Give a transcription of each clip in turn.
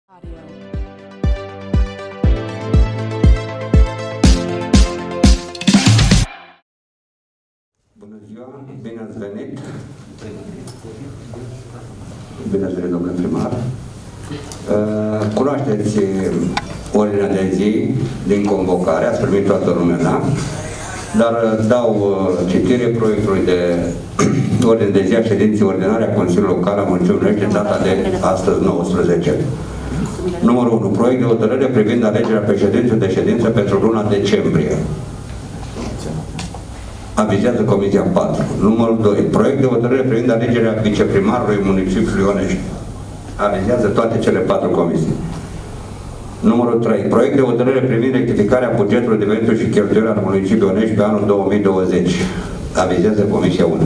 Bună ziua, bine ați venit. Bine ați venit, domnule primar. Cunoașteți ordinea de zi din convocare, ați primit toată lumea, da? Dar dau citire proiectului de ordine de zi a ședinței ordinare a Consiliului Local a Municipiului Unești, data de astăzi 19. Numărul 1. Proiect de hotărâre privind alegerea președinților de ședință pentru luna decembrie. Avizează Comisia 4. Numărul 2. Proiect de hotărâre privind alegerea viceprimarului municipiului Onești. Avizează toate cele 4 comisii. Numărul 3. Proiect de hotărâre privind rectificarea bugetului de venituri și cheltuieli al municipiului Onești pe anul 2020. Avizează Comisia 1.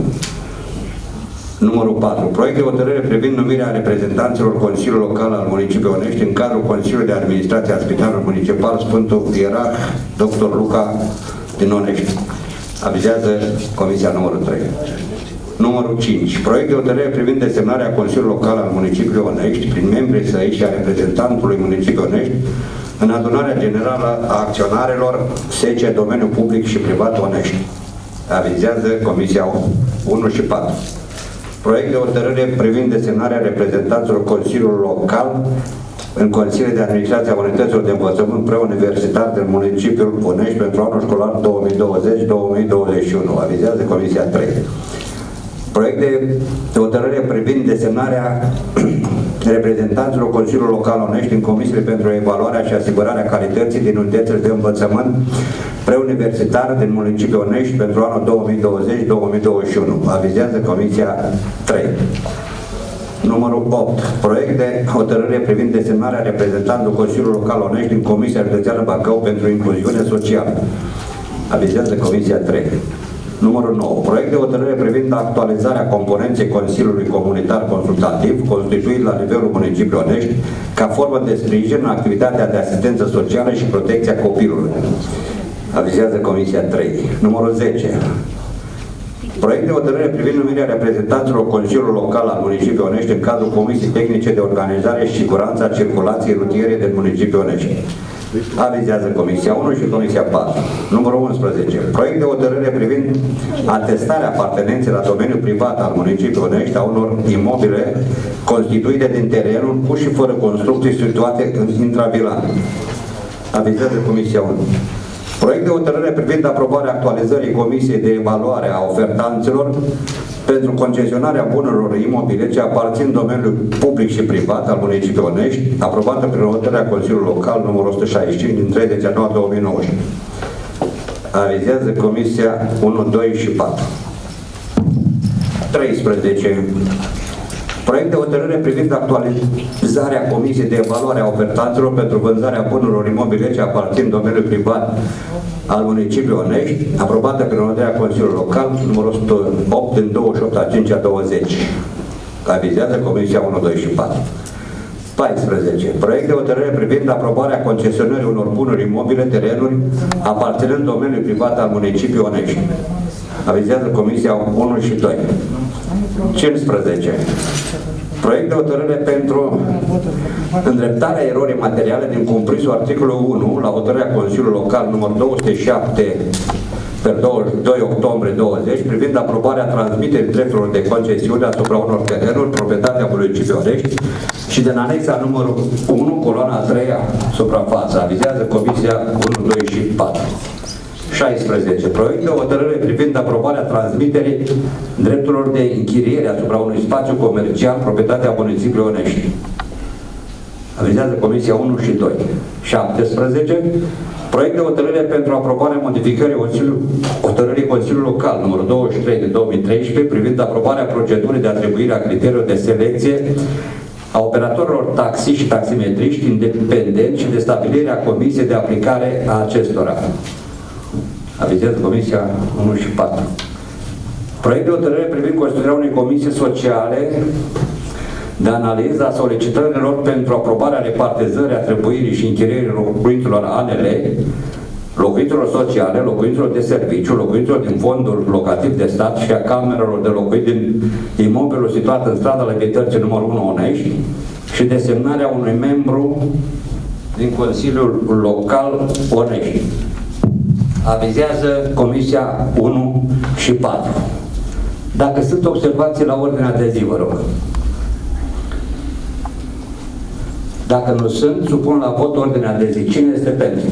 Numărul 4. Proiect de hotărâre privind numirea reprezentanților Consiliului Local al municipiului Onești în cadrul Consiliului de Administrație a Spitalului Municipal Sfântul Ierarh Dr. Luca din Onești. Avizează Comisia numărul 3. Numărul 5. Proiect de hotărâre privind desemnarea Consiliului Local al municipiului Onești prin membrii săi și a reprezentantului municipiului Onești în adunarea generală a acționarilor SECE, domeniul public și privat Onești. Avizează Comisia 1 și 4. Proiect de hotărâre privind desemnarea reprezentanților Consiliului Local în Consiliul de Administrație a Unităților de Învățământ preuniversitar din municipiul Onești pentru anul școlar 2020-2021. Avizează Comisia 3. Proiect de hotărâre privind desemnarea reprezentanților Consiliului Local Onești în comisiile pentru evaluarea și asigurarea calității din unitățile de învățămământ preuniversitar din municipiul Onești pentru anul 2020-2021. Avizează Comisia 3. Numărul 8. Proiect de hotărâre privind desemnarea reprezentantului Consiliului Local Onești în Comisia Județeană Bacău pentru incluziune socială. Avizează Comisia 3. Numărul 9. Proiect de hotărâre privind actualizarea componenței Consiliului Comunitar Consultativ constituit la nivelul municipiului Onești ca formă de sprijin în activitatea de asistență socială și protecția copilului. Avizează Comisia 3. Numărul 10. Proiect de hotărâre privind numirea reprezentanților Consiliului Local al municipiului Onești în cadrul Comisiei Tehnice de Organizare și Siguranță a Circulației Rutiere din municipiul Onești. Avizează Comisia 1 și Comisia 4. Numărul 11. Proiect de hotărâre privind atestarea apartenenței la domeniul privat al municipiului Onești a unor imobile constituite din terenuri cu și fără construcții situate în intravilan. Avizează Comisia 1. Proiect de hotărâre privind aprobarea actualizării Comisiei de Evaluare a Ofertanților pentru concesionarea bunurilor imobile ce aparțin domeniului public și privat al municipiului Onești, aprobată prin hotărârea Consiliului Local numărul 165 din 30/9/2019. Avizează Comisia 1, 2 și 4. 13. Proiect de hotărâre privind actualizarea Comisiei de Evaluare a Ofertanților pentru vânzarea bunurilor imobile ce aparțin domeniului privat al municipiului Onești, aprobată prin hotărârea Consiliului Local numărul 108 din 28/5/20. Avizează Comisia 1, 2 și 4. 14. Proiect de hotărâre privind aprobarea concesionării unor bunuri imobile, terenuri, aparținând domeniului privat al municipiului Onești. Avizează Comisia 1 și 2. 15. Proiect de hotărâre pentru îndreptarea erorii materiale din cumprisul articolul 1 la hotărârea Consiliului Local numărul 207 pe 2 octombrie 20 privind aprobarea transmiterii drepturilor de concesiune asupra unor terenuri proprietatea municipiului Onești și din anexa numărul 1, coloana 3 suprafață. Avizează Comisia 1, 2 și 4. 16. Proiect de hotărâre privind aprobarea transmiterii drepturilor de închiriere asupra unui spațiu comercial proprietatea municipiului Onești. Avizează Comisia 1 și 2. 17. Proiect de hotărâre pentru aprobarea modificării hotărârii Consiliului Local numărul 23 din 2013 privind aprobarea procedurii de atribuire a criteriilor de selecție a operatorilor taxi și taximetriști independenți și de stabilirea Comisiei de aplicare a acestora. Avizează Comisia 1 și 4. Proiect de hotărâre privind constituirea unei comisii sociale de analiză a solicitărilor pentru aprobarea repartizării, atribuirii și închirierii locuințelor ANL locuințelor sociale, locuințelor de serviciu, locuințelor din fondul locativ de stat și a camerelor de locuit din imobilul situat în strada Libertății numărul 1 Onești și desemnarea unui membru din Consiliul Local Onești. Avizează Comisia 1 și 4. Dacă sunt observații la ordinea de zi, vă rog. Dacă nu sunt, supun la vot ordinea de zi. Cine este pentru?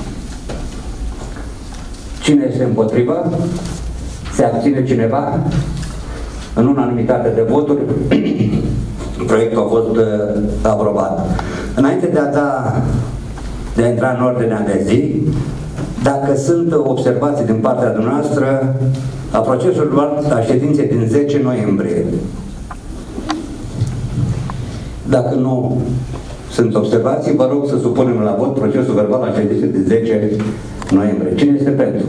Cine este împotrivă? Se abține cineva? În unanimitate de voturi, proiectul a fost aprobat. Înainte de a intra în ordinea de zi, dacă sunt observații din partea dumneavoastră a procesului luat la ședințe din 10 noiembrie. Dacă nu sunt observații, vă rog să supunem la vot procesul verbal la ședințe din 10 noiembrie. Cine este pentru?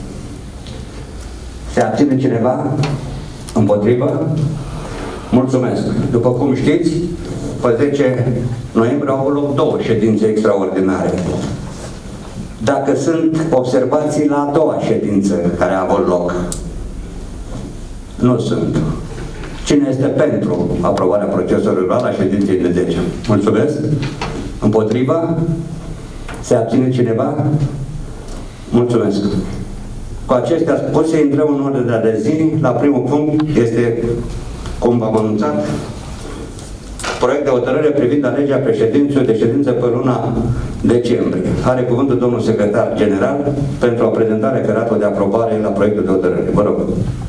Se abține cineva? Împotrivă? Mulțumesc. După cum știți, pe 10 noiembrie au avut loc 2 ședințe extraordinare. Dacă sunt observații la a doua ședință care a avut loc? Nu sunt. Cine este pentru aprobarea procesului verbal la ședinței de 10? Mulțumesc. Împotriva? Se abține cineva? Mulțumesc. Cu acestea spuse, intrăm în ordinea de zi. La primul punct este, cum v-am anunțat, proiect de hotărâre privind alegerea președinților de ședință pe luna decembrie. Are cuvântul domnul secretar general pentru a prezenta referatul de aprobare la proiectul de hotărâre. Vă rog.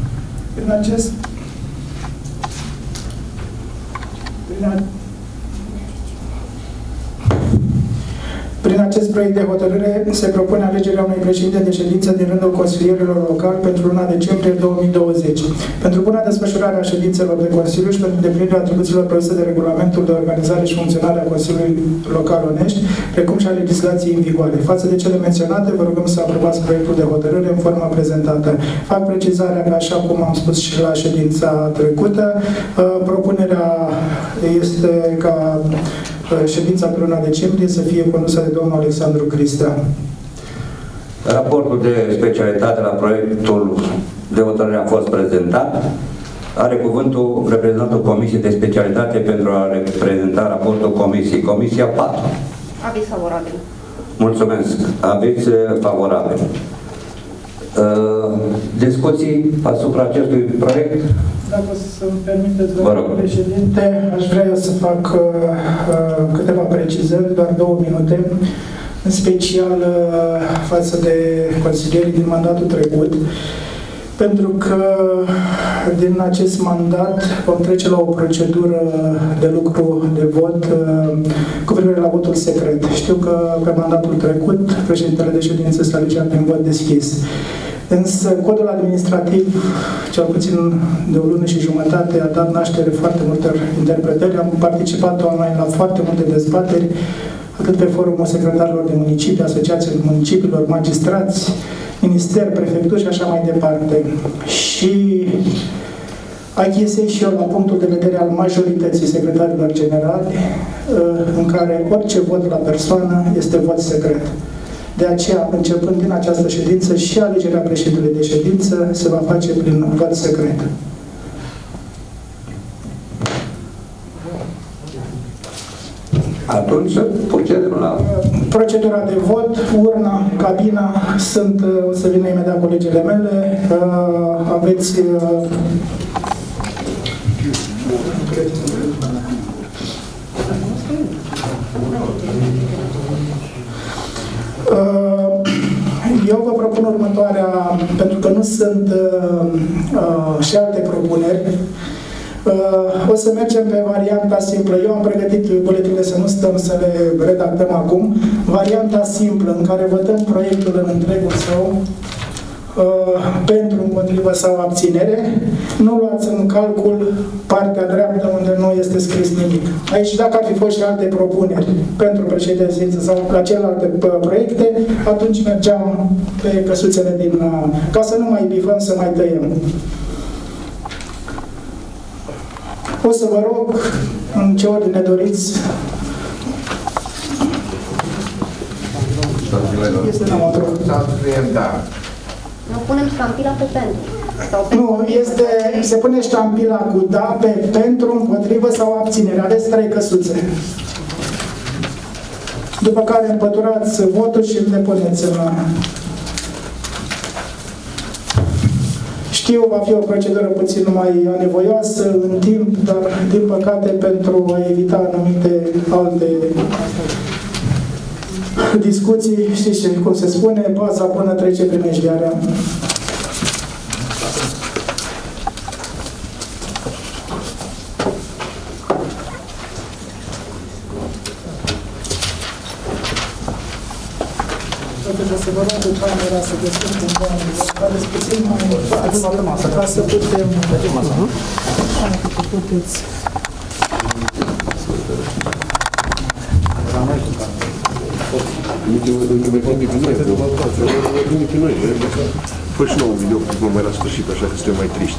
Prin acest proiect de hotărâre se propune alegerea unui președinte de ședință din rândul consilierilor locali pentru luna decembrie 2020. Pentru buna desfășurare a ședințelor de Consiliu și pentru îndeplinirea atribuțiilor prevăzute de regulamentul de organizare și funcționare a Consiliului Local Onești, precum și a legislației în vigoare. Față de cele menționate, vă rugăm să aprobați proiectul de hotărâre în forma prezentată. Fac precizarea că, așa cum am spus și la ședința trecută, propunerea este ca ședința pe luna decembrie să fie condusă de domnul Alexandru Cristea. Raportul de specialitate la proiectul de hotărâre a fost prezentat. Are cuvântul reprezentantul Comisiei de Specialitate pentru a reprezenta raportul Comisiei. Comisia 4. Aviz favorabil. Mulțumesc. Aviz favorabil. Discuții asupra acestui proiect? Dacă să-mi permiteți, domnule președinte, aș vrea să fac câteva precizări, doar 2 minute, în special față de consilierii din mandatul trecut, pentru că din acest mandat vom trece la o procedură de lucru, de vot, cu privire la votul secret. Știu că pe mandatul trecut președintele de ședință se alegea prin vot deschis. Însă codul administrativ, cel puțin de o lună și jumătate, a dat naștere foarte multor interpretări. Am participat online la foarte multe dezbateri, atât pe forumul secretarilor de municipii, asociațiile municipiilor, magistrați, ministeri, prefecturi și așa mai departe. Și achesei și eu la punctul de vedere al majorității secretarilor generali, în care orice vot la persoană este vot secret. De aceea, începând din această ședință, și alegerea președintelui de ședință se va face prin vot secret. Atunci procedem la... Procedura de vot, urna, cabina, o să vină imediat colegele mele. Aveți... Eu vă propun următoarea, pentru că nu sunt și alte propuneri. O să mergem pe varianta simplă. Eu am pregătit buletinele, să nu stăm să le redactăm acum. Varianta simplă, în care votăm proiectul în întregul său, pentru, împotrivă sau abținere. Nu luați în calcul partea dreaptă unde nu este scris nimic. Aici, dacă ar fi fost și alte propuneri pentru președință sau la celelalte proiecte, atunci mergeam pe căsuțele din... ca să nu mai bifăm, să mai tăiem. O să vă rog, în ce ordine doriți. Este înăuntru. Nu punem ștampila pe pentru. Nu, se pune ștampila cu da pe pentru, împotrivă sau abținere. Aveți 3 căsuțe. După care împăturați votul și le puneți în... Știu, va fi o procedură puțin mai anevoioasă în timp, dar, din păcate, pentru a evita anumite alte discuții, știți cum se spune, baza bună trece primejdearea. Să vă rog cu camera să găsim cumva care sunt puțin mai față, ca să putem... puteți... Fă și la un video mai la sfârșit, așa că suntem mai triști.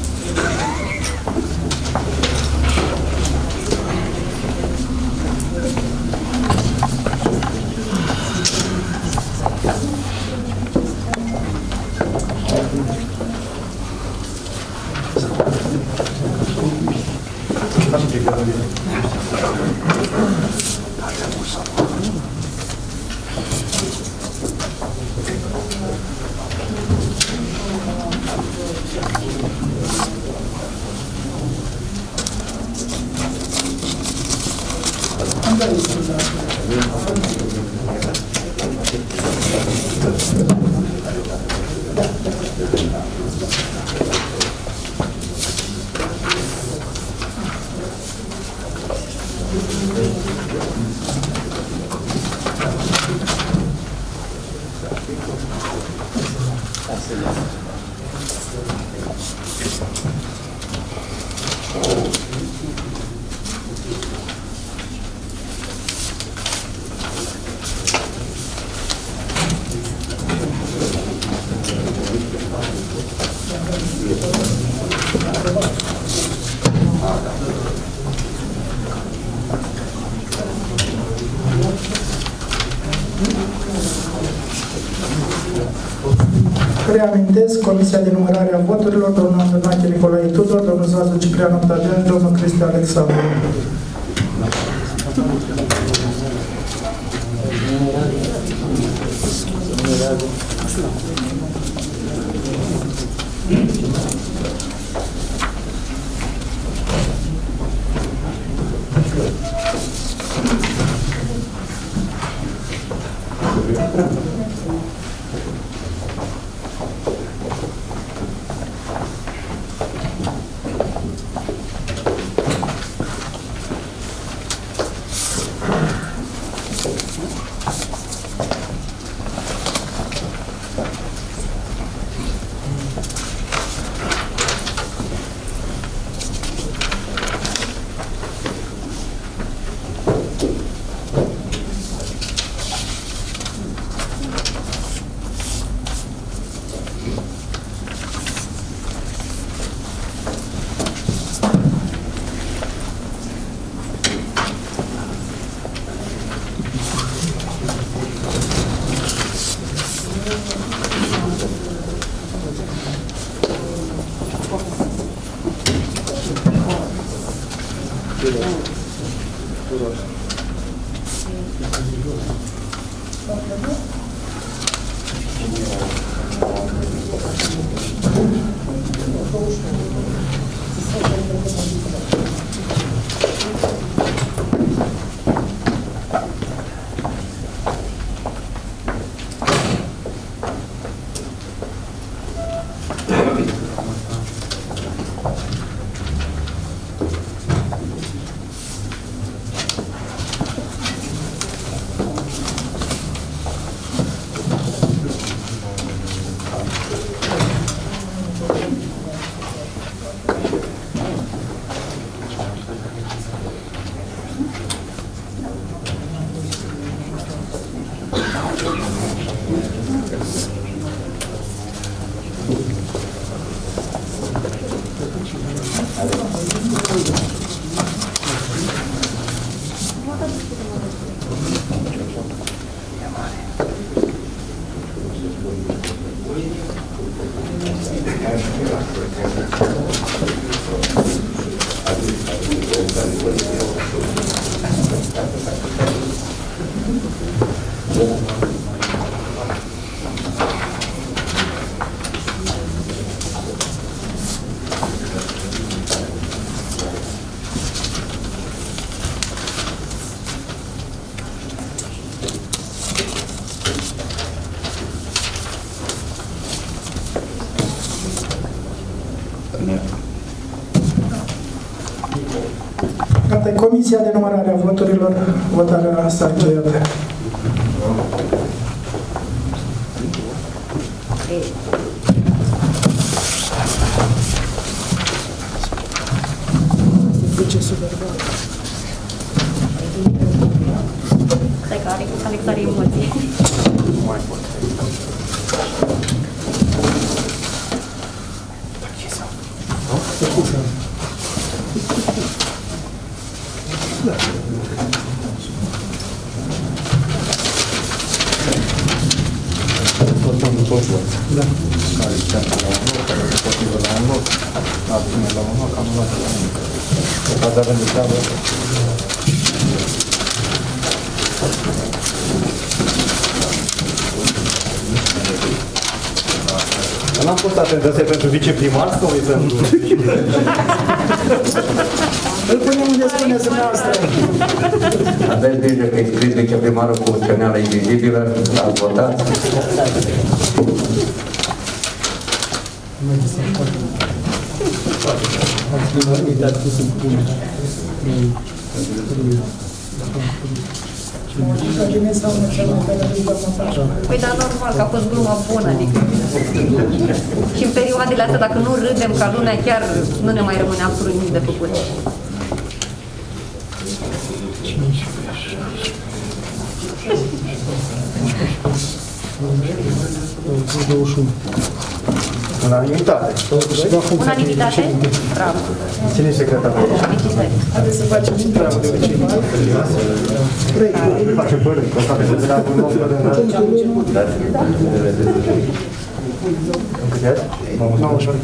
Reamintesc, Comisia de Numărare a Voturilor, domnul Andrei Nicolae Tudor, domnul Zazu Ciprian Octavian, domnul Cristi Alexandru. Comisia de numărare a voturilor, votarea s-a încheiat. Alex are emoții. N-am fost atent, ăsta e pentru viceprimar sau e pentru... Îl punem unde spuneți dumneavoastră. Aveți grijă că e scris viceprimarul cu semneală invizibilă, l-ați votat. Păi dar normal că a fost gluma bună, adică. Și în perioadele astea, dacă nu râdem ca lumea, chiar nu ne mai rămâne absolut nimic de făcut. Unanimitate. Unanimitate? Bravo. Cine e secretarul? Felicitări. Haideți să facem și treabă de viceprimar. Face părând, că ăsta de la un om de cât e? 19.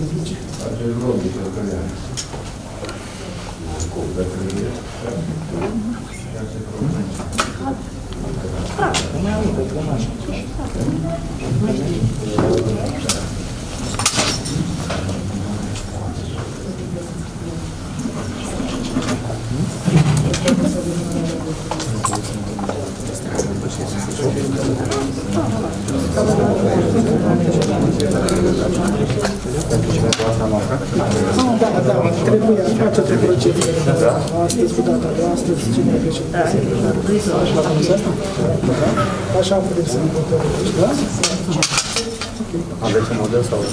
Da, trebuie faceți o procedură. Astăzi cu data de astăzi, cine e președinte? Așa putem să ne hotărâți, da? Aveți un model sau?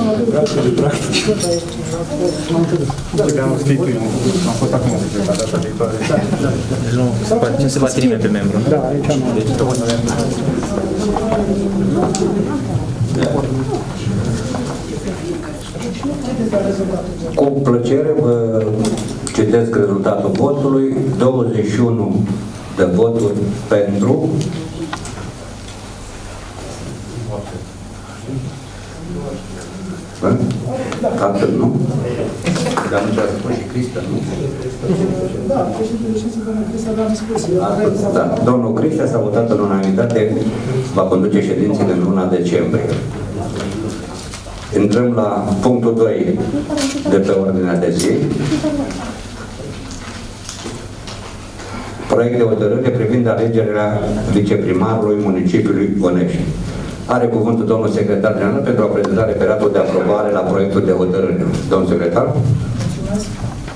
Nu, am fost acum secretar, data viitoare. Nu se bate nimeni pe membru. Da, aici am. Deci tot Cu plăcere vă citesc rezultatul votului. 21 de voturi pentru. Altfel nu? Dar nu ți-a spus și Cristea, nu? Da, președinte, și domnul Cristea v-am spus. Da, domnul Cristea s-a votat în unanimitate, va conduce ședințele în luna decembrie. Intrăm la punctul 2 de pe ordinea de zi. Proiect de hotărâre privind alegerea viceprimarului municipiului Onești. Are cuvântul domnul secretar general pentru a prezenta referatul de aprobare la proiectul de hotărâre. Domnul secretar. Mulțumesc.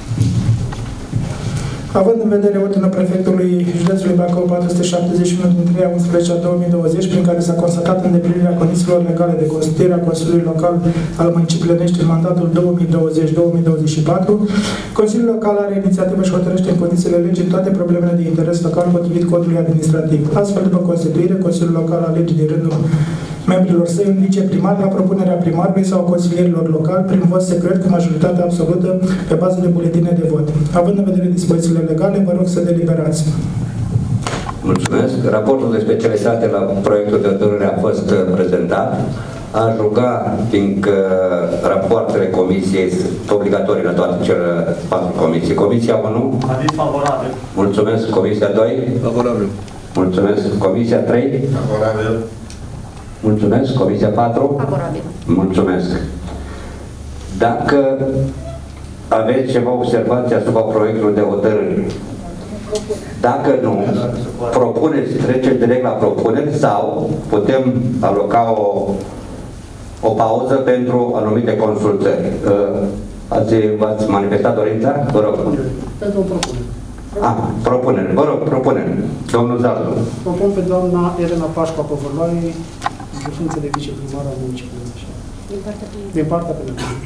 Având în vedere ordinea prefectului județului Bacău 471 din 3/11/2020, prin care s-a constatat îndeplinirea condițiilor legale de constituire a Consiliului Local al Municipiului Onești în mandatul 2020-2024, Consiliul Local are inițiativă și hotărăște în condițiile legii toate problemele de interes local potrivit codului administrativ. Astfel, după constituire, Consiliul Local alege din rândul membrilor săi un viceprimar la propunerea primarului sau consilierilor locali prin vot secret cu majoritate absolută pe bază de buletine de vot. Având în vedere dispozițiile legale, vă rog să deliberați. Mulțumesc. Raportul de specialitate la proiectul de hotărâre a fost prezentat. Aș ruga, fiindcă rapoartele comisiei sunt obligatorii la toate cele 4 comisii. Comisia 1? Aviz favorabil. Mulțumesc. Comisia 2? Favorabil. Mulțumesc. Comisia 3? Favorabil. Mulțumesc. Comisia 4? Favorabil. Mulțumesc. Dacă aveți ceva observații asupra proiectului de hotărâre, dacă nu, propuneți, treceți direct la propuneri sau putem aloca o pauză pentru anumite consultări. V-ați manifestat dorința? Vă rog. Pentru o propunere. Propunere. Vă rog, propunere. Domnul Zaldu. Propun pe doamna Elena Pașcu Apăvăloare de funcție de viceprimar al municipiului. Din partea PNL.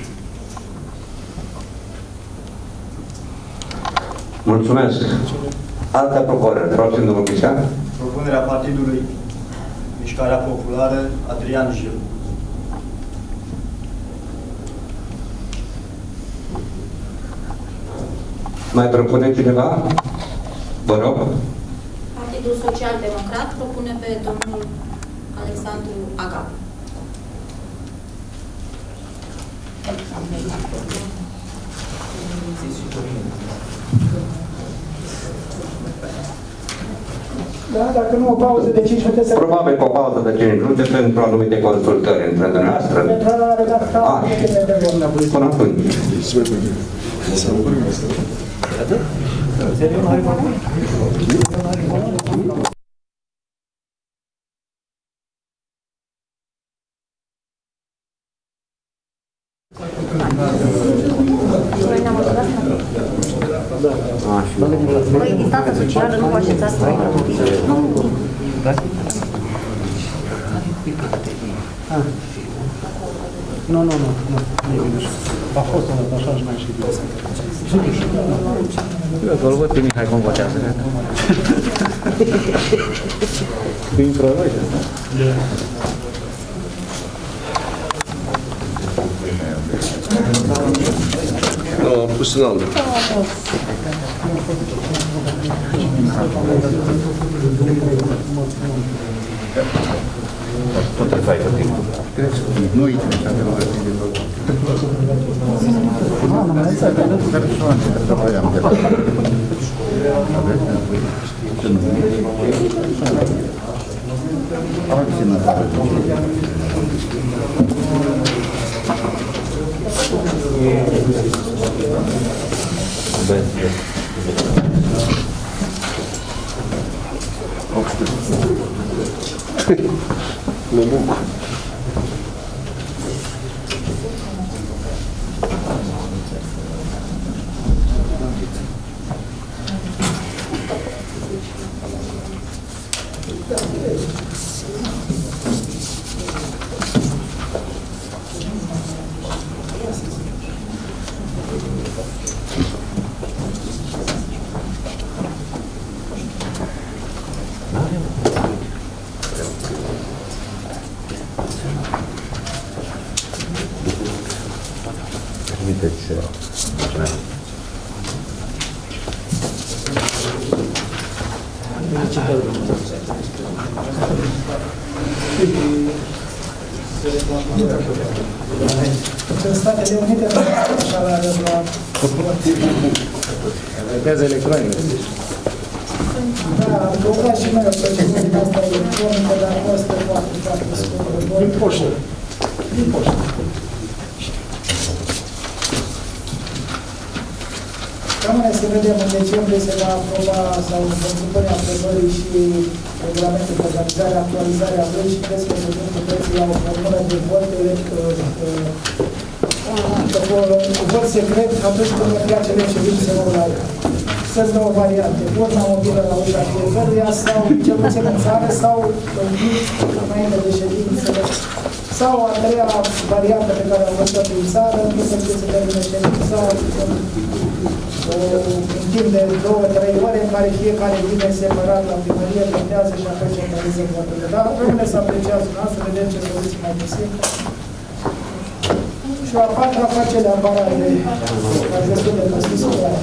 Mulțumesc. Altă propunere. Prosim, domnul Chișan. Propunerea Partidului Mișcarea Populară, Adrian Gil. Mai propune cineva? Vă rog. Partidul Social Democrat propune pe domnul Alexandru Agap. Da, dacă nu o pauză de 5 minute să... Probabil o pauză de 5 minute pentru anumite consultări între dumneavoastră. Pentru a redacta până atunci. Păi, distanța socială nu vă așezați pe Nu. A fost o dată așa și n-ai știut. Eu acolo văd pe Mihai cum votează. Din proroși. Nu, am pus în altă. Tot trebuie să ai tot timpul. Nu aici, așa că nu vreți de tot. Nu, mai să avem persoane, că travaiam de la... Mă bucur. În Statele Unite, așa la Vedează electronică. Da, am lucrat și noi o procedură din asta electronică, dar a fost foarte scurtă. Din poștă. Rămâne să vedem în decembrie se va aproba sau vom supune aprobării și regulamentul de organizare, actualizarea lui și trebuie să vedem cu toții la o formulă de vot cu vot secret atunci când mergea cele ședințe online. Să-ți dă o variantă, urna mobilă la ușa fiecăruia sau cel puțin în țară sau înainte de ședințele. Sau a treia variantă pe care am văzut în țară, nu se să termine ședința în timp de 2-3 ore în care fiecare vine separat la primărie, votează și apoi centralizăm voturile. Dar rămâne să apreciați una, să vedem ce soluții mai găsim. Și a patra face de aparate, mai destul de păstisitoare.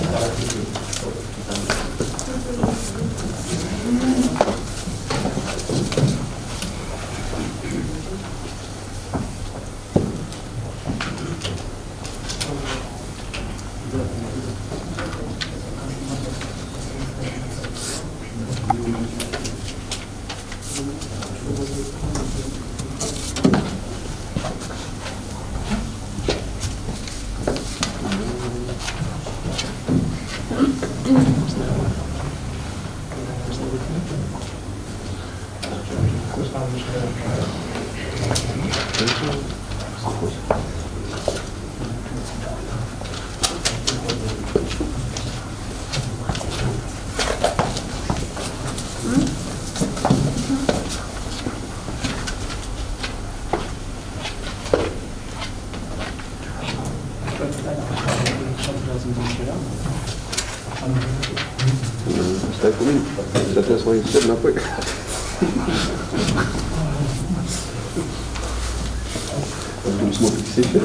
Stai cu mine. Trebuie să mă insert înapoi. Acum să mă plictisește.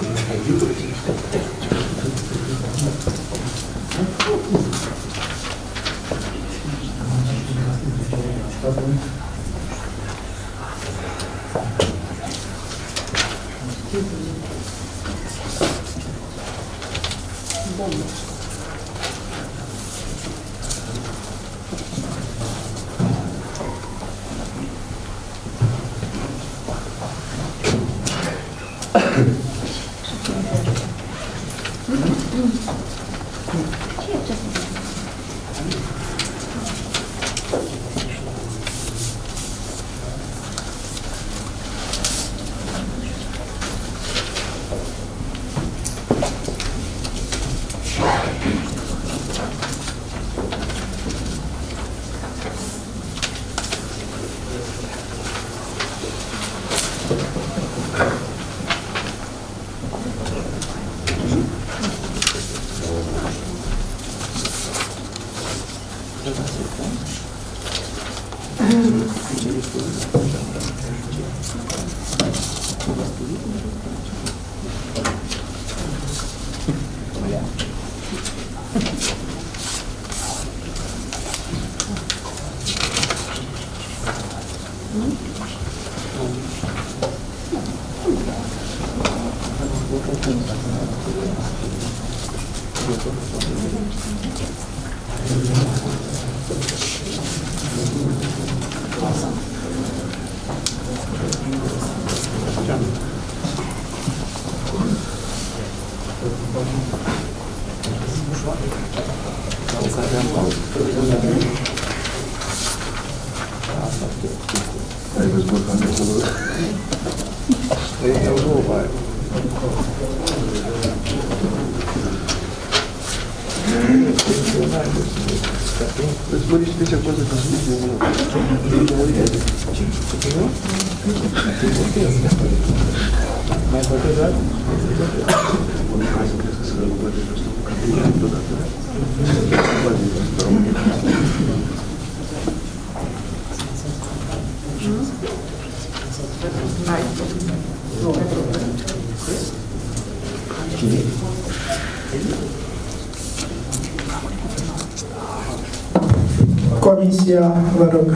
Comisia, vă rog.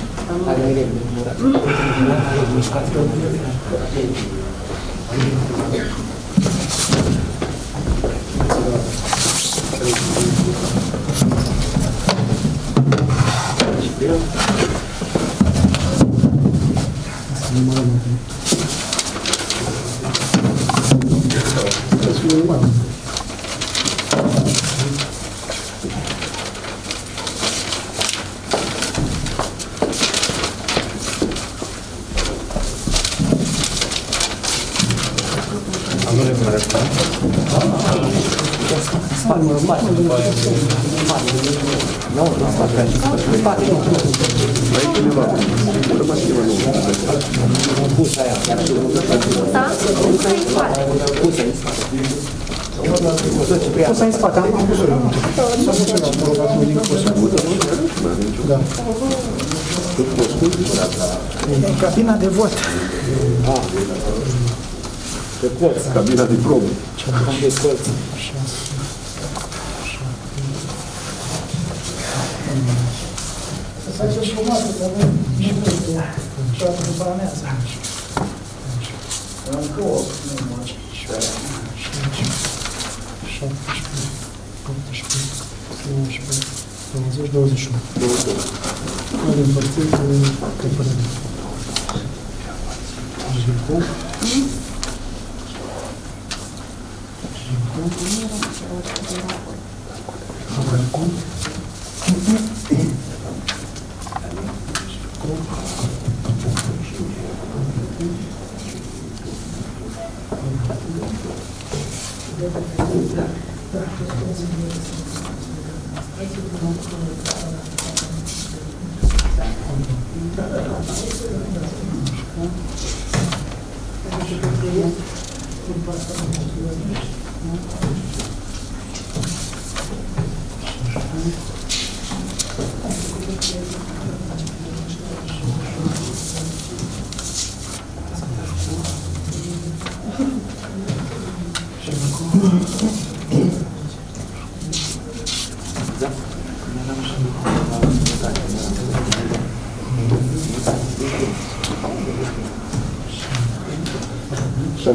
Pusă în spate, am pus-o. E cabina de vot. Cabina de probă. Să faceți frumoasă, că nu trebuie toată după ameaza. Încă 8, nu 20, 21. Care împărțit pe părere. Jicu. Acum.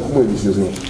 Moj bi si jo znal.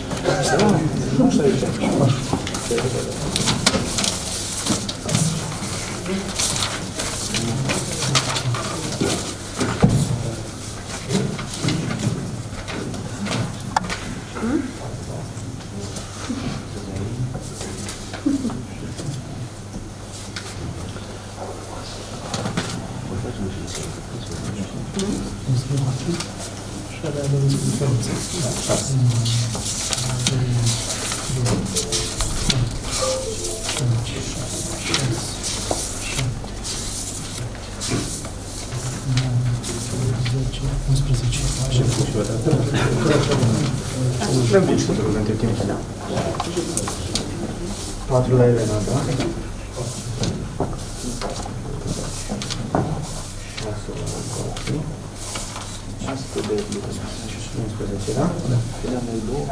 Între timp, da. 4 la Elena, da? 6 la Gopi. 6 de 11, da? Da. Fileam de 2.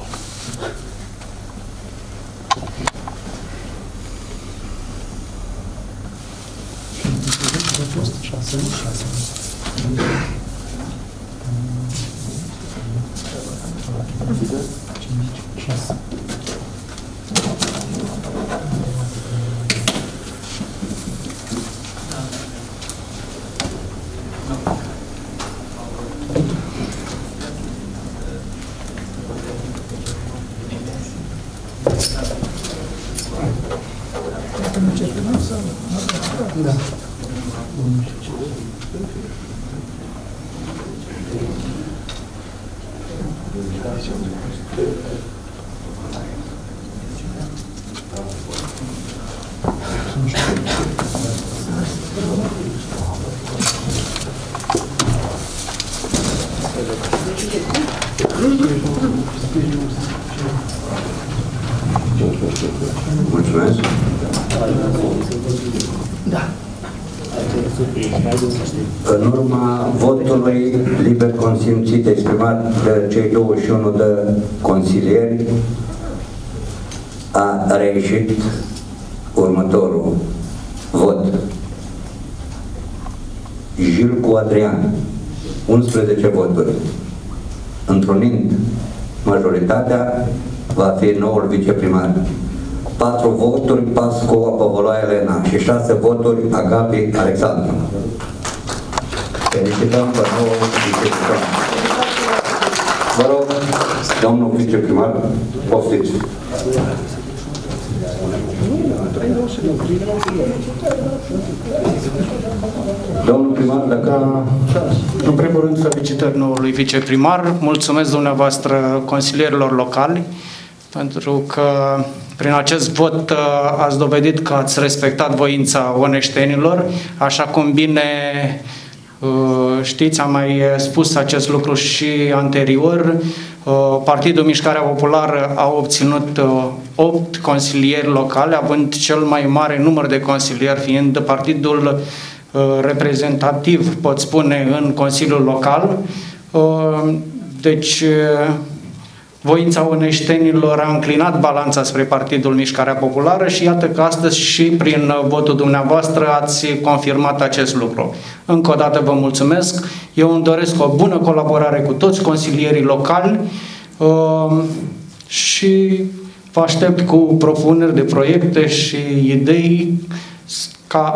Da. Mulțumesc. Da. În urma votului liber consimțit exprimat de cei 21 de consilieri, a reieșit următorul vot. Jilcu Adrian, 11 voturi. Întrunind majoritatea, va fi noul viceprimar. 4 voturi Pascu Apăvăloaia Elena și 6 voturi Agapi Alexandru. Felicităm pe nouă viceprimar. Vă rog, domnul viceprimar, poftiți. Domnul primar, dacă... În primul rând, felicitări noului viceprimar. Mulțumesc dumneavoastră consilierilor locali pentru că prin acest vot ați dovedit că ați respectat voința oneștenilor, așa cum bine știți, am mai spus acest lucru și anterior. Partidul Mișcarea Populară a obținut 8 consilieri locali, având cel mai mare număr de consilieri, fiind partidul reprezentativ, pot spune, în Consiliul Local. Deci, voința oneștenilor a înclinat balanța spre Partidul Mișcarea Populară și iată că astăzi și prin votul dumneavoastră ați confirmat acest lucru. Încă o dată vă mulțumesc. Eu îmi doresc o bună colaborare cu toți consilierii locali și vă aștept cu propuneri de proiecte și idei ca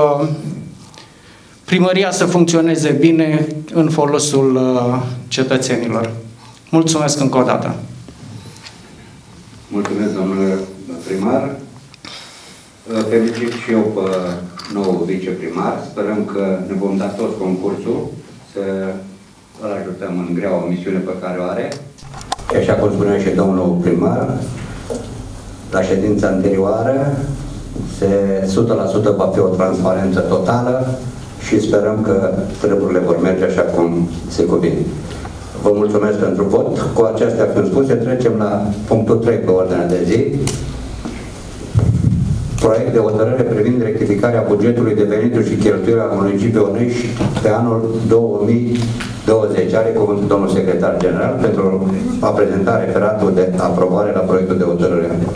primăria să funcționeze bine în folosul cetățenilor. Mulțumesc încă o dată. Mulțumesc, domnule primar. Felicit și eu pe nou viceprimar. Sperăm că ne vom da tot concursul să îl ajutăm în greaua misiune pe care o are. Și așa cum spunea și domnul primar, la ședința anterioară 100% va fi o transparență totală și sperăm că treburile vor merge așa cum se cuvine. Vă mulțumesc pentru vot. Cu acestea fiind spuse, trecem la punctul 3 pe ordinea de zi. Proiect de hotărâre privind rectificarea bugetului de venituri și cheltuieli al municipiului Onești pe anul 2020. Are cuvântul domnul secretar general pentru a prezenta referatul de aprobare la proiectul de hotărâre.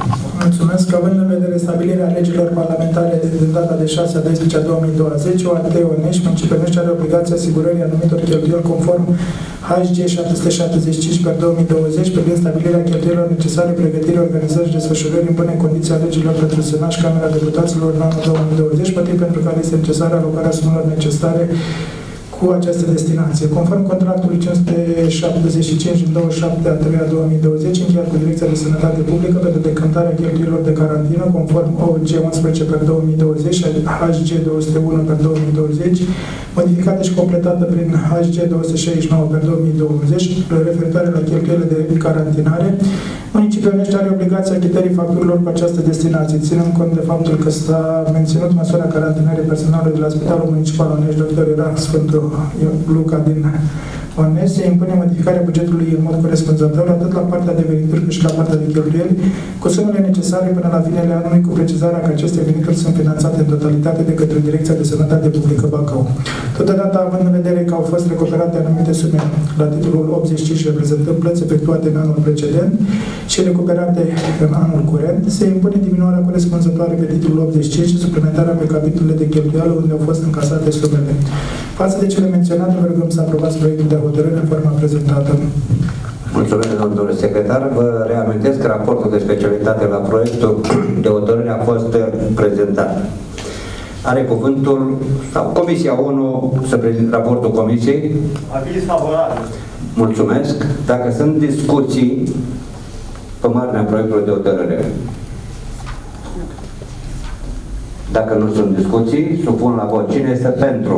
Mulțumesc. Având în vedere stabilirea legilor parlamentare din data de 6/12/2020, OAT Onești, municipiul Onești are obligația asigurării anumitor cheltuieli conform HG 775/2020 privind stabilirea cheltuielilor necesare pregătirii, organizării și desfășurării în bune condiții a legilor pentru Senat și Camera Deputaților în anul 2020, motiv pentru care este necesară alocarea sumelor necesare cu această destinație. Conform contractului 575 din 27/3/2020, încheiat cu Direcția de Sănătate Publică pentru decântarea cheltuielor de carantină, conform OG 11/2020 și HG 201/2020, modificată și completată prin HG 269/2020, referitoare la cheltuielile de carantinare, municipiul Onești are obligația achitării facturilor cu această destinație, ținând cont de faptul că s-a menținut măsura carantinării personalului de la Spitalul Municipal Onești, Dr. Sfântul Luca din Onești, se impune modificarea bugetului în mod corespunzător atât la partea de venituri cât și la partea de cheltuieli, cu sumele necesare până la finele anului, cu precizarea că aceste venituri sunt finanțate în totalitate de către Direcția de Sănătate Publică Bacău. Totodată, având în vedere că au fost recuperate anumite sume la titlul 85 reprezentând plăți efectuate în anul precedent și recuperate în anul curent, se impune diminuarea corespunzătoare pe titlul 85 și suplimentarea pe capitolele de cheltuială unde au fost încasate sumele. Față de cele menționate, vă rugăm să aprobați proiectul de hotărâre în forma prezentată. Mulțumesc, domnule secretar. Vă reamintesc că raportul de specialitate la proiectul de hotărâre a fost prezentat. Are cuvântul, sau Comisia ONU să prezinte raportul Comisiei. Aviz favorabil. Mulțumesc. Dacă sunt discuții pe marginea proiectului de hotărâre. Dacă nu sunt discuții, supun la vot. Cine este pentru?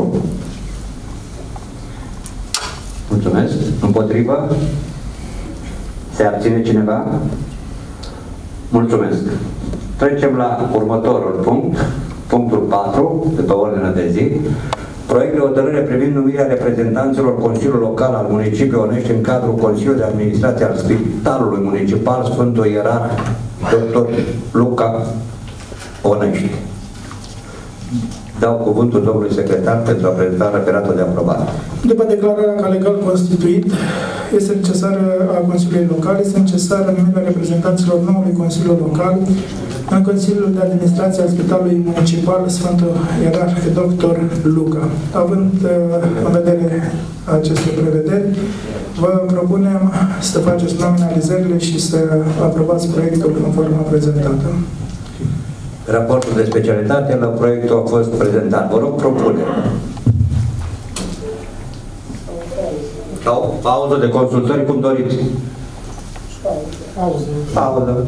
Mulțumesc. Împotrivă? Se abține cineva? Mulțumesc. Trecem la următorul punct, punctul 4, de pe ordinea de zi. Proiect de hotărâre privind numirea reprezentanților Consiliului Local al municipiului Onești în cadrul Consiliului de Administrație al Spitalului Municipal Sfântul Ierarh Dr. Luca Onești. Dau cuvântul domnului secretar pentru a prezenta referatul de aprobare. După declararea ca legal constituit, este necesară a Consiliului Local, este necesară numirea reprezentanților noului Consiliu Local în Consiliul de Administrație al Spitalului Municipal Sfântul Ierarh Dr. Luca. Având în vedere aceste prevederi, vă propunem să faceți nominalizările și să aprobați proiectul în forma prezentată. Raportul de specialitate la proiectul a fost prezentat. Vă rog, propune. Sau pauză de consultări, cum doriți. Pauză.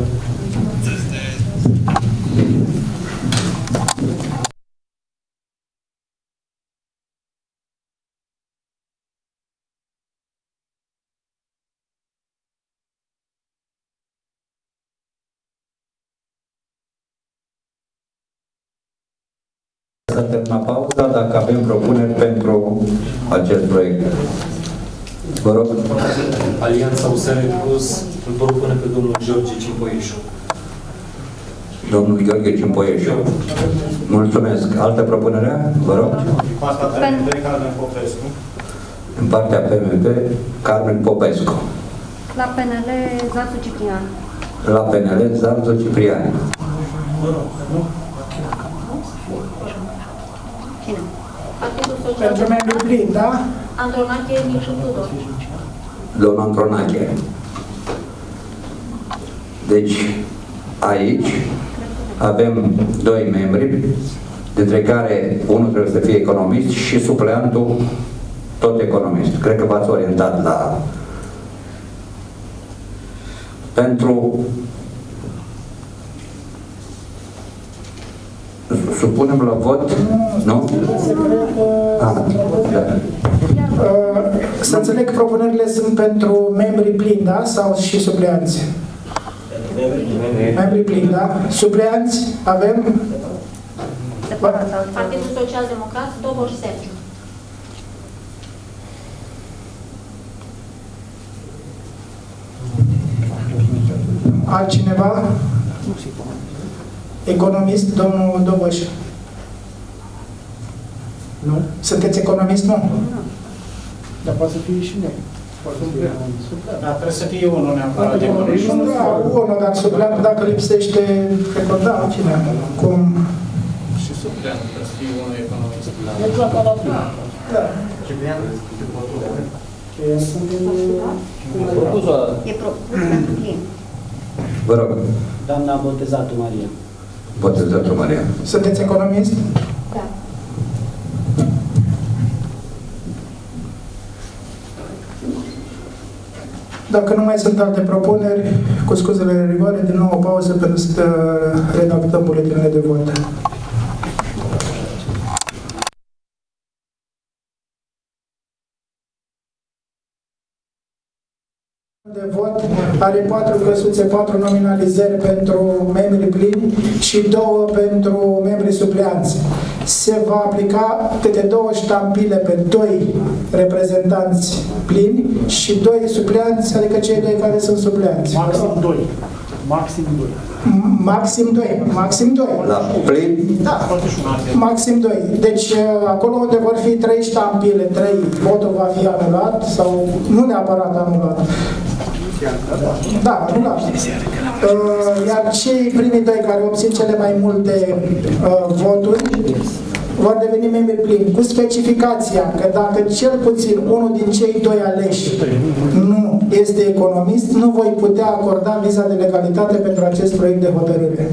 Să terminăm pauza dacă avem propuneri pentru acest proiect. Vă rog. Alianța USR Plus îl propune pe domnul George Cimpoieșu. Domnul Gheorghe Cimpoieșu. Mulțumesc. Altă propunere? Vă rog. Carmen Popescu. În partea PMP, Carmen Popescu. La PNL, Zarzu Ciprian. La PNL, Zarzu Ciprian. Partidul Social Pentru membru plin, da? Andronache Micu Tudor. Domnul Andronache. Deci, aici avem doi membri, dintre care unul trebuie să fie economist și supleantul tot economist. Cred că v-ați orientat la... Pentru... Supunem la vot? Nu? Da. Să înțeleg că propunerile sunt pentru membrii plini, da? Sau și supleanți? Membrii plini, da? Supleanți avem? Partidul Social Democrat, Doboș Sergiu. Altcineva? Economist, domnul Doboș. Nu? Sunteți economist, nu? Dar poate să fie și noi. Da, trebuie să fie unul neapărat. Da, unul, dar supleantul dacă lipsește, cred că da, cine? Cum? Și supleantul trebuie să fie unul economist. Exact, ca la prima. Da. E propus pentru plin. Vă rog. Doamna Botezatu Maria. Botezatu Maria. Sunteți economist? Da. Dacă nu mai sunt alte propuneri, cu scuzele de rigoare, din nou o pauză pentru să redactăm buletinele de vot. De vot are 4 căsuțe, 4 nominalizări pentru membri plini și 2 pentru membri supleanți. Se va aplica câte 2 ștampile pe 2 reprezentanți plini și 2 supleanți, adică cei 2 care sunt supleanți. Maxim 2. Maxim 2. Maxim 2. Maxim 2. La plin? Da. Maxim 2. Deci acolo unde vor fi 3 ștampile, 3, votul va fi anulat sau nu neapărat anulat. Da, anulat. Iar cei primii 2 care obțin cele mai multe voturi vor deveni membri plini, cu specificația că dacă cel puțin unul din cei 2 aleși nu este economist, nu voi putea acorda viza de legalitate pentru acest proiect de hotărâre.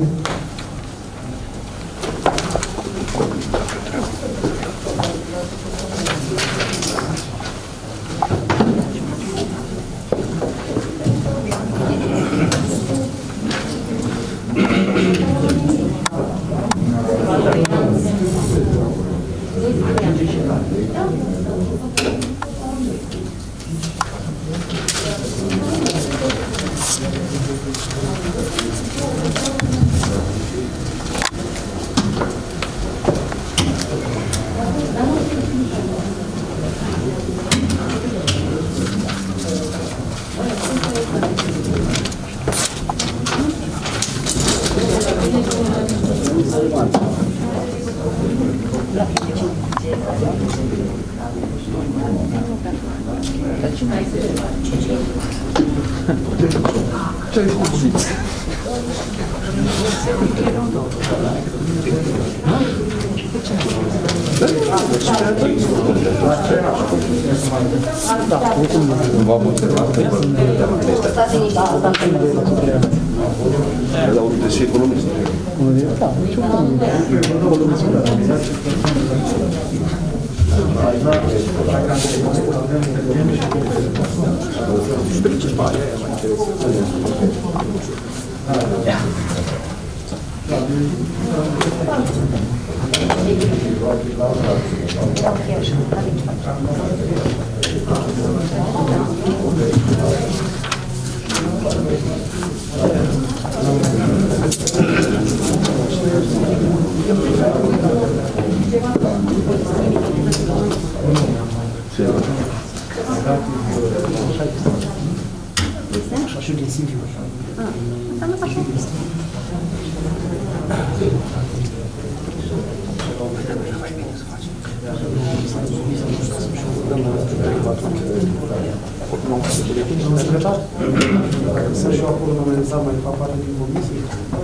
Să și acolo nominalizat mai fac parte din comisie.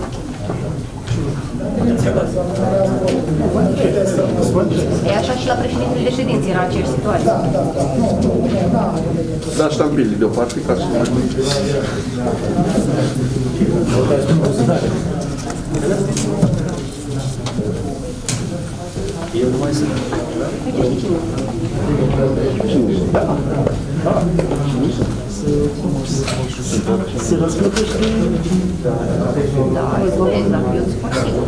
E așa și la președintele de ședință era aceeași situație. Da, ștampilii deoparte ca să nu Eu nu mai sunt. Se răsplătește. Da, exact, eu îți spun sigur.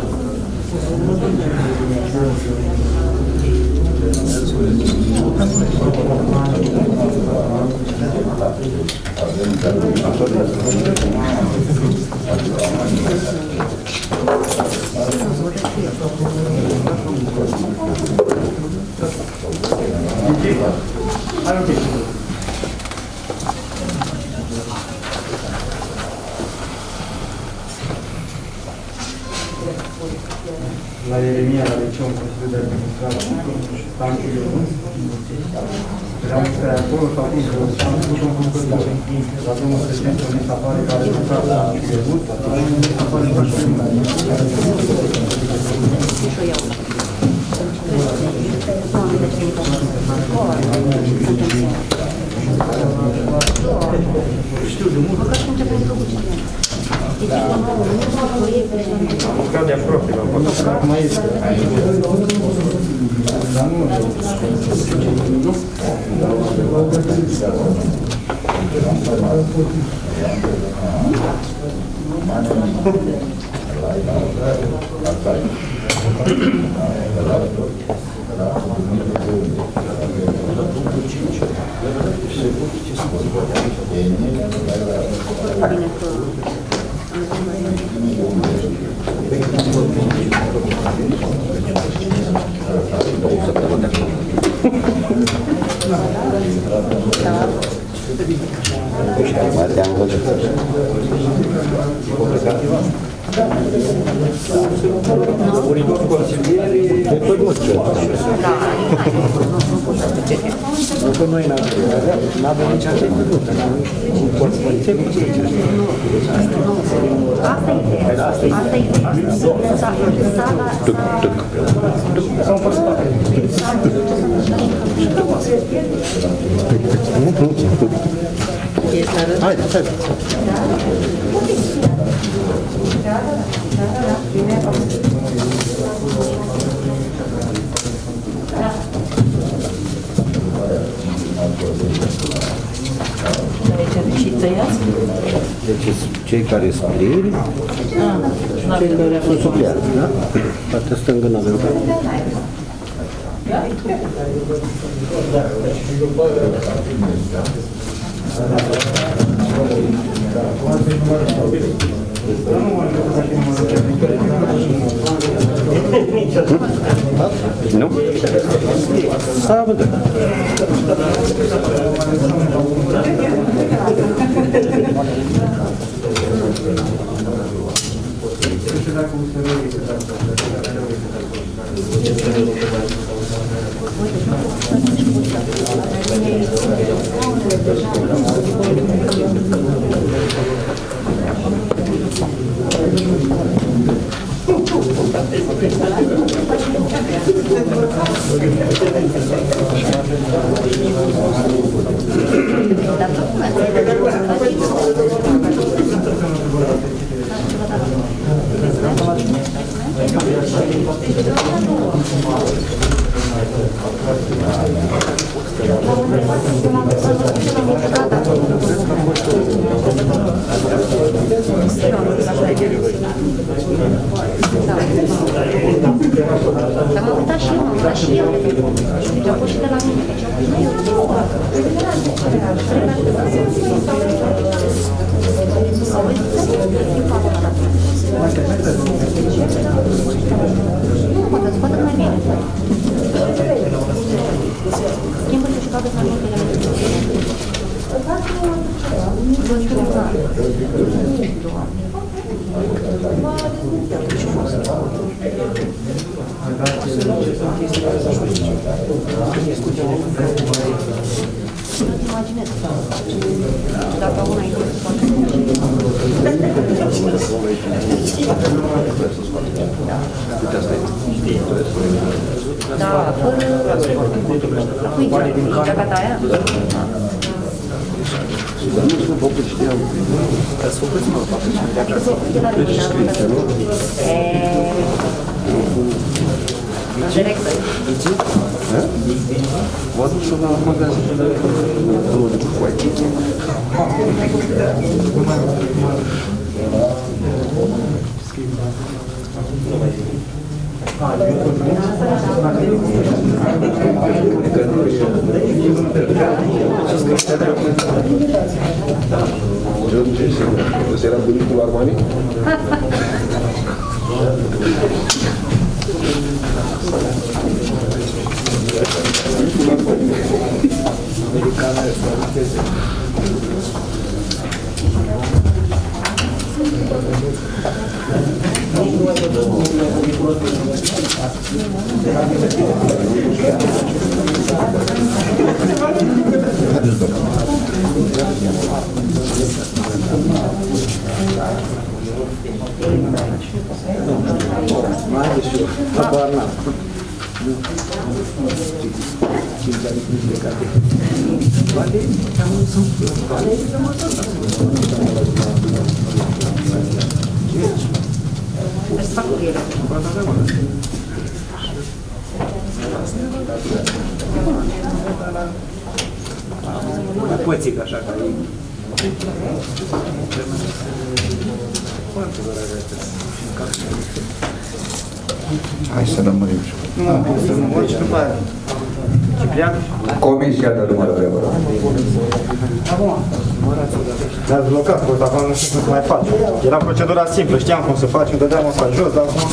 La Ieremia la Liceu în Consiliul de Administrație, domnul Stanciu Ionuț. Vreau să stai acolo și acum că Stanciu Ionuț la domnul președinte mi se apare ca rezultat Stanciu Ionuț, mi se apare ca și știu de mult. Am lucrat de aproape la votat. Acum este. Dar nu noi n-avem nici atitudine, nu poți părinte cu ce Asta e ideea. Asta e ideea. S-au împărțit. Haide, haide. Deci cei care scrie și cei care sunt supliați, da? Partea stângă nu avem. Nu? S-a văzut. Am uitat și eu, am uitat și eu. Deci am fost și de la mine. Deci am nu, mă, că-ți poate mai bine. Schimbă-te și toate mai multe elemente. Imaginez. Dacă una e da, fără jaca aia. Nu vă pot știam. Ca să vă mă fac Directă. Vă aduc și la magazin. Nu de cu aici. Ăsta era bunicul Armani? Americana esta, Pățic așa ca ei. Hai să rămânem. Ciprian? Comisia de numărare, vă rog. Ne-ați blocat, că acum nu știu cum mai faci. Era procedura simplă, știam cum să facem, dădeam asta jos, dar acum...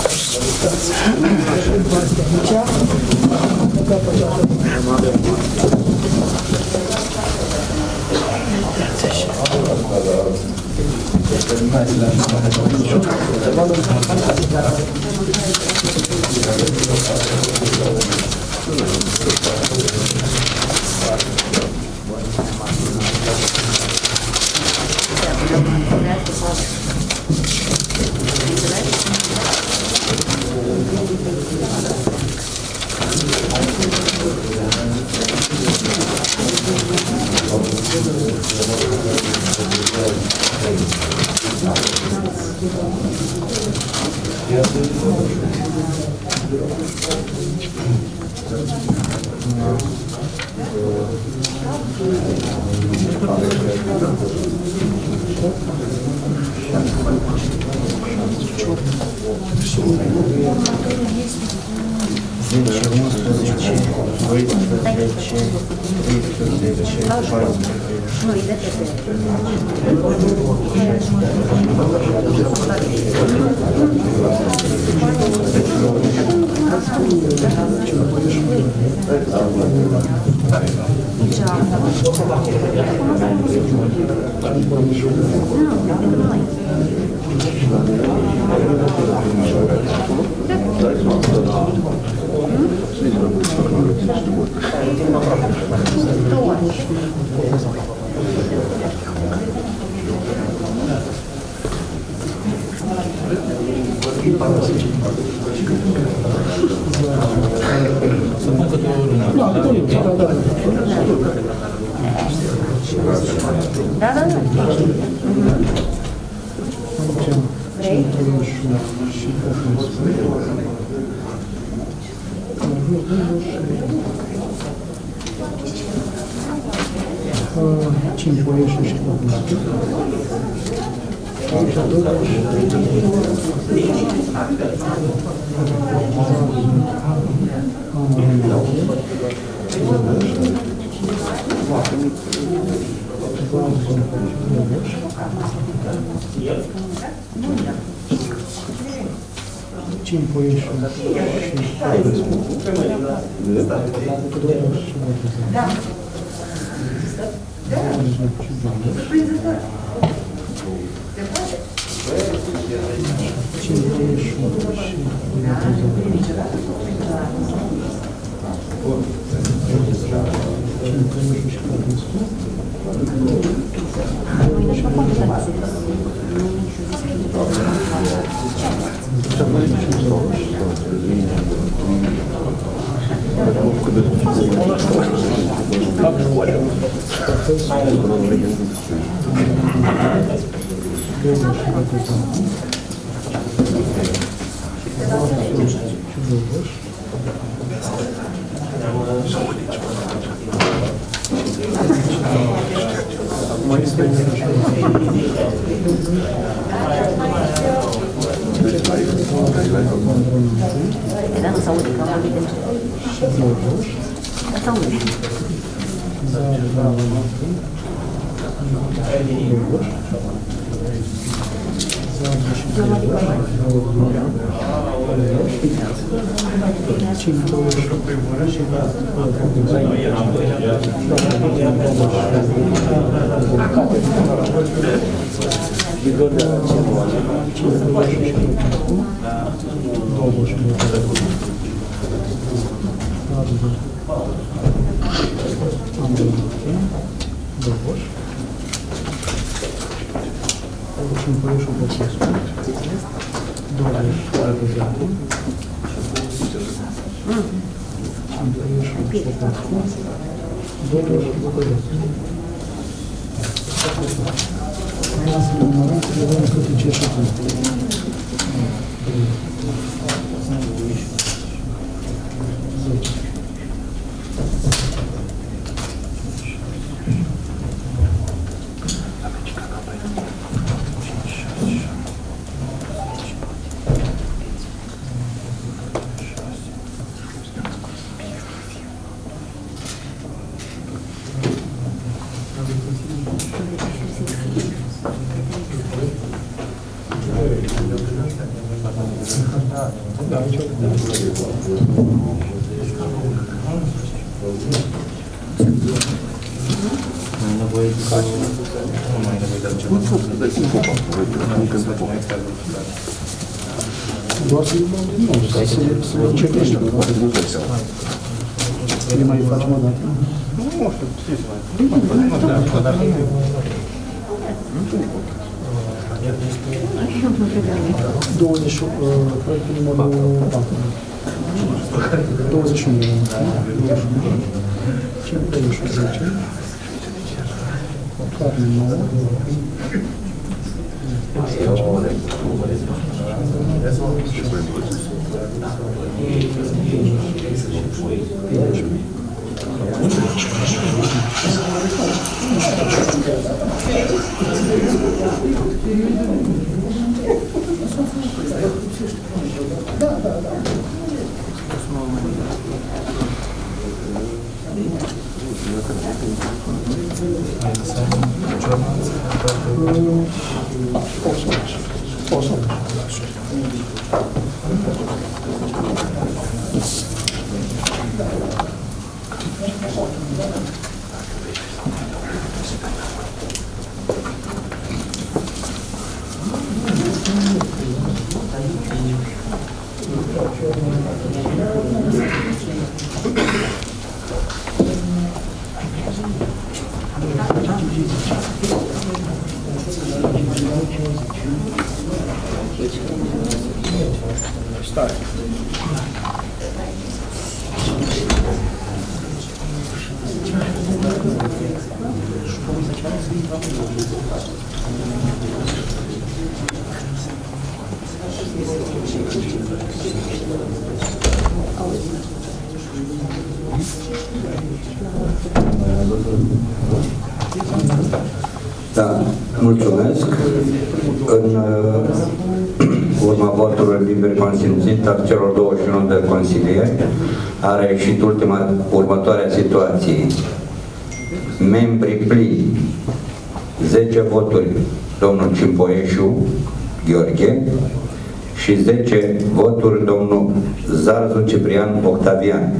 Da, da, da. Vrei? 5 voiești și5 Doar să le începește. Le mai facem o dată? Nu știu, ce să mai proiectul numărul 21. 510. Contoarne 9. Da, mulțumesc. În urma votului liber consimțit al celor 21 de consilieri a reieșit următoarea situație. Membrii plini, 10 voturi domnul Cimpoieșu Gheorghe și 10 voturi domnul Zarzu Ciprian Octavian.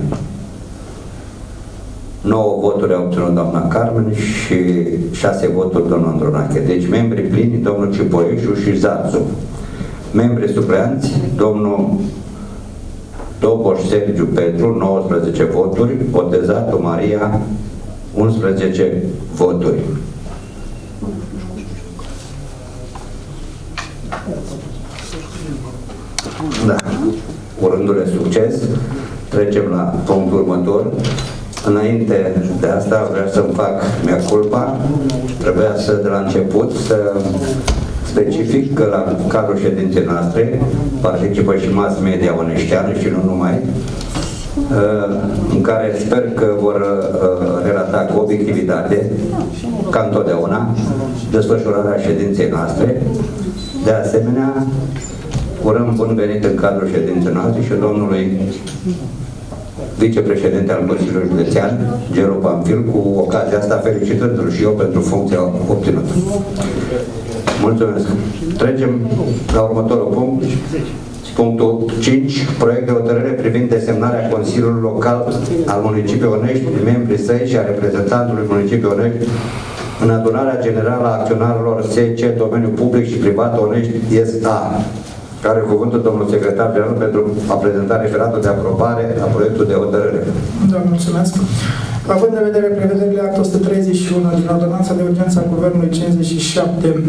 9 voturi a obținut doamna Carmen și 6 voturi domnul Andronache. Deci membrii plini, domnul Cipoieșu și Zarzu. Membrii supleanți, domnul Doboș Sergiu Petru, 19 voturi, Botezatu Maria, 11 voturi. Da, urându-le succes, trecem la punctul următor. Înainte de asta vreau să-mi fac mea culpa. Trebuia să, de la început, să specific că la cadrul ședinței noastre participă și mass media oneșteană și nu numai, în care sper că vor relata cu obiectivitate, ca întotdeauna, desfășurarea ședinței noastre. De asemenea, urăm bun venit în cadrul ședinței noastre și domnului vicepreședinte al Consiliului Județean, Gelu Pamfil, cu ocazia asta felicitându-l și eu pentru funcția obținută. Mulțumesc. Trecem la următorul punct. Punctul 5. Proiect de hotărâre privind desemnarea Consiliului Local al municipiului Onești, membrii săi și a reprezentantului municipiului Onești în adunarea generală a acționarilor SC, domeniul public și privat Onești S.A. Care cuvântul domnul secretar general pentru a prezenta referatul de aprobare a proiectului de hotărâre. Da, mulțumesc. Având în vedere prevederile Act 131 din Ordonanța de Urgență a Guvernului 57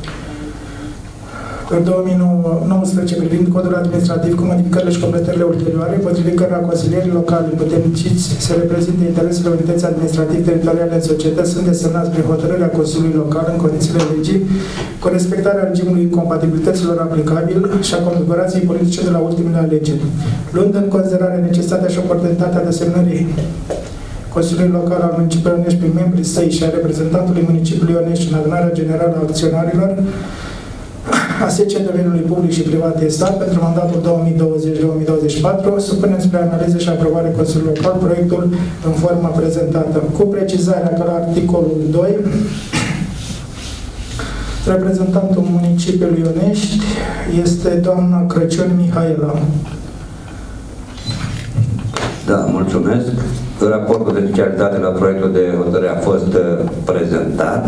în 2019 privind codul administrativ cu modificările și completările ulterioare, potrivit cărora consilierii locali puternici se reprezintă interesele unității administrativ-teritoriale în societăți sunt desemnați prin hotărârea Consiliului Local în condițiile legii, cu respectarea regimului incompatibilităților aplicabil și a configurației politice de la ultimele alegeri, luând în considerare necesitatea și oportunitatea desemnării Consiliului Local al municipiului Onești prin membrii săi și a reprezentantului municipiului Onești în adunarea generală a acționarilor ASC domeniului public și privat stat pentru mandatul 2020-2024, supunem spre analiză și aprobare Consiliului Local proiectul în forma prezentată, cu precizarea că la articolul 2 reprezentantul municipiului Onești este doamna Crăciun Mihaela. Da, mulțumesc. Raportul de specialitate la proiectul de hotărâre a fost prezentat.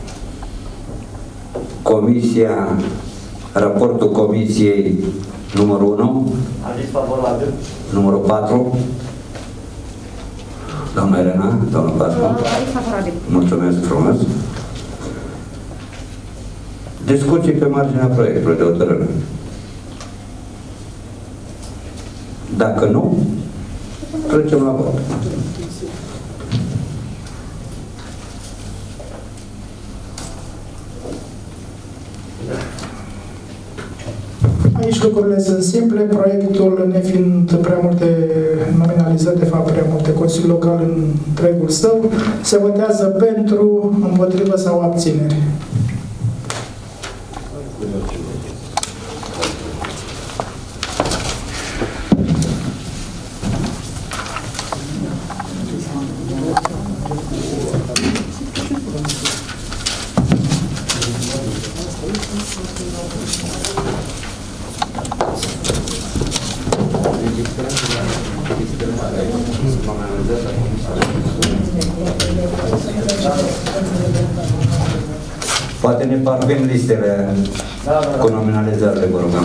Raportul Comisiei numărul 1. Aviz favorabil. Numărul 4. Doamna Elena, doamna 4. Aviz favorabil. Mulțumesc frumos. Discuții pe marginea proiectului de hotărâre. Dacă nu, trecem la vot. Aici lucrurile sunt simple, proiectul nefiind prea multe nominalizări, de fapt prea multe, Consiliul Local în întregul său, se votează pentru, împotrivă sau abținere. Poate ne parvim listele cu nominalizările, vă rugăm.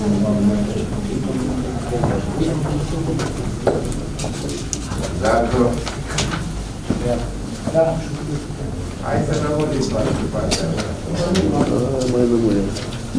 Dacă... Hai să ne auziți partea. Mai lămurim.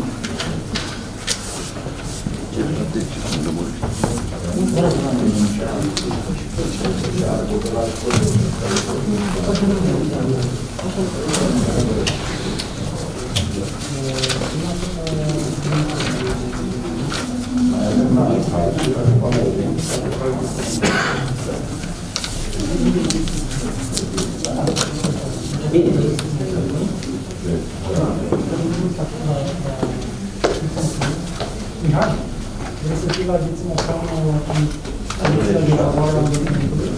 Vrei să fii la Ghețimă sau Comisia de Valoare a Învățământului?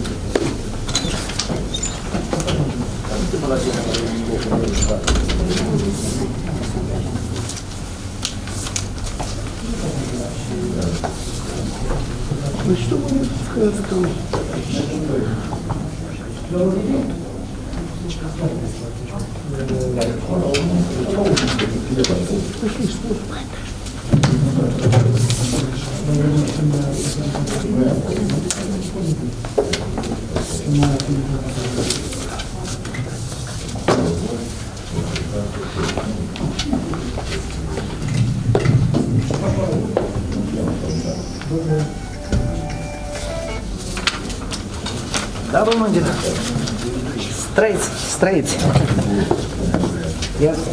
Ну что мы сказали? Да, Бумандина. Строить. Ясно.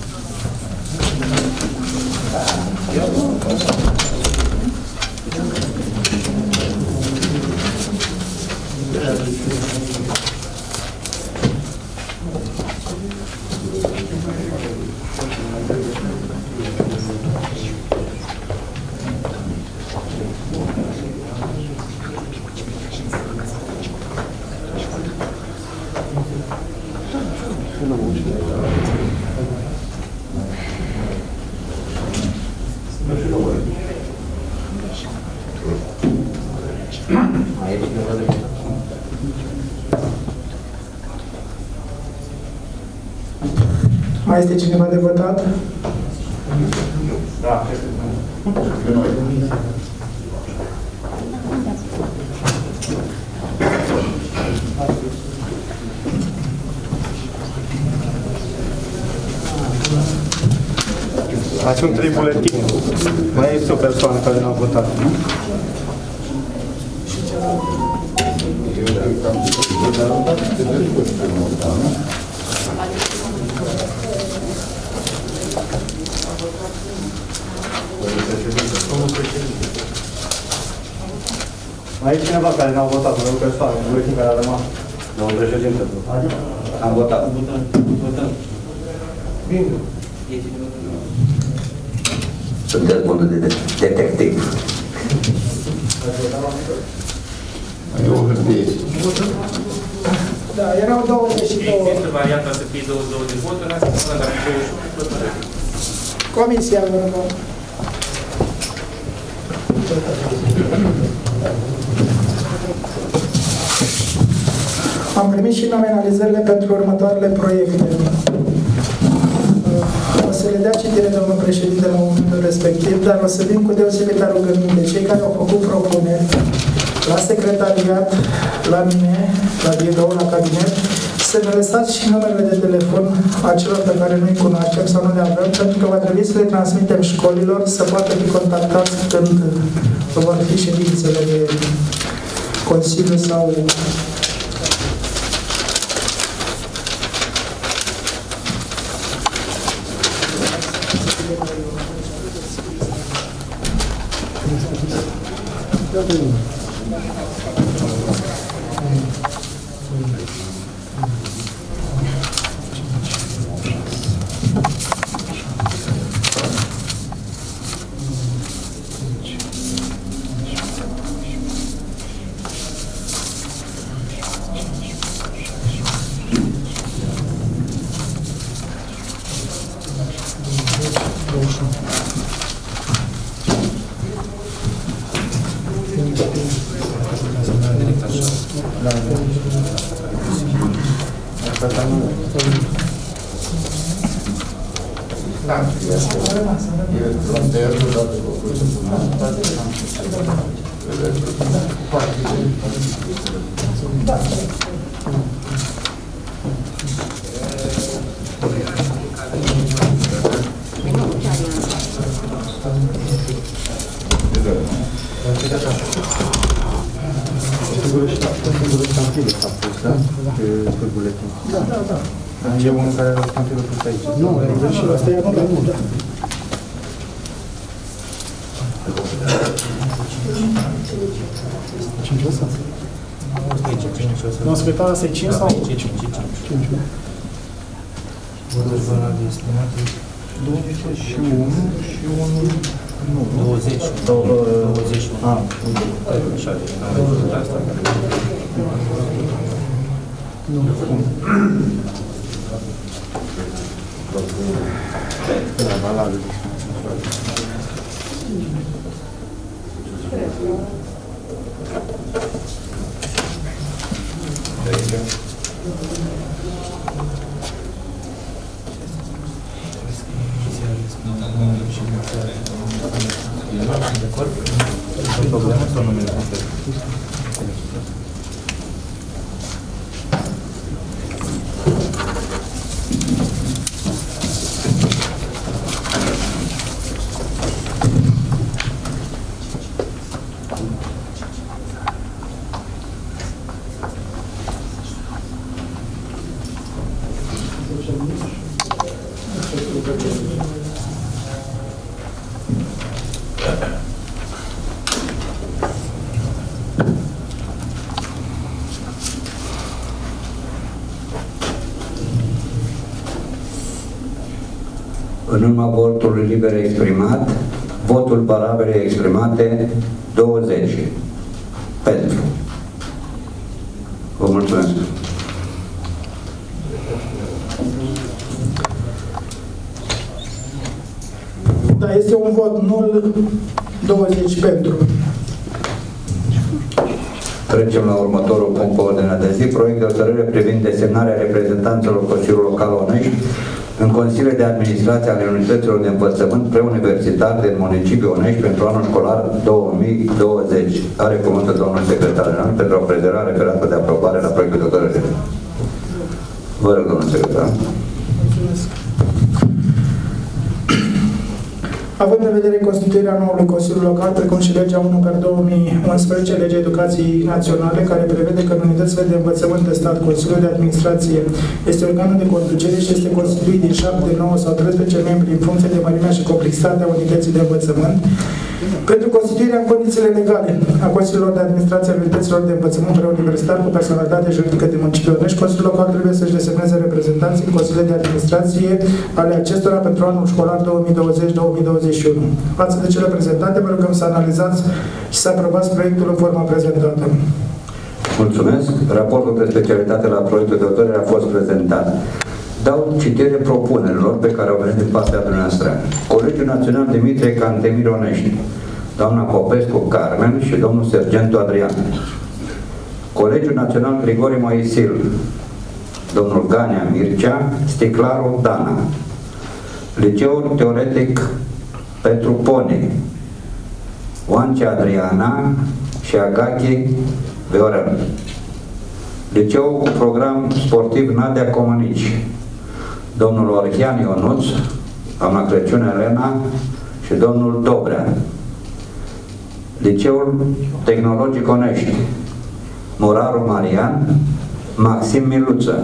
Mai este cineva de votat? Da. Mai sunt 3 buletine. Mai este o persoană care n-a votat. Mai e cineva care n-a votat, mai e o persoană, un buletin care a rămas. Domnul președinte, am votat. Bine. Sunteți bunul de detectiv. E o hârtie. Da, erau 22. Există varianta să fie 22 de voturi, asta să dacă 21 Comisia, vă rog. Am primit și nominalizările pentru următoarele proiecte. O să le dea citire, domnul președinte, la momentul respectiv, dar o să vin cu deosebită rugăminte. Cei care au făcut propuneri la secretariat, la mine, la birou, la cabinet, să ne lăsați și numerele de telefon a celor pe care nu-i cunoaștem sau nu le avem, pentru că va trebui să le transmitem școlilor să poată fi contactați când vor fi ședințele de Consiliu sau E unul care are contilul pus aici. Nu, și ăsta e anulat. Da. Cinci o să? Nu, secretarul ăsta e 5 sau? 5. Vădări banale estimate 21 și 1... Nu, 20. 20. Așa, n-am văzut asta. Nu, cum? Da, valabil. De acord? Sunt probleme sau nu mi-le conferi? În urma votului liber exprimat, votul valabile exprimate 20 pentru. Vă mulțumesc. Da, este un vot nul, 20 pentru. Trecem la următorul punct pe ordinea de zi, proiect de hotărâre privind desemnarea reprezentanților Consiliului Local Onești în Consiliul de Administrație ale Unităților de Învățământ preuniversitar din municipiul Onești pentru anul școlar 2020. Are cuvântul domnul secretar general pentru o prezerare referată de aprobare la proiectul de hotărâre. Vă rog, domnul secretar. Mulțumesc. Având în vedere constituirea noului Consiliu Local, precum și legea 1/2011, legea Educației Naționale, care prevede că în unitățile de învățământ de stat, Consiliul de Administrație este organul de conducere și este constituit din 7, 9 sau 13 membri în funcție de mărimea și complexitatea unității de învățământ. Pentru constituirea în condițiile legale a Consiliilor de Administrație a unităților de învățământ preuniversitar cu personalitate juridică de municipiul Onești, Consiliul Local trebuie să-și desemneze reprezentanții în Consiliul de Administrație ale acestora pentru anul școlar 2020-2021. Față de cele prezentate, vă rugăm să analizați și să aprobați proiectul în forma prezentată. Mulțumesc. Raportul de specialitate la proiectul de hotărâre a fost prezentat. Dau citire propunerilor pe care au venit din partea dumneavoastră. Colegiul Național Dimitrie Cantemir Onești, doamna Popescu Carmen și domnul Sergentu Adrian. Colegiul Național Grigore Moisil, domnul Ganea Mircea, Sticlaru Dana. Liceul Teoretic Petru Poni, Oancea Adriana și Agachi Viorel. Liceul cu program sportiv Nadia Comănici, domnul Orhian Ionuț, doamna Crăciun Elena și domnul Dobrea. Liceul Tehnologic Onești, Moraru Marian, Maxim Miluță.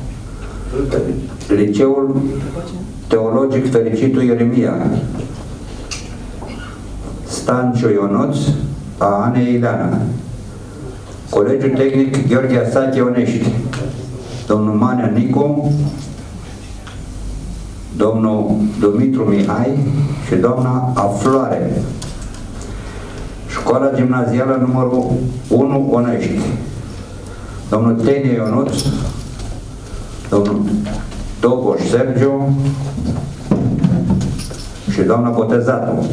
Liceul Teologic Fericitul Ieremia, Stanciu Ionuț, Ane Ileana. Colegiul Tehnic Gheorghe Asache Onești, domnul Manea Nicu, domnul Dumitru Mihai și doamna Afloare. Școala Gimnazială numărul 1 Onești, domnul Tenie Ionuț, domnul Doboș Sergiu și doamna Botezatu.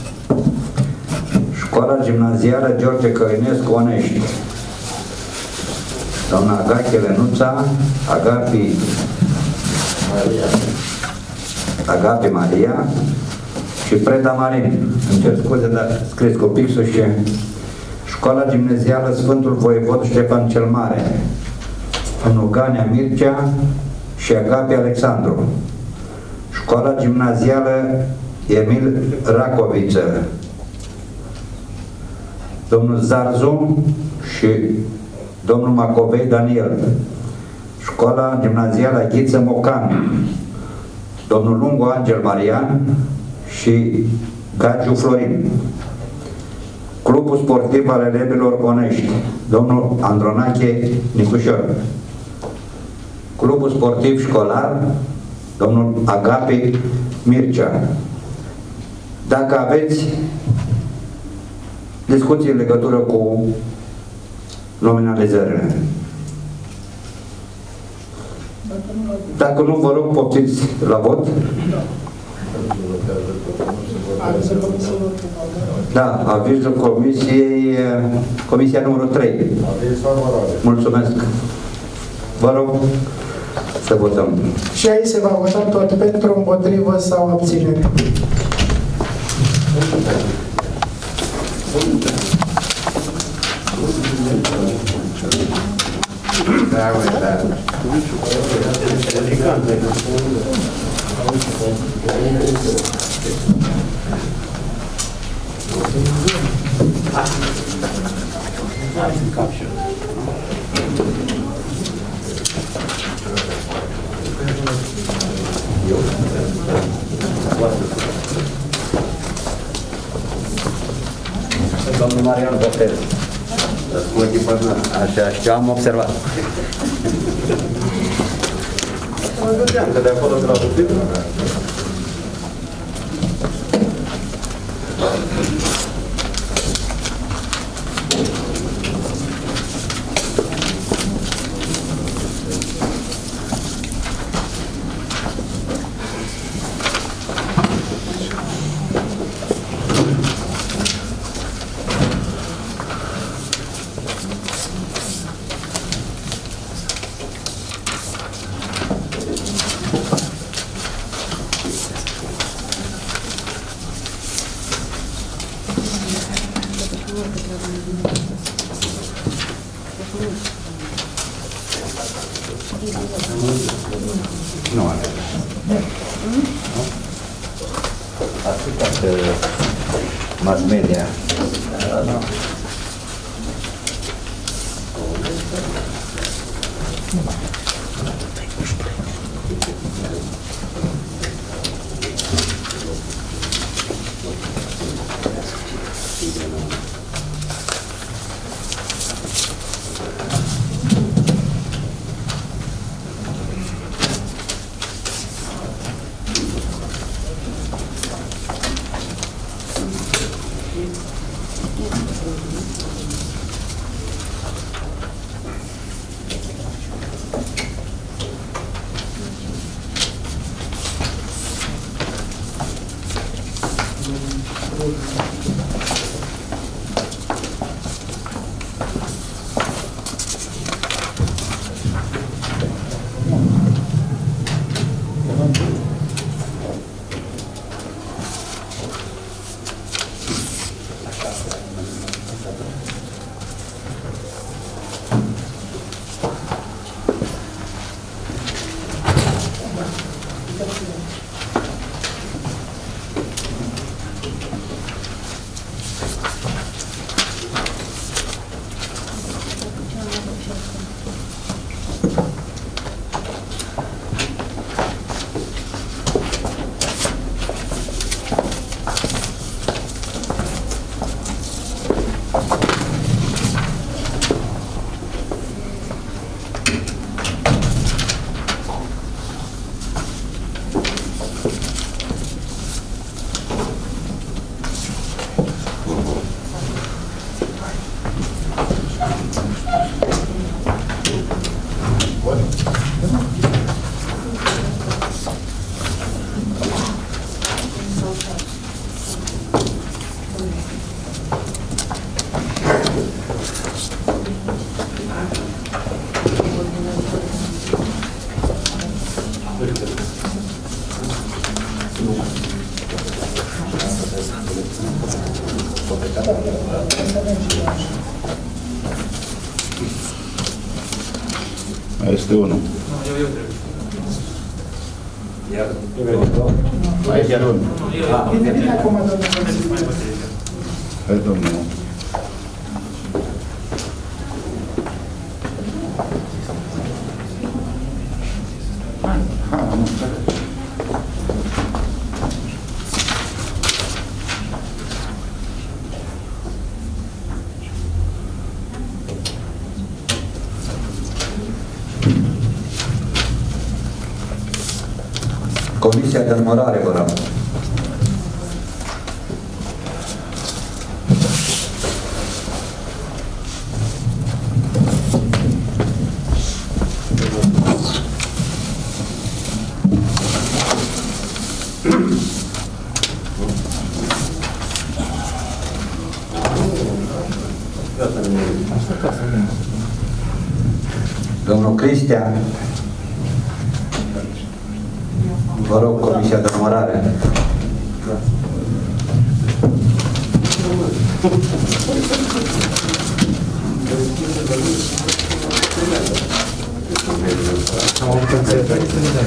Școala Gimnazială George Căinescu Onești, doamna Agache Lenuța, Agapi Agape Maria și Preda Marin. Îmi cer scuze dacă scris cu pixul și Școala Gimnazială Sfântul Voievod Ștefan cel Mare, domnul Ganea Mircea și Agape Alexandru. Școala Gimnazială Emil Racoviță, domnul Zarzu și domnul Macovei Daniel. Școala Gimnazială Ghiță Mocan, domnul Lungu Angel Marian și Gagiu Florin. Clubul Sportiv al Elevilor Onești, domnul Andronache Nicușor. Clubul Sportiv Școlar, domnul Agape Mircea. Dacă aveți discuții în legătură cu nominalizările. Dacă nu, vă rog, poftiți la vot. Da, avizul comisiei, comisia numărul 3. Mulțumesc. Vă rog să votăm. Și aici se va vota tot pentru, împotrivă sau abținere. Domnul Marian Botel. Așa, știu, am observat. Mă gândeam că de acolo de la putere. Nu are. Atâta mass media. Mai este unul. Mai este unul. Bine, acum, domnul. Hai, domnul. Comisia de numărare, vă rog. Domnul Cristian. Vă rog, Comisia de numărare. Am avut înțelegere.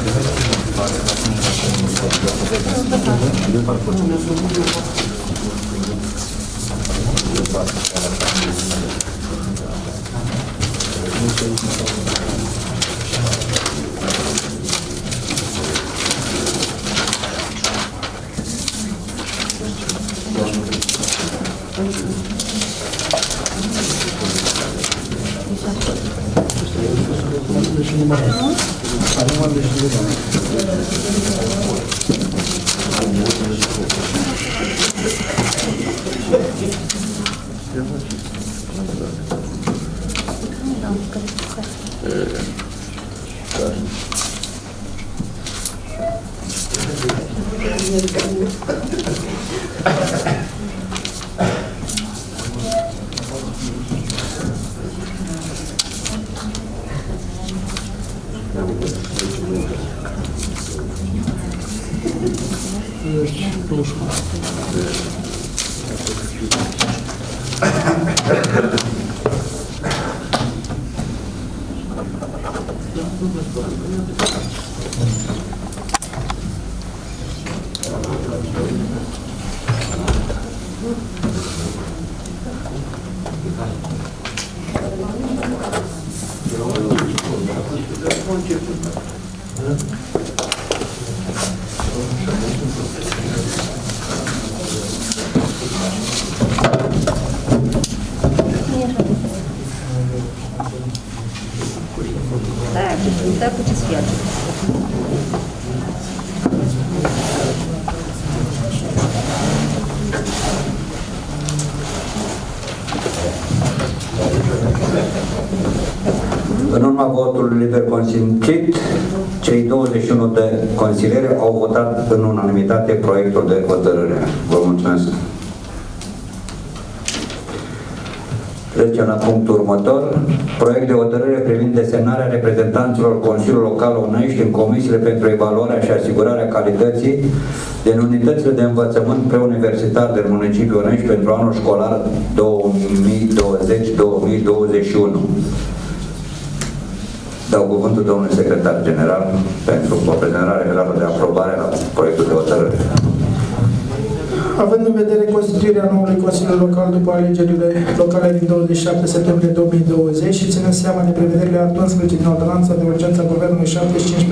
Da, puteți fi atât. În urma votului liber consimțit, cei 21 de consilieri au votat în unanimitate proiectul de hotărâre. Vă mulțumesc. Trecem la punctul următor. Proiect de hotărâre privind desemnarea reprezentanților Consiliului Local Onești în comisiile pentru evaluarea și asigurarea calității din unitățile de învățământ preuniversitar din municipiul Onești pentru anul școlar 2020-2021. Dau cuvântul domnului secretar general pentru o prezentare generală de aprobare la proiectul de hotărâre. Având în vedere constituirea noului Consiliu Local după alegerile locale din 27 septembrie 2020 și ținând seama de prevederile art. 11 din ordonanța de urgență a Guvernului 75 pe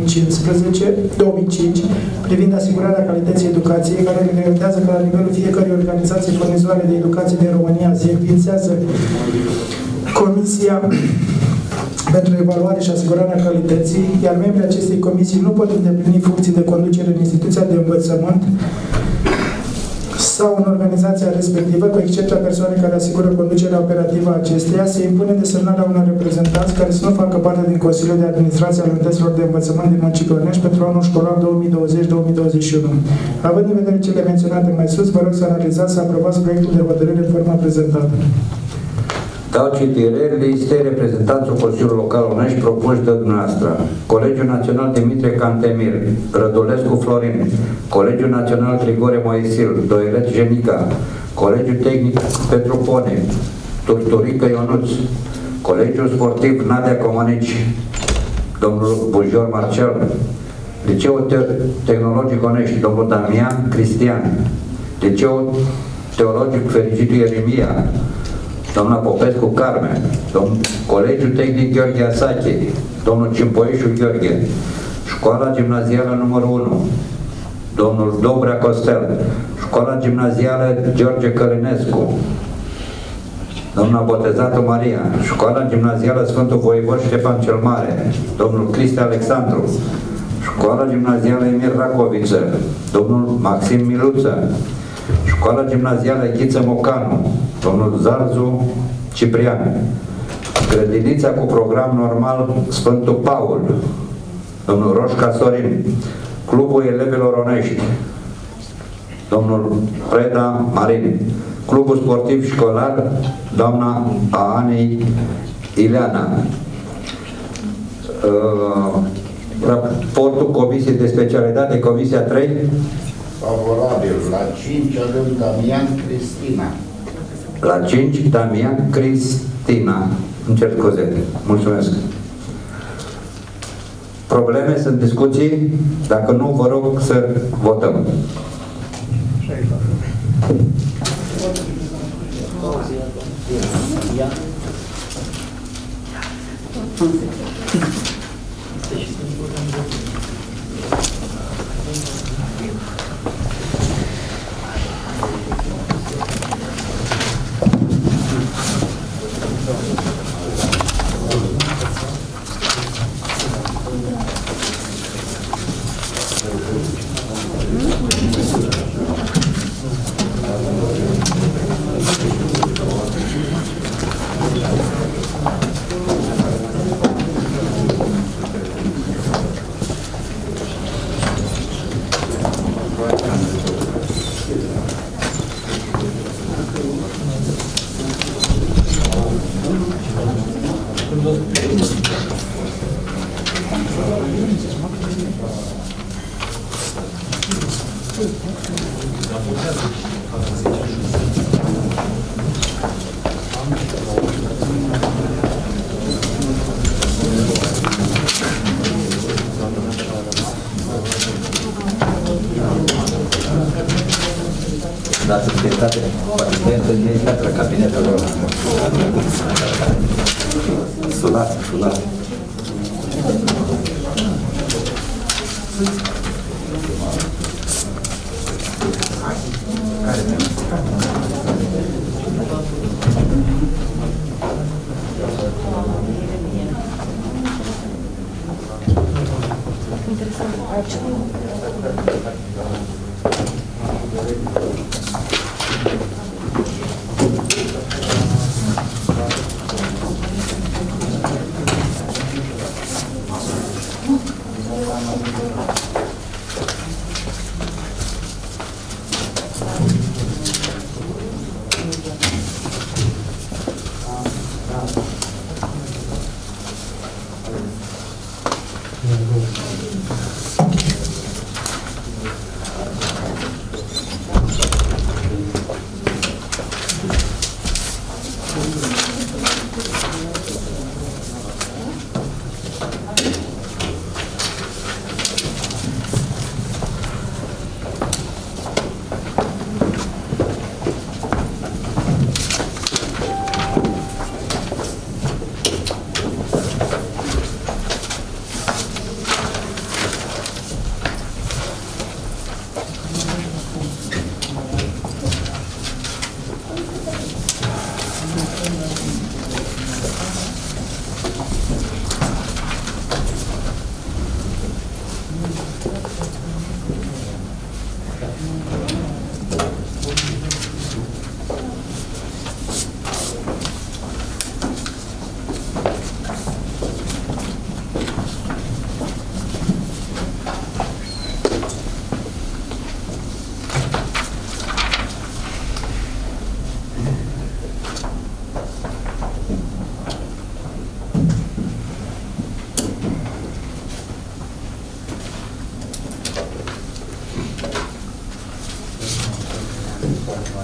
2005 privind asigurarea calității educației, care reglementează că la nivelul fiecărei organizații furnizoare de educație din România se înființează Comisia pentru evaluare și asigurarea calității, iar membrii acestei comisii nu pot îndeplini funcții de conducere în instituția de învățământ sau în organizația respectivă, cu excepția persoanei care asigură conducerea operativă a acesteia, se impune desemnarea unor reprezentanți care să nu facă parte din Consiliul de Administrație al Unităților de Învățământ din municipiul Onești pentru anul școlar 2020-2021. Având în vedere cele menționate mai sus, vă rog să analizați, să aprobați proiectul de hotărâre în forma prezentată. Dau citire listei reprezentanțul Consiliului Local Onești propuși de dumneavoastră. Colegiul Național Dimitrie Cantemir, Rădulescu Florin, Colegiul Național Grigore Moisil, Doilet Jenica, Colegiul Tehnic Petru Pone, Turturică Ionuț, Colegiul Sportiv Nadia Comănici, domnul Bujor Marcel, Liceul Tehnologic Onești, domnul Damian Cristian, Liceul Teologic Fericitul Ieremia, doamna Popescu Carmen, Colegiul Tehnic Gheorghe Asache, domnul Cimpoișu Gheorghe, Școala Gimnazială numărul 1, domnul Dobrea Costel, Școala Gimnazială George Călinescu, doamna Botezatu Maria, Școala Gimnazială Sfântul Voivod Ștefan cel Mare, domnul Cristi Alexandru, Școala Gimnazială Emir Racoviță, domnul Maxim Miluță, Școala Gimnazială Ghiță Mocanu, domnul Zarzu Ciprian, Grădinița cu program normal Sfântul Paul, domnul Roșca Sorin, Clubul Elevilor Onești, domnul Preda Marin, Clubul Sportiv Școlar, doamna Ani Ileana. Raportul Comisiei de Specialitate, Comisia 3. Favorabil. La 5 avem Damian Cristina. La 5, Damian Cristina. Îmi cer scuze. Mulțumesc. Probleme? Sunt discuții? Dacă nu, vă rog să votăm. Dați întâlnitate, întâlnitate la cabinetul lor. Sunați.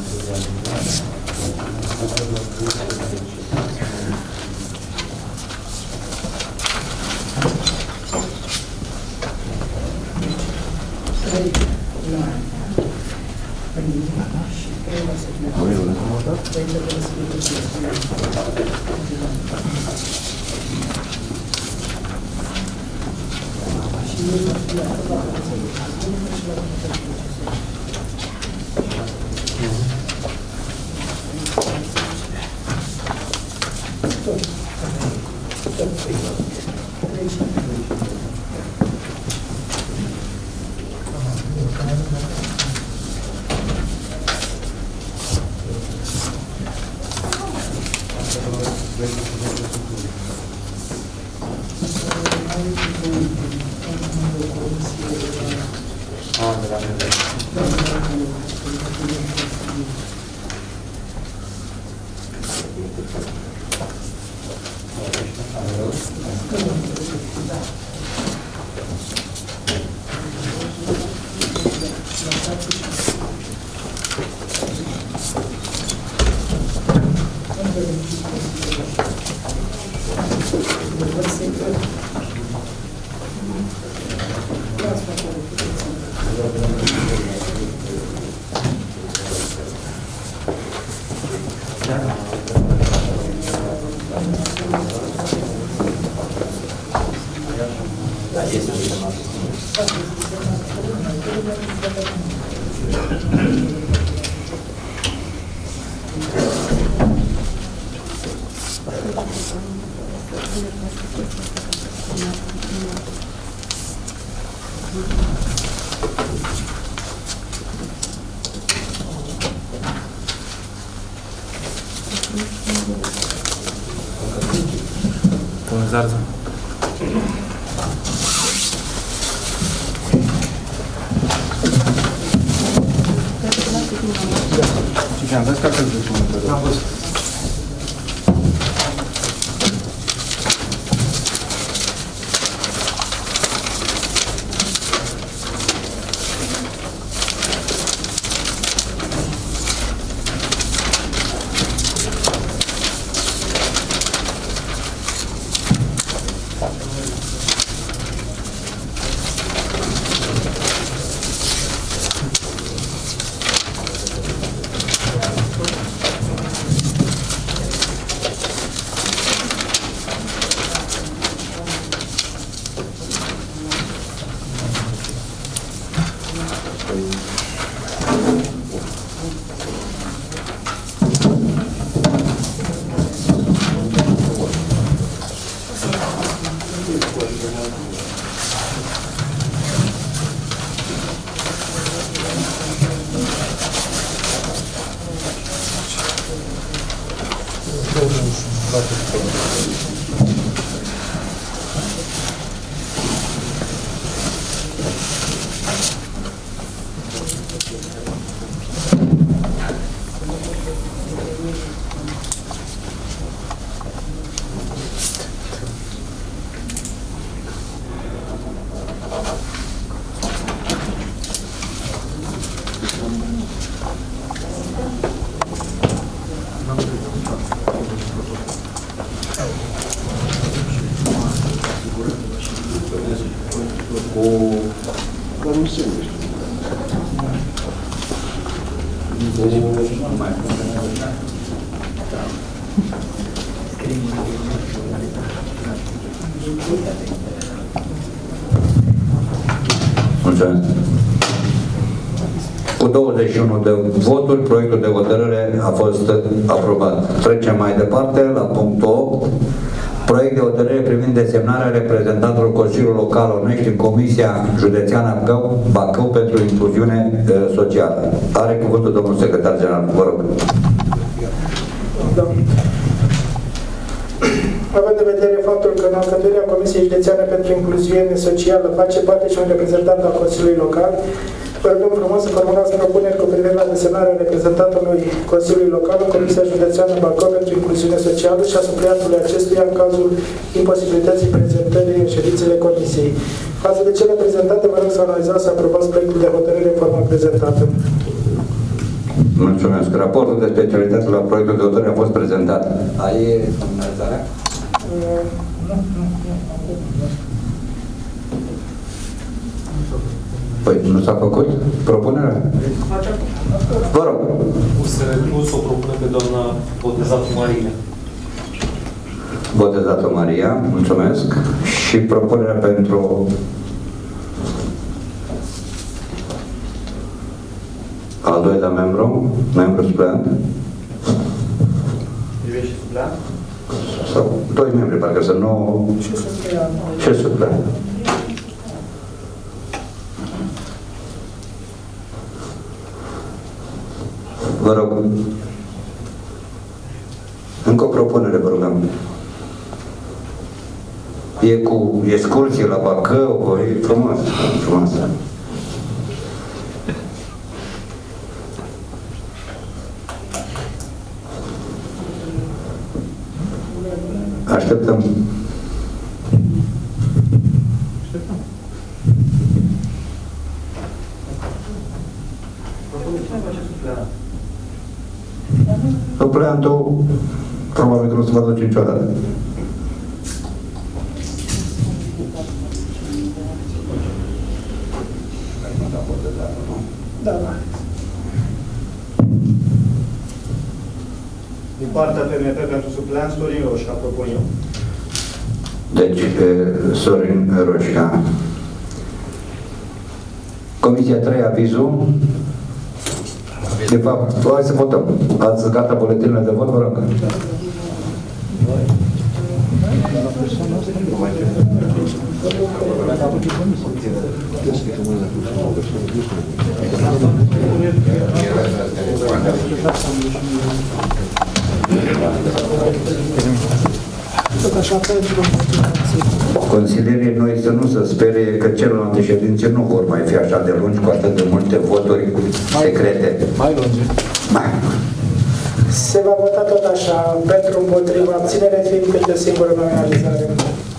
Zarza. Cișan, dați cartea de documentă. Am văzut. Mulțumesc. Cu 21 de voturi, proiectul de hotărâre a fost aprobat. Trecem mai departe la punctul 8. Proiect de hotărâre privind desemnarea reprezentantului Consiliului Local Onești în Comisia Județeană Bacău pentru Incluziune Socială. Are cuvântul domnul secretar general. Vă rog. Da. Având în vedere faptul că în alcătuirea Comisiei Județeană pentru Incluziune Socială face parte și un reprezentant al Consiliului Local, vă rugăm frumos să formulați propuneri cu privire la desemnarea reprezentantului Consiliului Local în Comisia Județeană Bacău pentru Incluziune Socială și a supliantului acestuia în cazul imposibilității prezentării în ședințele Comisiei. Față de cele prezentate, vă rog să analizați și aprobați proiectul de hotărâre în forma prezentată. Mulțumesc. Raportul de specialitate la proiectul de hotărâre a fost prezentat. Ai finalizarea? Păi, nu s-a făcut propunerea? Vă rog. USR Plus o propune pe doamna Botezatu Maria. Botezatu Maria, mulțumesc. Și propunerea pentru al doilea membru supleant. Privește și supleant? Sau doi membri, parcă să nu... Și supleant. Vă rog. Încă o propunere, vă rugăm. E cu excursie la Bacău, e frumos, frumos. Așteptăm. Supleantul probabil că nu se va duce niciodată. Da, da. Din partea PMP pentru supleanți, Sorin Roșca, propun eu. Deci, Sorin Roșca. Comisia 3, avizul. De fapt, hai să votăm. Ați gata buletinele de vot, vă rog. Consilierii noi să nu se sperie că celelalte ședințe nu vor mai fi așa de lungi cu atât de multe voturi secrete. Mai lungi. Se va vota tot așa, pentru împotriva, abținere fiind câte o singură nominalizare.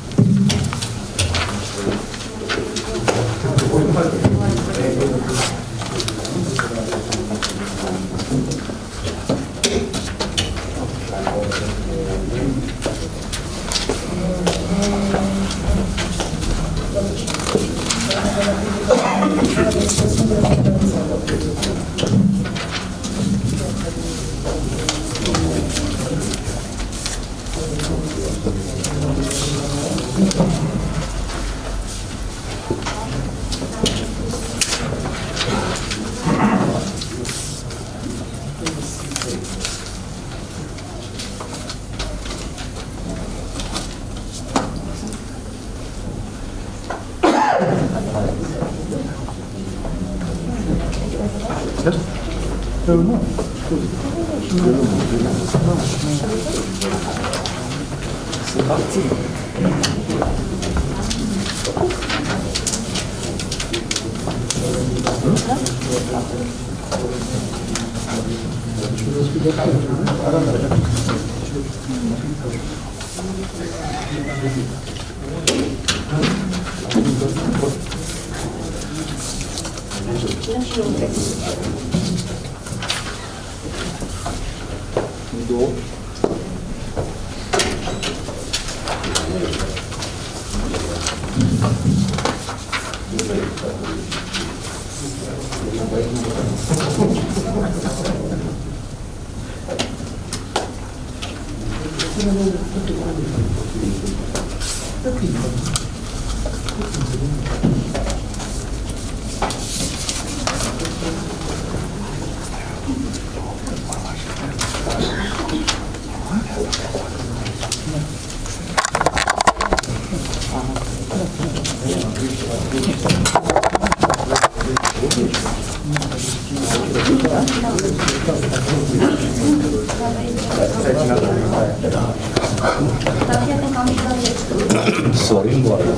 Sorin Boară.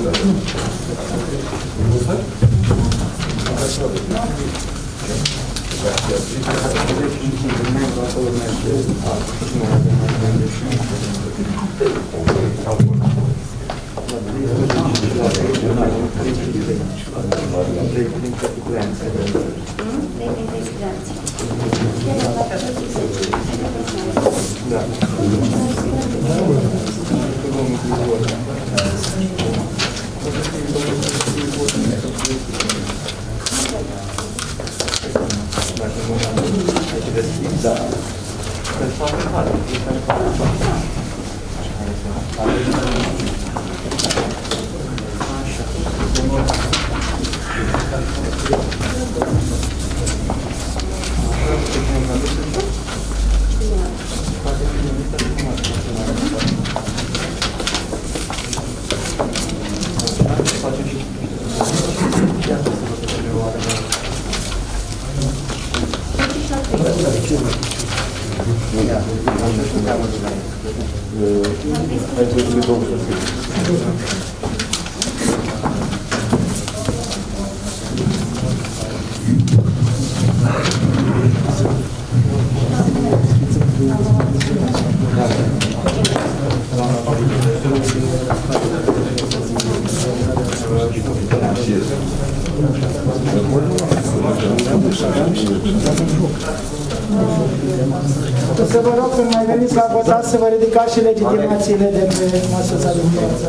Să vă rog, când mai veniți la votat, să vă ridicați și legitimațiile de pe măsuța din față.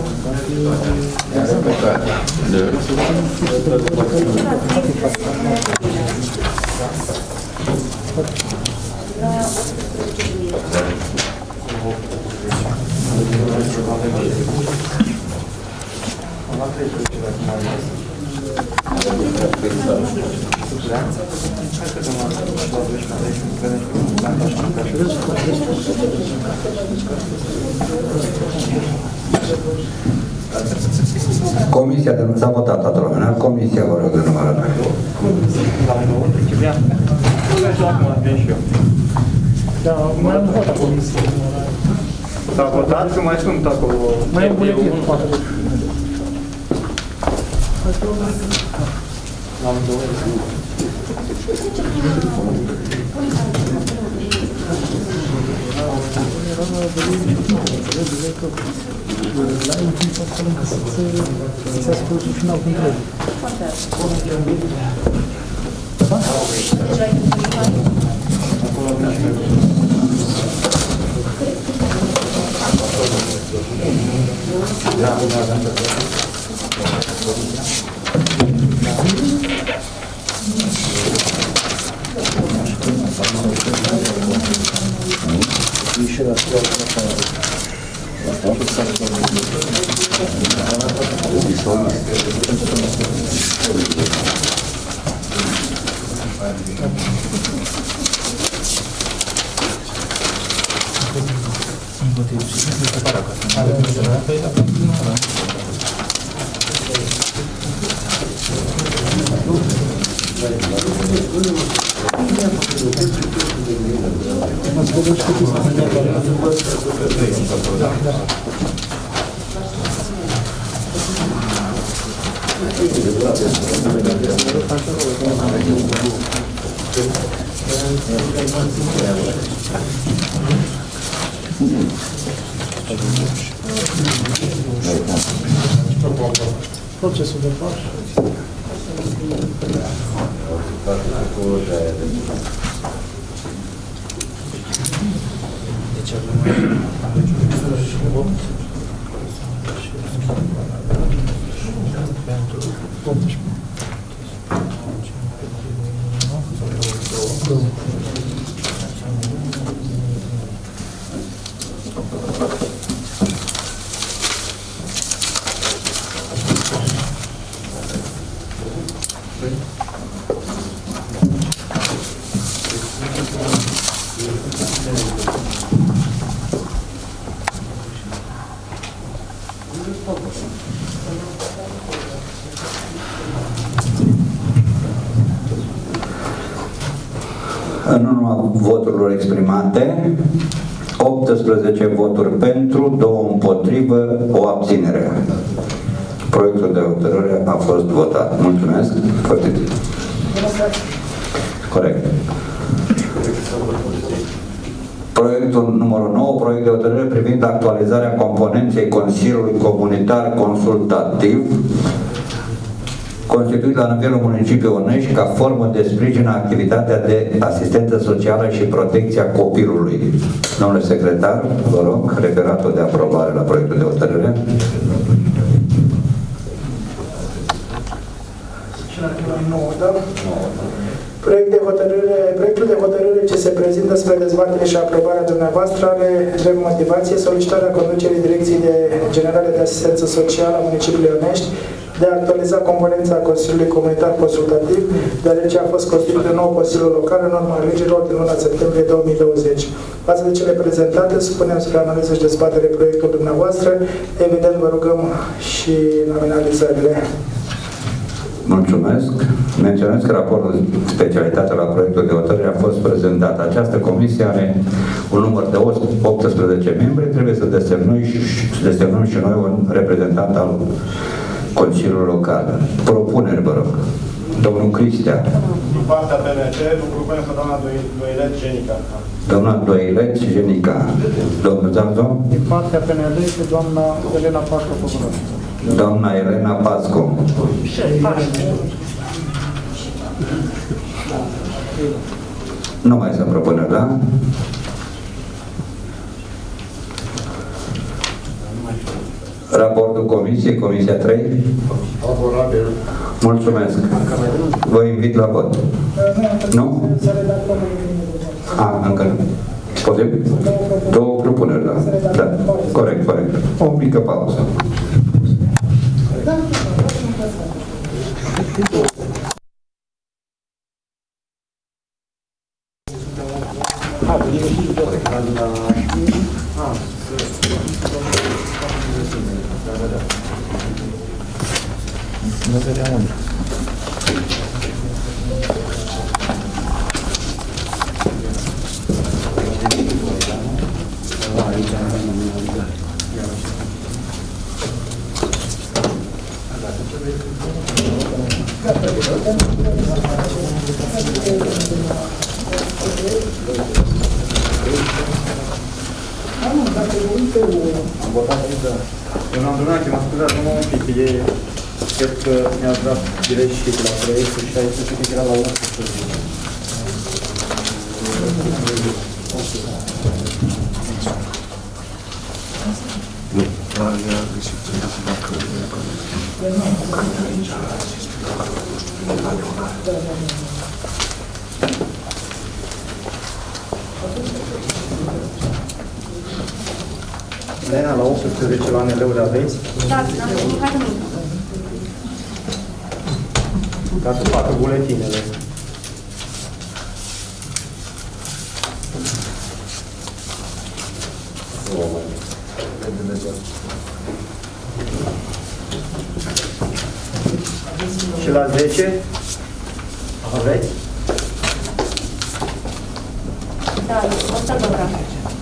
Comisia de s-a votat toată lumea. Comisia, vă rog, de numărătoare. Da, mai am votat comisia. S-a votat, că mai sunt acolo. Mai am buletin. Să spun și final cu întreg. Procesul de paș. În urma voturilor exprimate, 18 voturi pentru, 2 împotrivă, o abținere. Proiectul de hotărâre a fost votat. Mulțumesc. Foarte corect. Proiectul numărul 9, proiect de hotărâre privind actualizarea componenței Consiliului Comunitar Consultativ constituit la nivelul municipiului Onești ca formă de sprijin a activitatea de asistență socială și protecția copilului. Domnule secretar, vă rog, referatul de aprobare la proiectul de hotărâre. Proiectul de hotărâre ce se prezintă spre dezbatere și aprobarea dumneavoastră are drept motivație solicitarea conducerii Direcției Generale de Asistență Socială a municipiului Onești de a actualiza componența Consiliului Comunitar Consultativ, deoarece a fost constituit un nou Consiliu Local în urma alegerilor din luna septembrie 2020. Față de cele prezentate, supunem spre analiză și dezbatere proiectul dumneavoastră. Evident, vă rugăm și nominalizările. Mulțumesc. Menționez că raportul specialitate la proiectul de hotărâre a fost prezentat. Această comisie are un număr de 18 membri. Trebuie să desemnăm și noi un reprezentant al Consiliului Local. Propuneri, vă rog. Domnul Cristea. Din partea PNT, vă propunem pe doamna Doilet Genica. Doamna Doilet Genica. Domnul Zanzo. Din partea PNL este doamna Elena Pasco. Doamna Elena Pasco. Nu mai sunt propuneri, da? Raportul Comisiei, Comisia 3. Favorabil. Mulțumesc. Vă invit la vot. Nu? Încă nu. Putem? Două propuneri, da. Da. Corect, corect. O mică pauză. Nu vedeam unde. Eu n-am donat, m-am scuzat numai un pic, cred că mi-a dat direct și de la proiectul și aici cred că era la 11. Nu, a greșit. Elena, la 18 la ANL-uri aveți? Da, hai să nu. Ca să facă buletinele. Și la 10? Aveți? Da, o să vă vreau.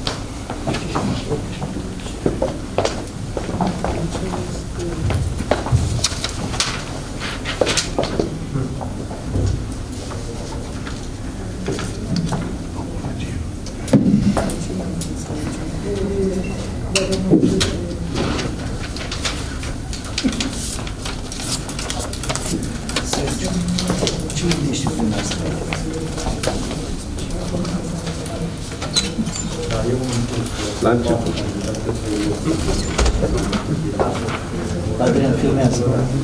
La început. Adrian, filmează.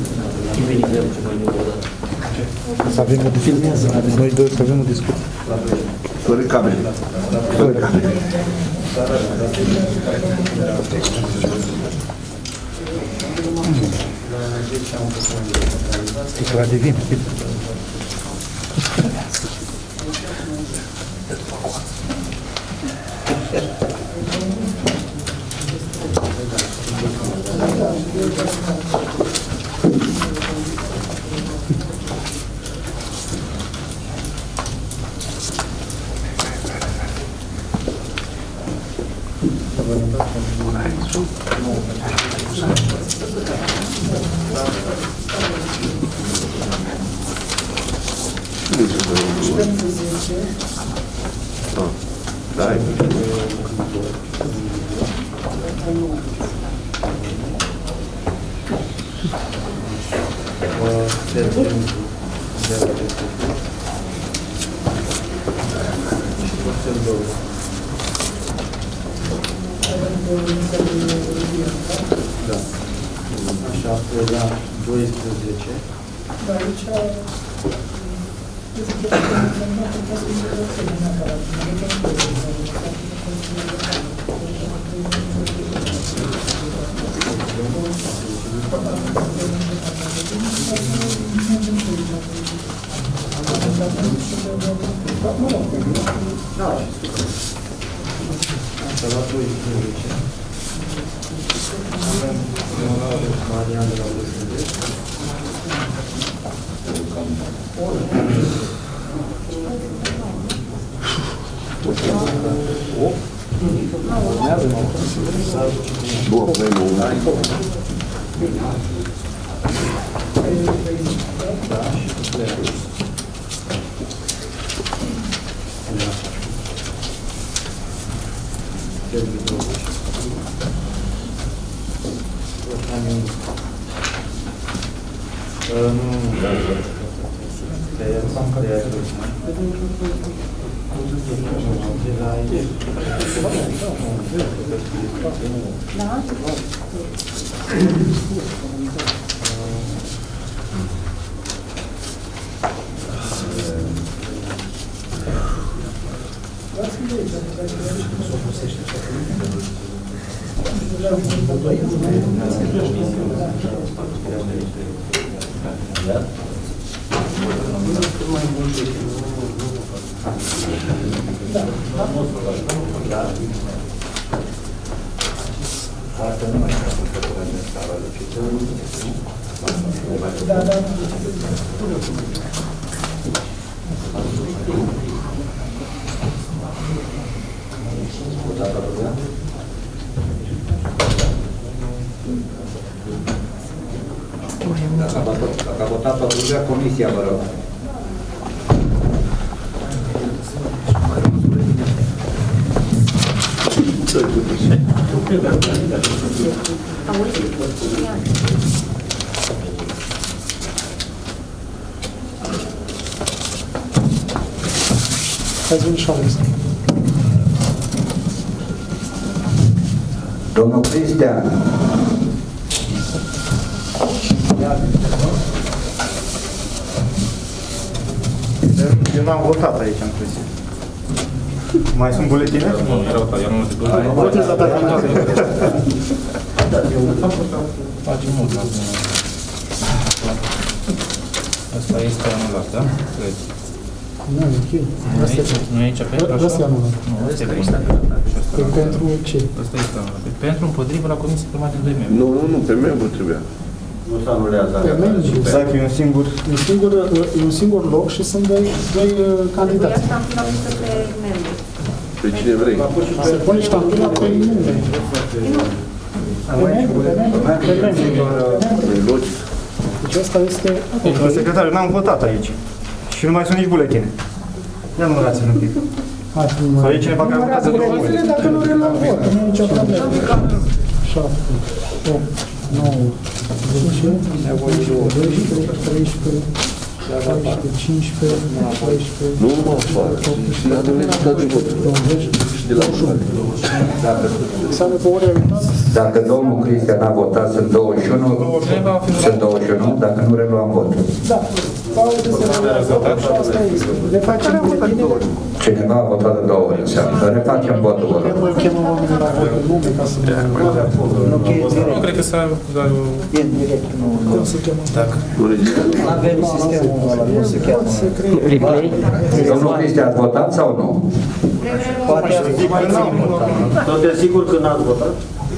Să avem o discuție. Noi doi să avem o discuție. Fără camere. Fără camere. Sticla de vin. Da, Da. Așa, pe la 12. Da, aici... Asta la 12. Avem Marian de la USD. Bun, Dacă a votat toată lumea, comisia, vă rog. Ați venit și ales. Domnul Cristian. Eu n-am votat aici, am crezut. Mai sunt buletine? Nu, era votat, eu nu am votat. Facem mult la asta este anulat, da? Cred. Nu, e ok. Nu e aici pentru așa? Asta e anulat. Nu, asta e pentru. Pentru ce? Asta este anulat. Pentru împotrivă la comisie format de 2 membri. Nu, pe membru trebuia. Nu se anulează. Exact, e un singur loc și sunt doi candidați. Pe cine vrei? Se pune ștampila pe nume. Pe membru. Deci asta este... Secretarul, n-am votat aici. Și nu mai sunt nici buletine. Ia numărați un pic. Sau e cineva care a votat de două buletine. Dacă nu reluăm vot, nu e nicio problemă. 7, 8, 9, 10, 11, 13, 14, 15, 16, Nu mă fac. Și la dumneavoastră de vot. 20, Și de la 21. Înseamnă că ori ai uitat. Dacă domnul Cristian a votat, sunt 21. Sunt 21, dacă nu reluăm votul. Da. Le facem buletinele. Cineva a votat de 2 ori, înseamnă. Refacem votul, vă rog. Noi chemăm oamenii la votul nume ca să Nu cred că s-a... E direct, nu. Cum se cheamă? Dacă. Avem sistemul ăla, cum se cheamă? Replay? Domnul Cristian, ați votat sau nu? Poate să zic că n-am votat. Tot e sigur că n-ați votat?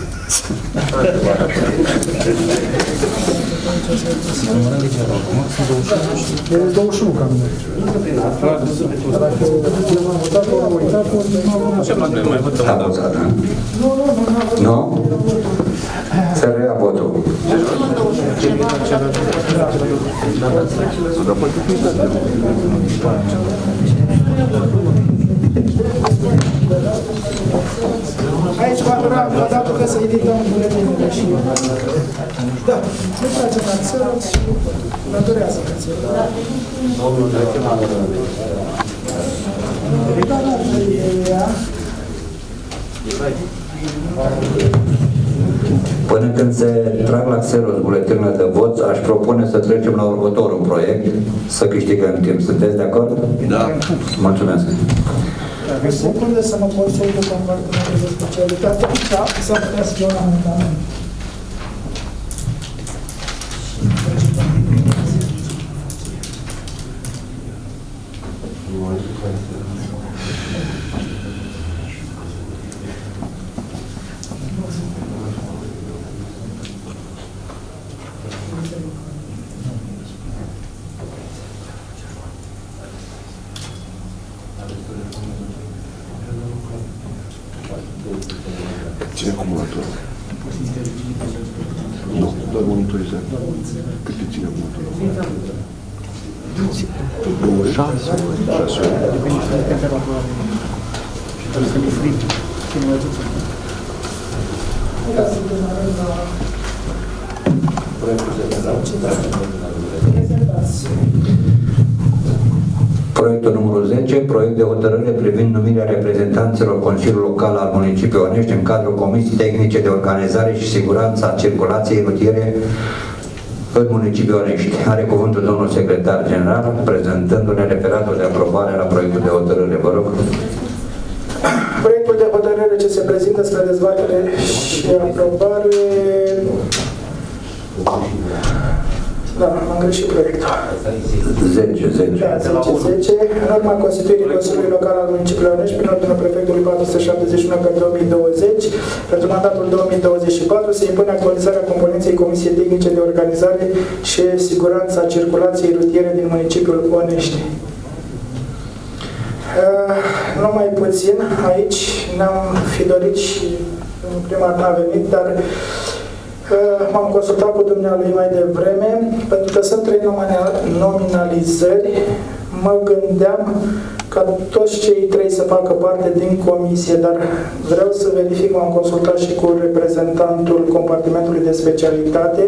El e 21 ca număr. Dacă cineva a votat, ori a uitat, ori Ce problemă? Mai votăm. A votat, da? Nu? Se reia votul. Aici va dura la datul că să edităm buletinele și eu. Da, ne facem la Xerox și ne durează la Xerox. Până când se trag la Xerox buletinele de vot, aș propune să trecem la următorul proiect, să câștigăm timp. Sunteți de acord? Da. Mulțumesc. O secundă să mă consult cu compartimentul de specialitate. Da, s-ar putea să fiu la amendament. Ține acumulatorul. Nu, doar monitorizare. Cât te ține acumulatorul? 6 ore. Proiectul numărul 10, proiect de hotărâre privind numirea reprezentanților Consiliului Local al Municipiului Onești în cadrul Comisiei Tehnice de Organizare și Siguranță a Circulației Rutiere în Municipiul Onești. Are cuvântul domnul secretar general, prezentându-ne referatul de aprobare la proiectul de hotărâre. Vă rog. Proiectul de hotărâre ce se prezintă spre dezbatere și aprobare... Da, am greșit proiectul. 10. Da, 10. În urma constituirii Consiliului Local al Municipiului Onești, prin ordinul Prefectului 471 pe 2020, pentru mandatul 2024, se impune actualizarea componenței Comisiei Tehnice de Organizare și Siguranță a Circulației Rutiere din Municipiul Onești. Numai puțin, aici ne-am fi dorit și primar n-a venit, dar m-am consultat cu dumnealui mai devreme, pentru că sunt 3 nominalizări, mă gândeam ca toți cei 3 să facă parte din comisie, dar vreau să verific, m-am consultat și cu reprezentantul compartimentului de specialitate.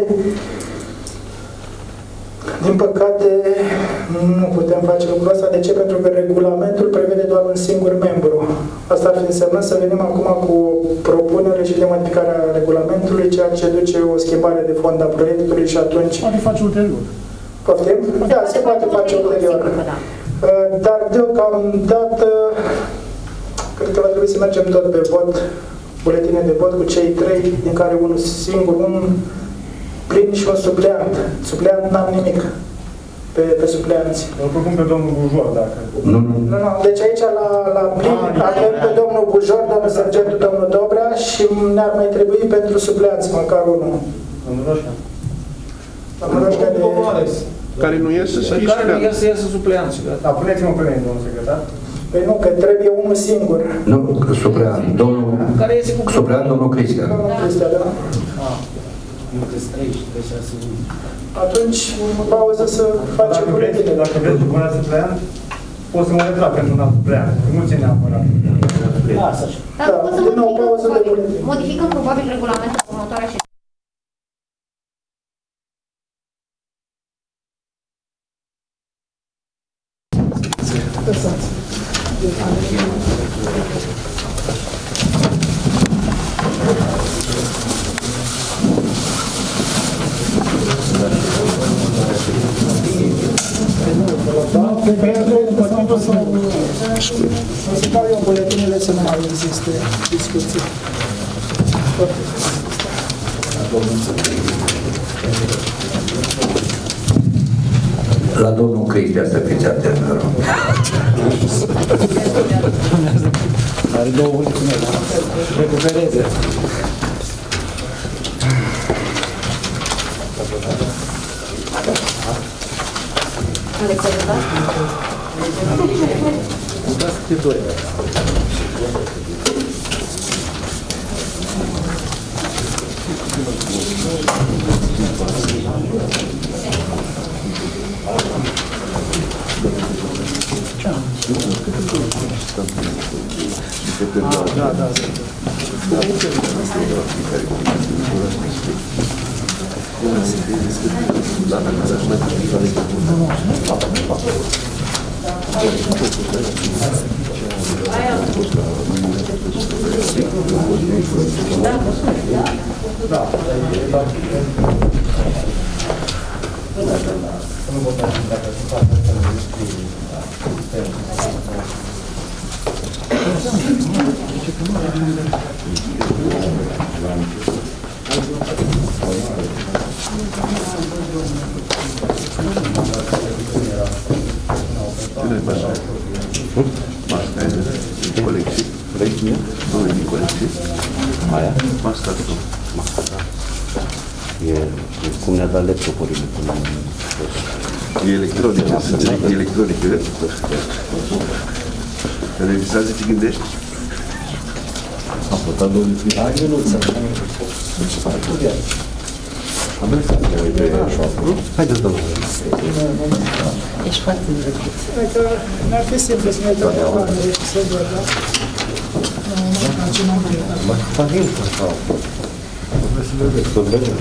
Din păcate, nu putem face lucrul ăsta. De ce? Pentru că regulamentul prevede doar un singur membru. Asta ar fi însemnat să venim acum cu o propunere și de modificare a regulamentului, ceea ce duce o schimbare de fond a proiectului și atunci... Poate face ulterior. Poftim? Da, se poate face ulterior. Dar deocamdată, cred că va trebui să mergem tot pe vot, buletine de vot cu cei 3, din care unul singur, unul plin și un supleant. Supleant n-am nimic pe supleanți. Îl propun pe domnul Bujor, dacă... Nu. Deci aici la plin avem pe domnul Bujor, domnul sergentul, domnul Dobrea și ne-ar mai trebui pentru supleanți, măcar unul. Domnul Roșca. Domnul Roșca de... Care nu iese să fie care nu iese, iese supleanți. Da, puneți-mă pe mine, domnul secretar. Păi nu, că trebuie unul singur. Nu, supleant, domnul... Care iese cu... Supleant, domnul Cristian. Domnul Cristian, da. Nu că aici, trebuie să atunci, în pauză să facem buletine. Dacă vreți să puneți supleant, pot să mă retrag pentru un alt supleant. Nu ține neapărat. Dar pot să modificăm probabil regulamentul următoarea și... O să dau eu buletinele să nu mai existe discuții. La domnul Cristian să fiți atent, vă rog. Are 2 ultime. Recupereze. Alexandru, Uitați câte 2. Da, Cum ne-a dat laptopurile? E electronic, să înțeleg, e electronic. Revizează ce gândești? Am votat 2 litri. Hai, Ionuță. Am vrut să mă uit pe șoapă. Haideți, domnule. Ești foarte drăguț. Adică n-ar fi simplu să ne dăm o cameră și să doar, da? Mă farin că sau. Vreau să vedeți, tot vedem.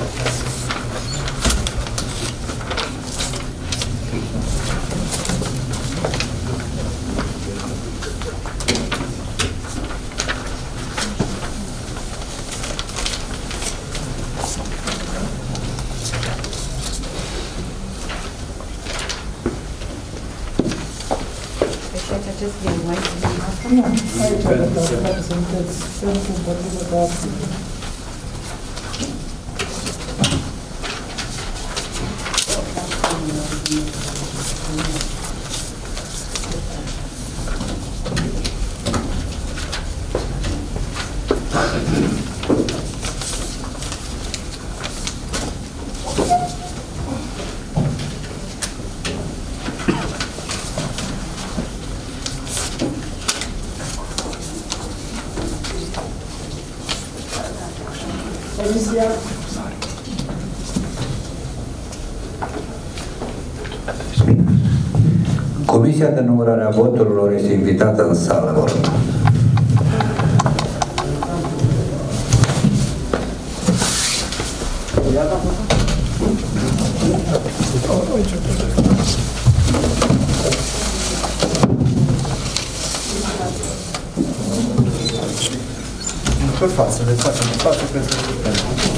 Nu, aici, dacă sunteți pentru împotrivă de acțiune. Comisia de numărare a voturilor este invitată în sală, vă rog. Pe față, le facem pe față pentru că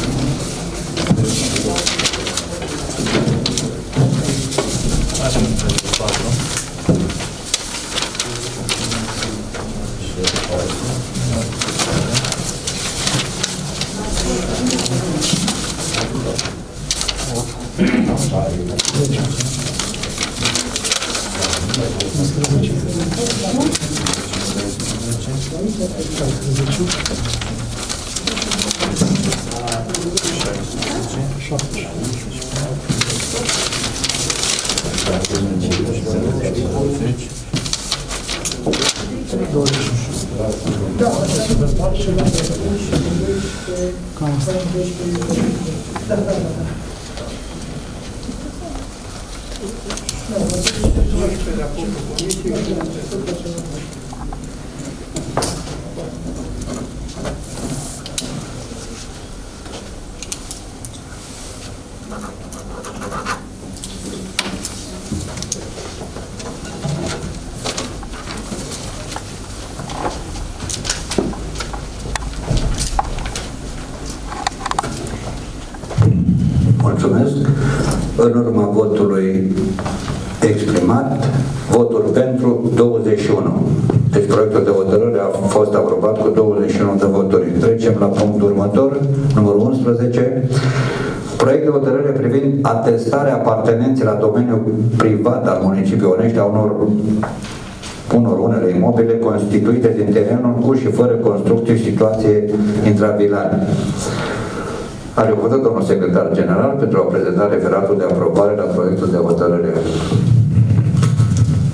Mulțumesc. În urma votului exprimat, votul pentru 21. Deci proiectul de hotărâre a fost aprobat cu 21 de voturi. Trecem la punctul următor, numărul 11. Proiect de hotărâre privind atestarea apartenenței la domeniul privat al municipiului Onești a unele imobile constituite din terenul cu și fără construcții și situație intravilare. Are cuvântul domnul secretar general pentru a prezenta referatul de aprobare la proiectul de hotărâre.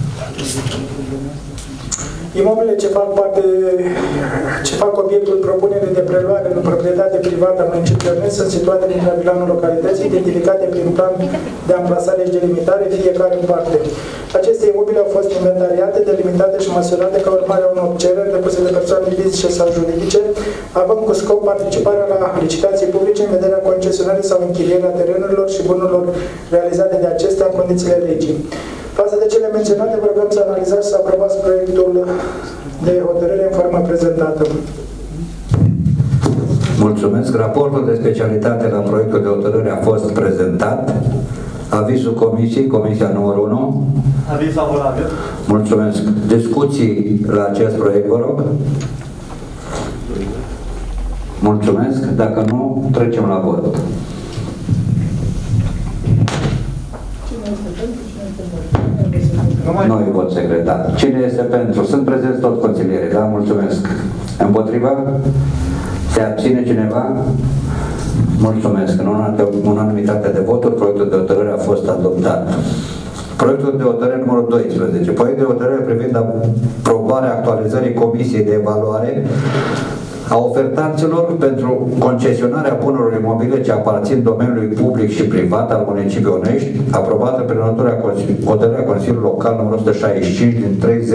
Imobilele ce fac obiectul propunerii terenului de preluare în proprietate privată a municipiului Ornești sunt situate din planul localității, identificate prin plan de amplasare și delimitare, fiecare în parte. Aceste imobile au fost inventariate, delimitate și măsurate ca urmare a unor cereri depuse de persoane fizice sau juridice, având cu scop participarea la licitații publice în vederea concesionării sau închirierea terenurilor și bunurilor realizate de acestea în condițiile legii. Față de cele menționate, vă rugăm să analizați și să aprobați proiectul de hotărâre în forma prezentată. Mulțumesc. Raportul de specialitate la proiectul de hotărâre a fost prezentat. Avizul comisiei, comisia numărul 1. Aviz favorabil. Mulțumesc. Discuții la acest proiect, vă rog. Mulțumesc. Dacă nu, trecem la vot. Nu e vot secretar. Cine este pentru? Sunt prezenți toți consilierii, da? Mulțumesc. Împotriva? Se abține cineva? Mulțumesc. În unanimitate de voturi, proiectul de hotărâre a fost adoptat. Proiectul de hotărâre numărul 12. Proiect de hotărâre privind aprobarea actualizării Comisiei de Evaluare a ofertanților pentru concesionarea bunurilor imobile ce aparțin domeniului public și privat al municipiului Ornești, aprobată prin hotărârea Consiliului Local numărul 165 din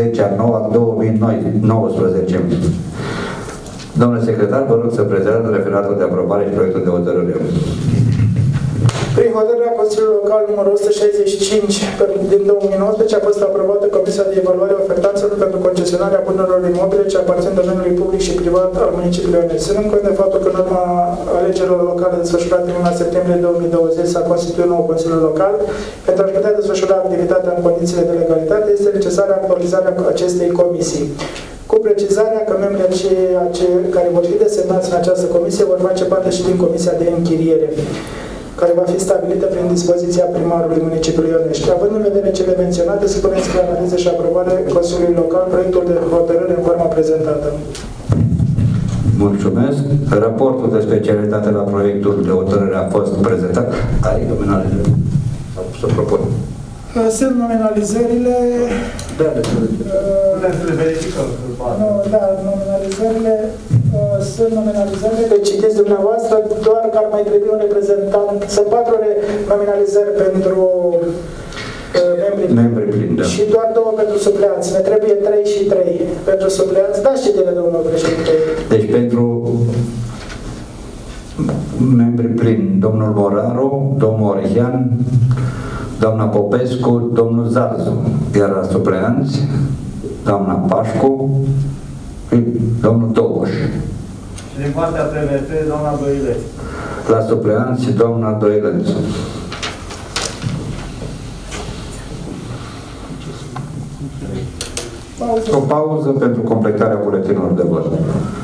30/9/2019. Domnule secretar, vă rog să prezentați referatul de aprobare și proiectul de hotărâre. Prin hotărârea Consiliului Local numărul 165 din 2019 a fost aprobată Comisia de Evaluare a Ofertanțelor pentru concesionarea bunurilor imobile ce aparțin domeniului public și privat al municipiului Ornești. Ținând cont de faptul că în urma alegerilor locale desfășurate în luna septembrie 2020 s-a constituit nou Consiliu Local, pentru a-și putea desfășura activitatea în condițiile de legalitate, este necesară actualizarea acestei comisii. Cu precizarea că membrii care vor fi desemnați în această comisie vor face parte și din Comisia de Închiriere, care va fi stabilită prin dispoziția primarului municipiului Ornești. Având în vedere cele menționate, se pune spre analiză și aprobare Consiliului Local proiectul de hotărâre în forma prezentată. Mulțumesc. Raportul de specialitate la proiectul de hotărâre a fost prezentat. Ai nominalizări? Să propun. Sunt nominalizările... Putem să le verificăm. Da, nominalizările sunt nominalizările. Deci citiți dumneavoastră, doar că ar mai trebui un reprezentant. Sunt 4 nominalizări pentru membrii plini, da. Și doar 2 pentru supleanți. Ne trebuie 3 și 3 pentru supleanți. Da, citire, domnul președinte. Deci pentru membrii plini, domnul Moraru, domnul Orihian, doamna Popescu, domnul Zarzu, iar la supleanți, doamna Pașcu și domnul Toboș. Și din partea PVP, doamna Doileț. La supleanți, doamna Doileț. O pauză pentru completarea buletinului de vot.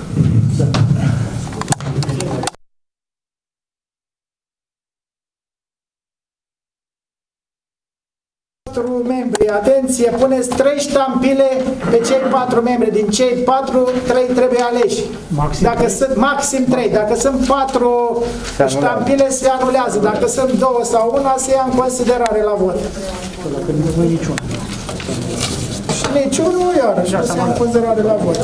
Membri, atenție, puneți 3 ștampile pe cei 4 membri. Din cei 4, 3 trebuie aleși. Maxim 3. Dacă sunt 4 ștampile, se anulează. Dacă sunt 2 sau 1, se ia în considerare la vot. Dacă nu e niciunul. Și niciunul, iarăși, se ia în considerare la vot.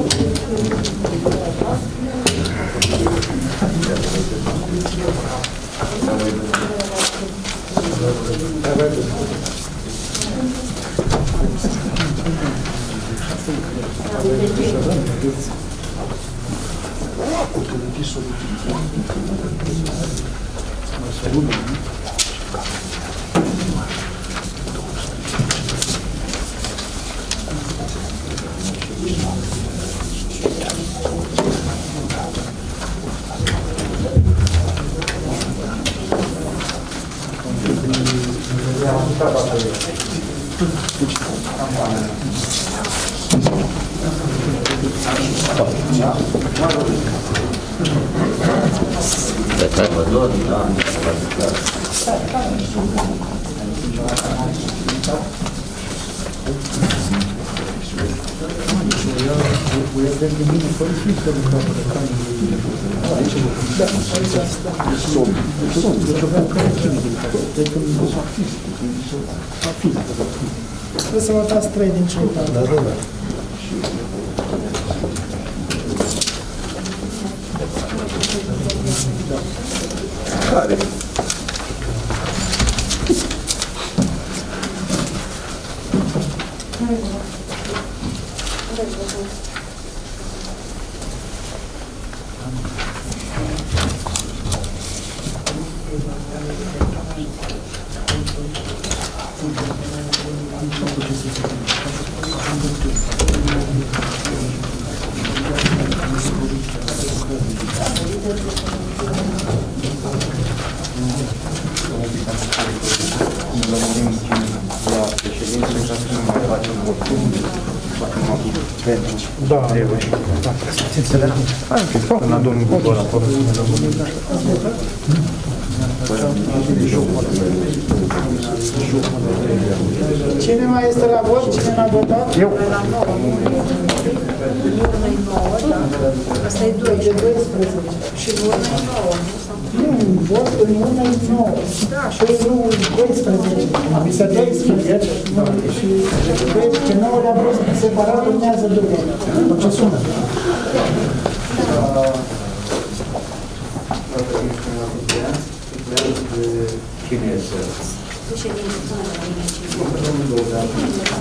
Trebuie să votați 3 din cei 4. Care? Da, trebuie. Până domnul Bubăr, acolo. Cine mai este la vot? Cine n-a votat? Eu. Asta e 12. Și urmă e 9. Nu, votul în urmă e 9. Da, și nu 12. Este 12. Și 12, 9 le-am vrut separat, urmează 2. Ce sună? Cine este? Președinte, până la mine.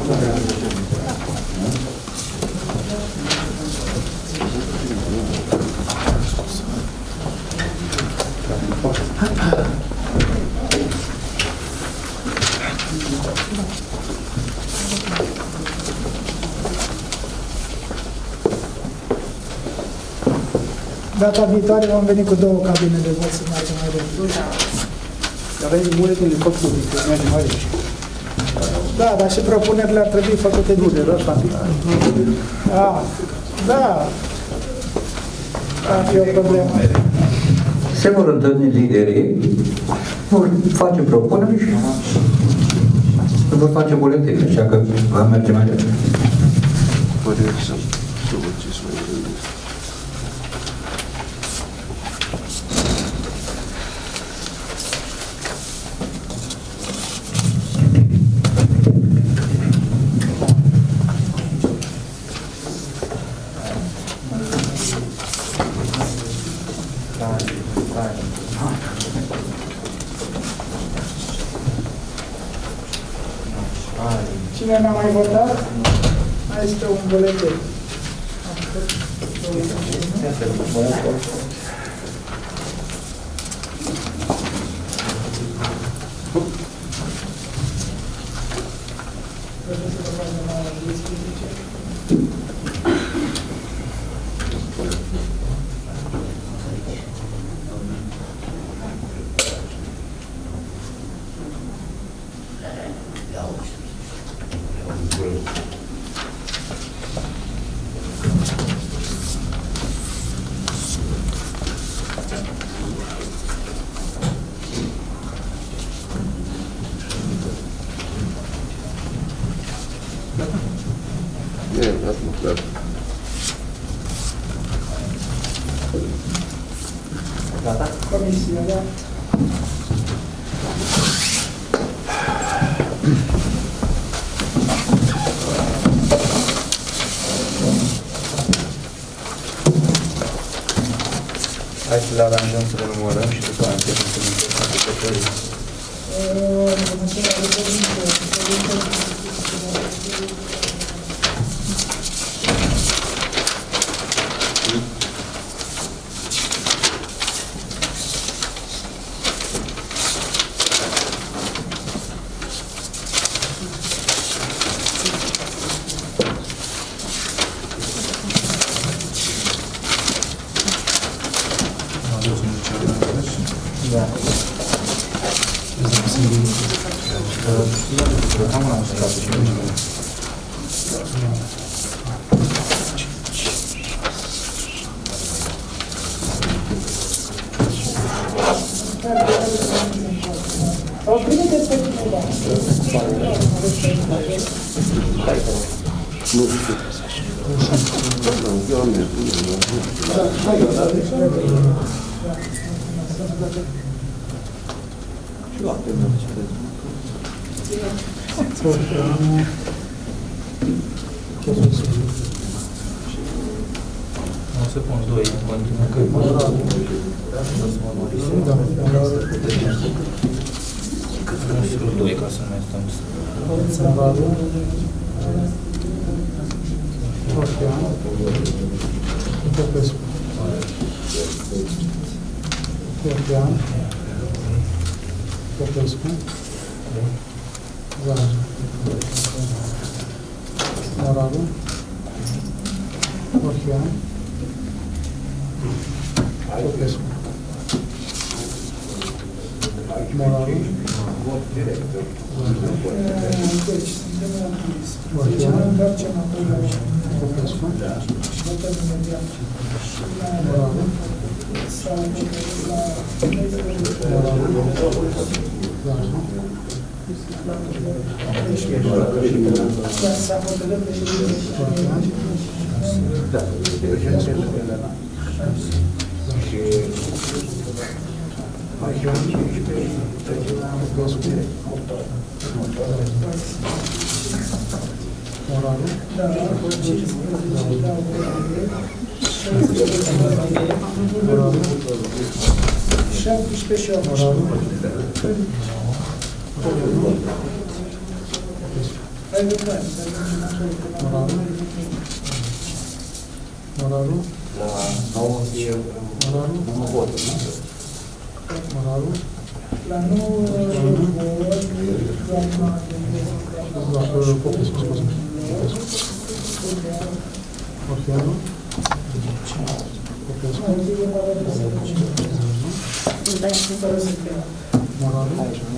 Data viitoare vom veni cu 2 cabine de vot să mergem mai repede. Aveți buletine tot publice, mergem mai aici. Da, dar și propunerile ar trebui făcute de rău, da. Ar fi o problemă. Se vor întâlni liderii, vor face propuneri și vor face buletine, așa că va merge mai repede. Cine n-a mai votat? Mai este un buletin. Gata? Comisia, da. Hai să le aranjăm să le numărăm și după aceea începem să le întâlnim. să pun 2 în continuu, că o să mă mărisem. Consiliul 2, ca să nu mai stăm să... Popescu. Cordean. Popescu. Zaza. Moraru. Orhian. Popescu. Moraru. Moraru. La 9 nu vot. Moraru. La 9 Popescu, scuze. Orhianu. Popescu. Moraru.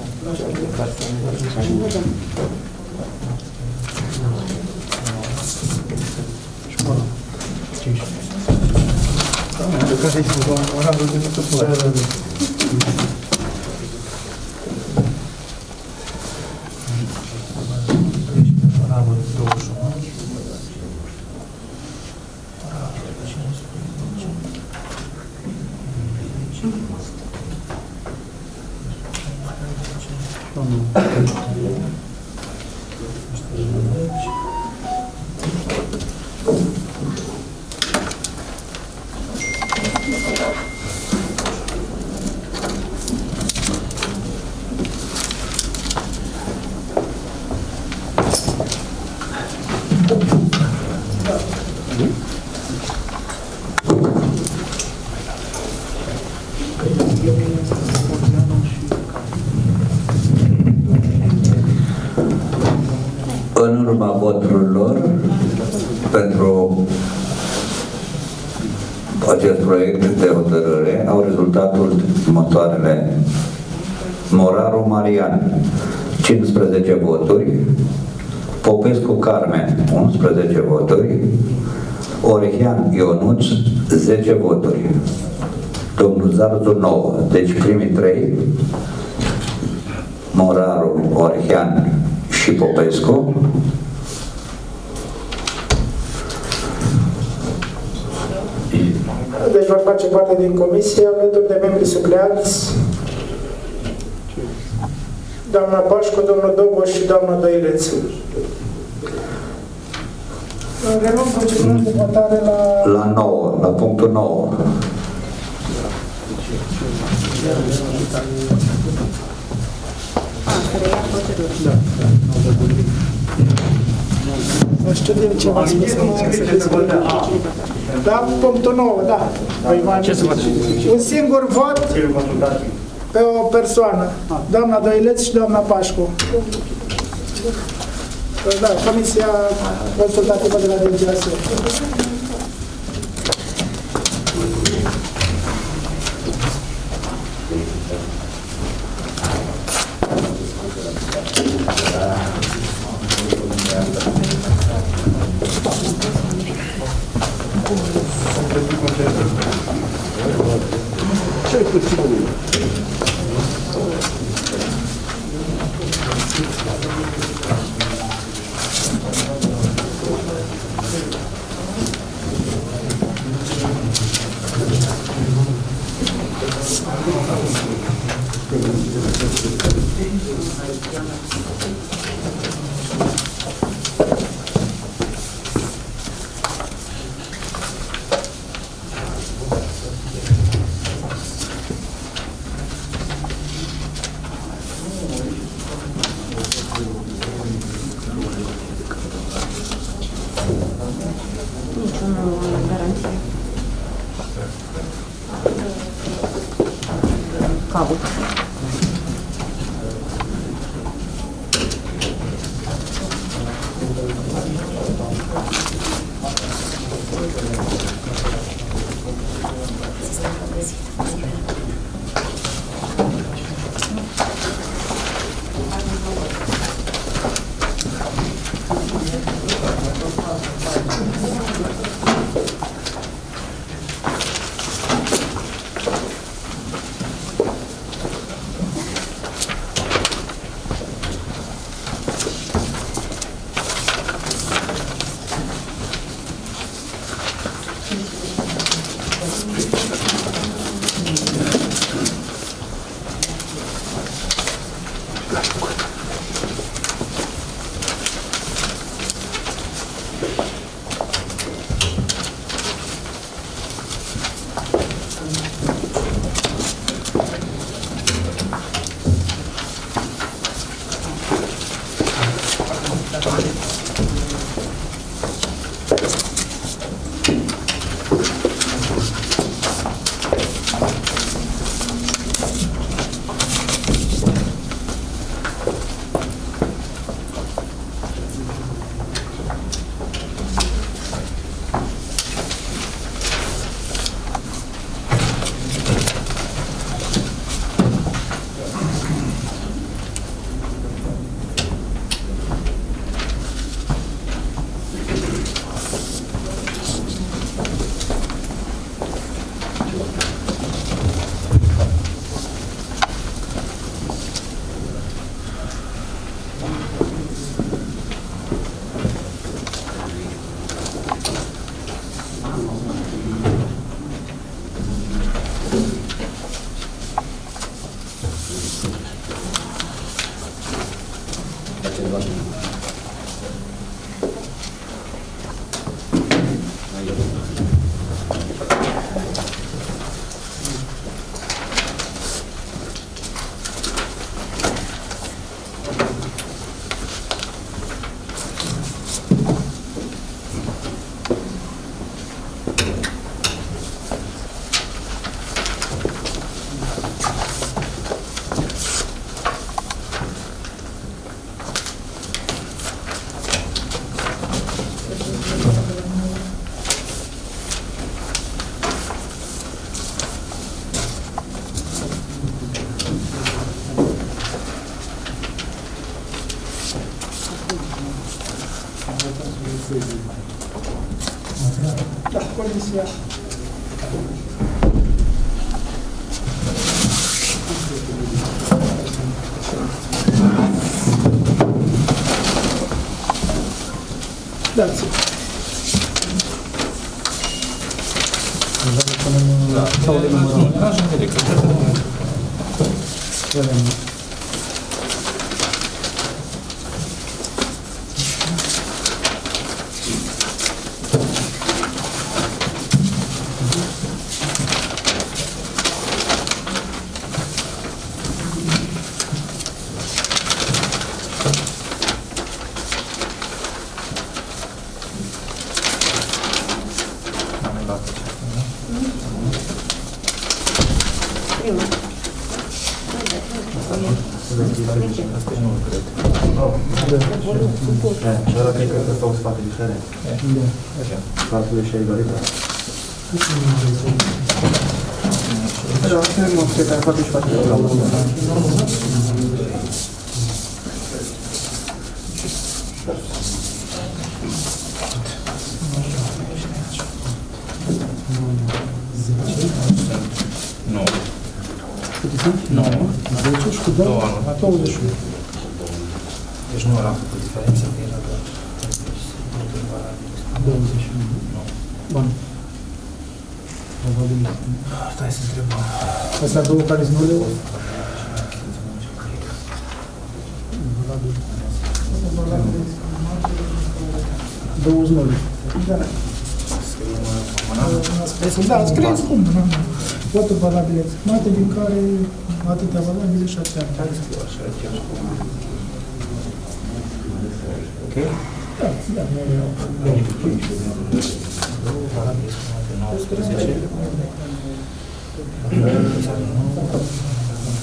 Ca să-i spun, Moraru de nu se poate. În urma voturilor pentru acest proiect de hotărâre au rezultatul următoarele: Moraru Marian 15 voturi, Popescu Carmen 11 voturi, Orhian Ionuț 10 voturi, domnul Zarzu 9. Deci primii 3, Moraru, Orhian și Popescu, deci vor face parte din comisie alături de membrii supleanți doamna Pașcu, domnul Doboș și doamna Dăileț. Reluăm procedura de votare la 9, la punctul 9. Nu știu de ce v-am spus da, punctul 9, da. Un singur vot pe o persoană. Doamna Dăileț și doamna Pașcu. Da, Comisia Consultativă de la DGAS. caut. Da, comisia. Dați-i. Sau de numărul. Așa, direct. Și ăla cred că stau în spate diferent. Calculul și egalitate. Da, asta e mă, cred că face și face la urmă. Câte sunt? 9. 10 și cu 2? 21. Deci nu era făcut diferența, că era doar 21. Bun. Probabil. Stai să întrebăm. Astea două care sunt nule? Două nule. Da. Da, scrieți cum? Voturi valabile exprimate, din care atâtea valabile și atâtea. Ok? Da, da, nu erau. Două valabile exprimate, 19.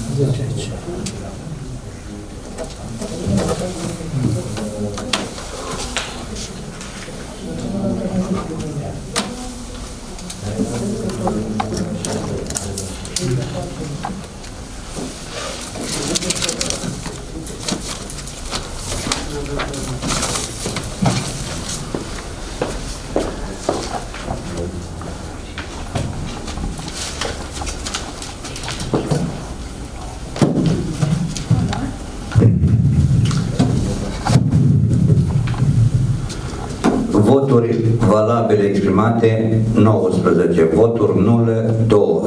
voturi valabile exprimate 19, voturi nule 2.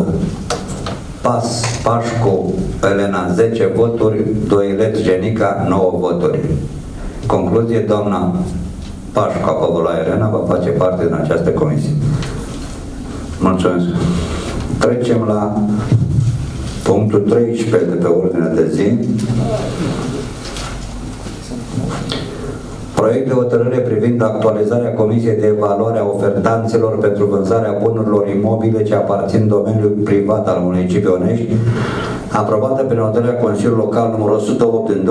Pașcu Elena 10 voturi, Doileț Genica 9 voturi. Concluzie, doamna Pașcu Acovola Elena va face parte din această comisie. Mulțumesc. Trecem la punctul 13 de pe ordinea de zi. Proiect de hotărâre privind actualizarea Comisiei de Evaluare a Ofertanților pentru vânzarea bunurilor imobile ce aparțin domeniului privat al municipiului Onești, aprobată prin hotărârea Consiliului Local numărul 108 din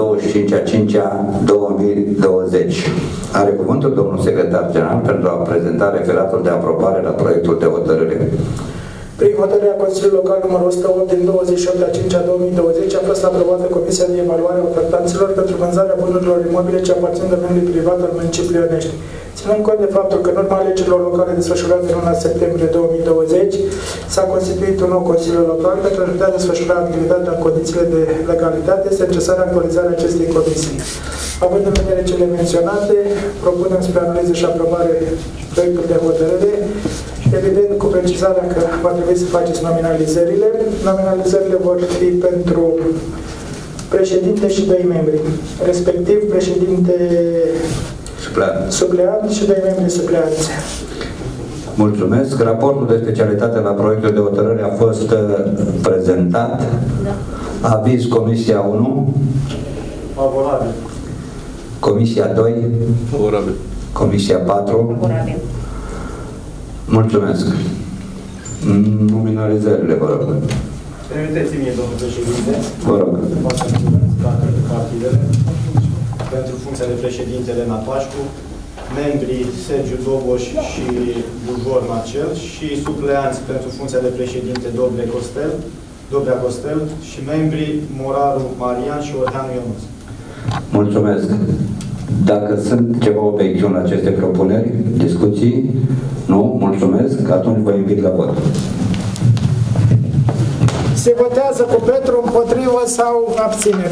25/5/2020. Are cuvântul domnul secretar general pentru a prezenta referatul de aprobare la proiectul de hotărâre. Prin hotărârea Consiliului Local numărul 108 din 28/5/2020 a fost aprobată Comisia de Evaluare a Ofertanților pentru vânzarea bunurilor imobile ce aparțin domeniului privat al municipiului Onești. Ținând cont de faptul că în urma alegerilor locale desfășurate în luna septembrie 2020 s-a constituit un nou Consiliu Local pentru a putea desfășura activitatea în condițiile de legalitate, este necesară actualizarea acestei comisii. Având în vedere cele menționate, propunem spre analiză și aprobare proiectul de hotărâre, evident cu precizarea că va trebui să faceți nominalizările. Nominalizările vor fi pentru președinte și 2 membri, respectiv președinte supleant și 2 membri supleanți. Mulțumesc. Raportul de specialitate la proiectul de hotărâre a fost prezentat. Da. Aviz Comisia 1. Favorabil. Comisia 2. Favorabil. Comisia 4. Favorabil. Mulțumesc. Nominalizările, vă rog. Permiteți-mi, domnul președinte, vă rog. Partidele, pentru funcția de președinte Elena Pașcu, membrii Sergiu Doboș și Bujor Marcel și supleanți pentru funcția de președinte Dobrea Costel și membrii Moraru Marian și Orheanu Ionuț. Mulțumesc. Dacă sunt ceva obiecțiuni la aceste propuneri, discuții, nu? Mulțumesc. Atunci vă invit la vot. Se votează cu pentru, împotrivă sau abținere.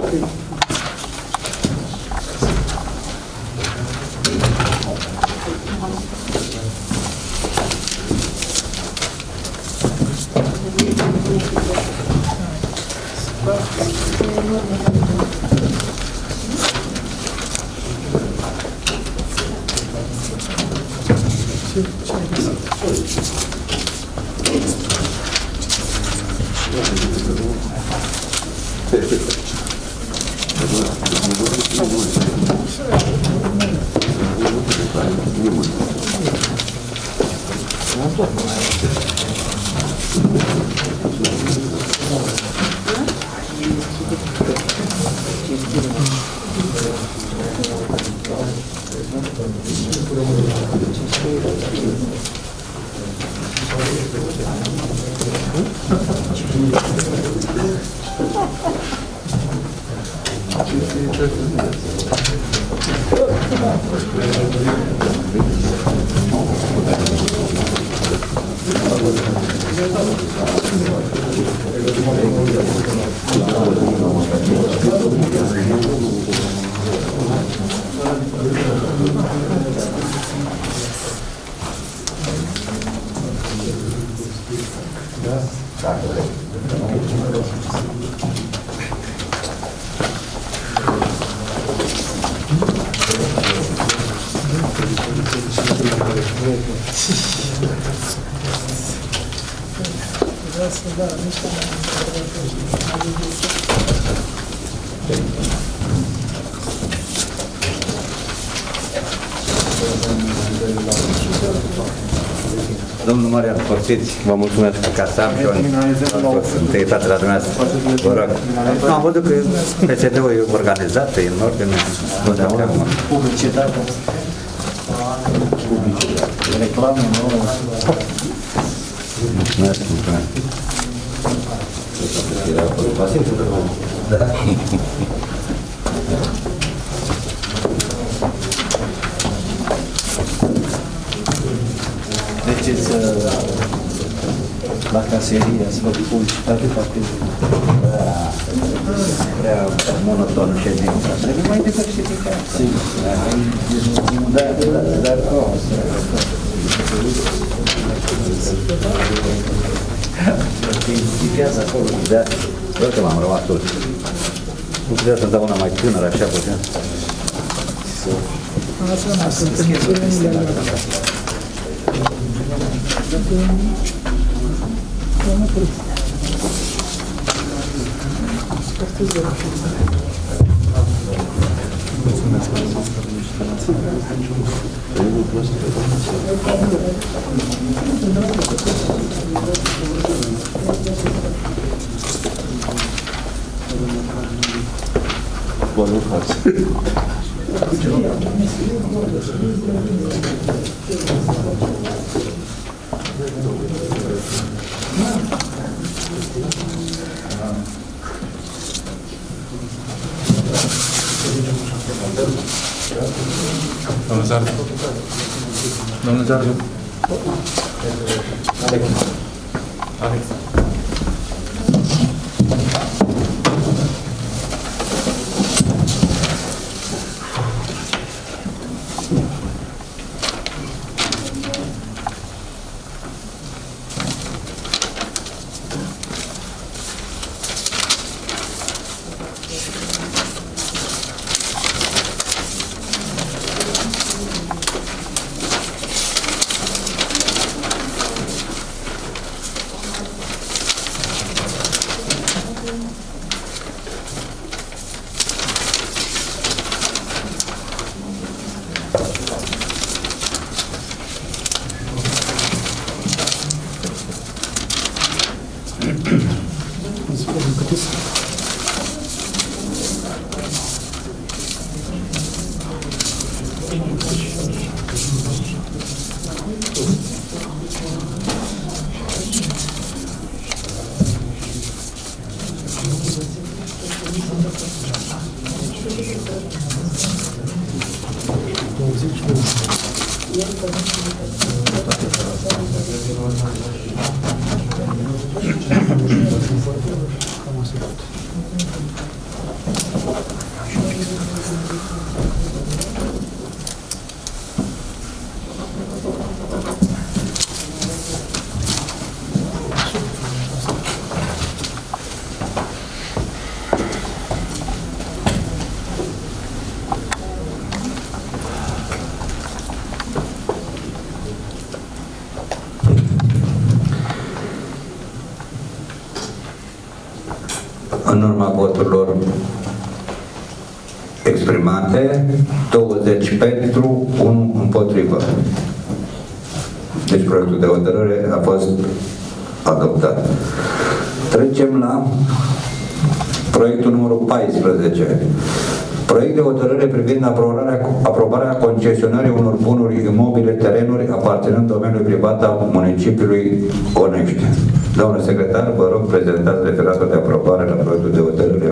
Domnul Marian, poftiți, vă mulțumesc ca să am și eu întâietate la dumneavoastră. Vă rog. Nu, am văzut că PSD-ul e organizat, e în ordine. Publicitate. Reclamă nouă. Mulțumesc, mulțumesc. Da. Deci La caserie să vă publicitate foarte prea monoton ședința. Trebuie mai diversificat. Sigur. Dar Identifichează acolo. Vreau că m-am rămas tot. Nu putea să dau una mai tânără, așa putea. Bună față. Domnul Zardu. Domnul Zardu. Alex. În urma voturilor exprimate, 20 pentru, 1 împotrivă. Deci proiectul de hotărâre a fost adoptat. Trecem la proiectul numărul 14. Proiect de hotărâre privind aprobarea concesionării unor bunuri imobile, terenuri aparținând domeniului privat al municipiului Onești. Domnule secretar, vă rog, prezentați referatul de aprobare la proiectul de hotărâre.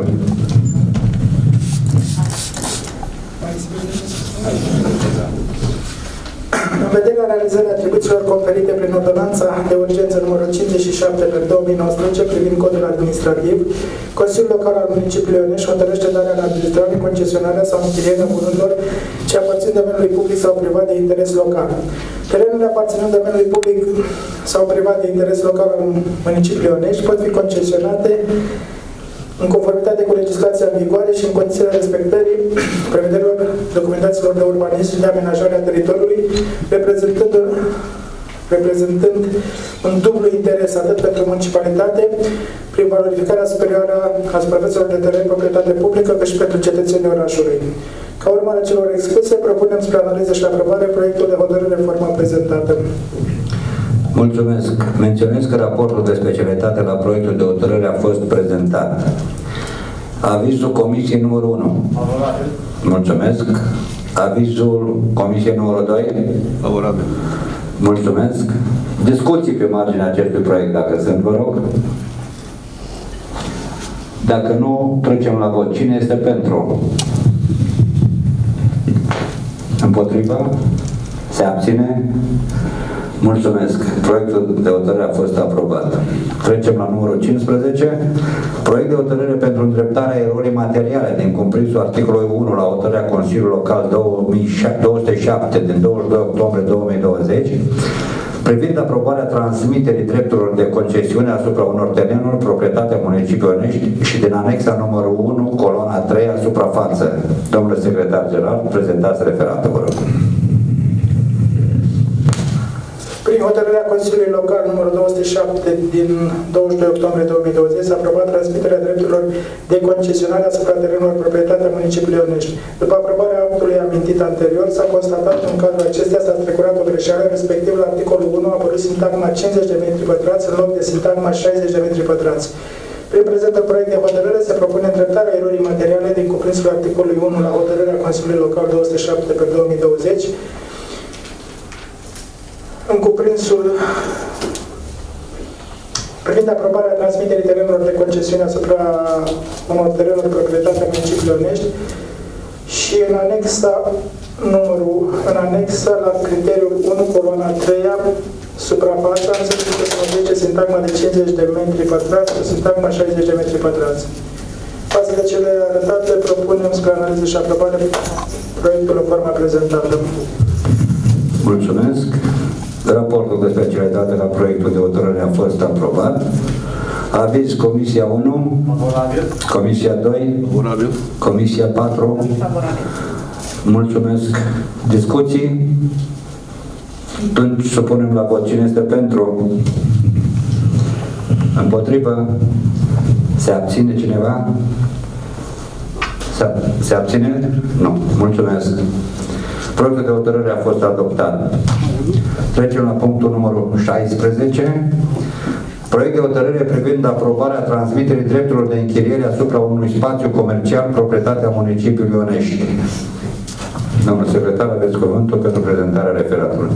În vederea realizării atribuțiilor conferite prin ordonanța de urgență numărul 57 pe 2019 privind codul administrativ, Consiliul Local al municipiului Onești hotărăște darea în administrare, concesionarea sau închirierea bunurilor ce aparțin domeniului public sau privat de interes local. Terenurile aparținând domeniului public sau privat de interes local al municipiului Onești pot fi concesionate în conformitate cu legislația în vigoare și în condițiile respectării prevederilor documentațiilor de urbanism și de amenajare a teritoriului, reprezentând un dublu interes atât pentru municipalitate, prin valorificarea superioară a suprafețelor de teren proprietate publică, cât și pentru cetățenii orașului. Ca urmare a celor expuse, propunem spre analiză și aprobare proiectul de hotărâre în forma prezentată. Mulțumesc. Menționez că raportul de specialitate la proiectul de hotărâre a fost prezentat. Avizul Comisiei numărul 1. Mulțumesc. Avizul Comisiei numărul 2. Favorabil. Mulțumesc. Discuții pe marginea acestui proiect, dacă sunt, vă rog. Dacă nu, trecem la vot. Cine este pentru? Împotriva? Se abține? Mulțumesc. Proiectul de hotărâre a fost aprobat. Trecem la numărul 15. Proiect de hotărâre pentru îndreptarea erorii materiale din cuprinsul articolului 1 la hotărârea Consiliului Local 207 din 22 octombrie 2020 privind aprobarea transmiterii drepturilor de concesiune asupra unor terenuri proprietatea municipiului Onești și din anexa numărul 1, coloana 3 a suprafață. Domnule secretar general, prezentați referatul, vă rog. Prin hotărârea Consiliului Local numărul 207 din 22 octombrie 2020 s-a aprobat transmiterea drepturilor de concesionare asupra terenurilor proprietatea municipiului Onești. După aprobarea actului amintit anterior, s-a constatat că în cazul acestea s-a strecurat o greșeală, respectiv la articolul 1 a apărut sintagma 50 de metri pătrați în loc de sintagma 60 de metri pătrați. Prin prezentul proiect de hotărâre se propune îndreptarea erorii materiale din cuprinsul articolului 1 la hotărârea Consiliului Local 207 pe 2020 în cuprinsul privind aprobarea transmiterii terenurilor de concesiune asupra unor terenuri proprietatea municipiului Onești și în anexa la criteriul 1, coloana 3, suprafața, în sensul că se modifice sintagma de 50 de metri pătrați cu sintagma 60 de metri pătrați. Față de cele arătate, propunem spre analiză și aprobare proiectul în forma prezentată. Mulțumesc. Raportul de specialitate la proiectul de hotărâre a fost aprobat. Aviz Comisia 1. Favorabil. Comisia 2. Favorabil. Comisia 4. Favorabil. Mulțumesc. Discuții? Atunci supunem la vot. Cine este pentru? Împotrivă? Se abține cineva? Se abține? Nu. Mulțumesc. Proiectul de hotărâre a fost adoptat. Trecem la punctul numărul 16. Proiect de hotărâre privind aprobarea transmiterii drepturilor de închiriere asupra unui spațiu comercial proprietatea municipiului Onești. Domnul secretar, aveți cuvântul pentru prezentarea referatului.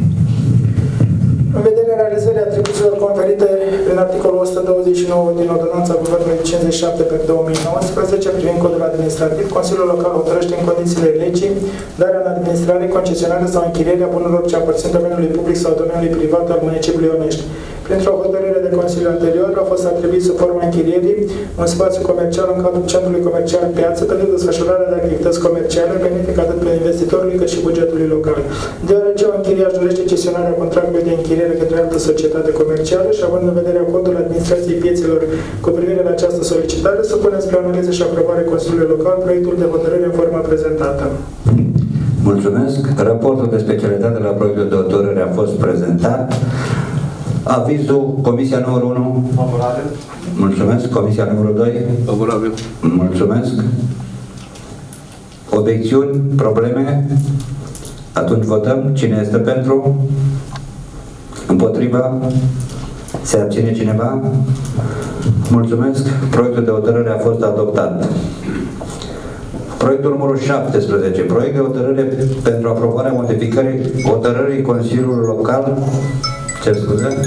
În vederea realizării atribuțiilor conferite prin articolul 129 din Ordonanța Guvernului 57 pe 2019 privind codul administrativ, Consiliul Local hotărăște în condițiile legii darea în administrare, concesionare sau închirierea bunurilor ce aparțin domeniului public sau domeniului privat al municipiului Onești. Printr-o hotărâre de Consiliu anterior a fost atribuit sub forma închirierii un spațiu comercial în cadrul centrului comercial Piață pentru desfășurarea de activități comerciale benefic atât pe investitorului cât și bugetului local. Deoarece o închiriaș dorește cesionarea contractului de închiriere către altă societate comercială și având în vedere acordul administrației piețelor cu privire la această solicitare, supunem spre analiză și aprobare Consiliului Local proiectul de hotărâre în forma prezentată. Mulțumesc. Raportul de specialitate la proiectul de hotărâre a fost prezentat. Avizul, Comisia numărul 1. Favorabil. Mulțumesc. Comisia numărul 2. Favorabil. Mulțumesc. Obiecțiuni? Probleme? Atunci votăm. Cine este pentru? Împotriva? Se abține cineva? Mulțumesc. Proiectul de hotărâre a fost adoptat. Proiectul numărul 17. Proiect de hotărâre pentru aprobarea modificării hotărârii Consiliului Local. Ce scuze?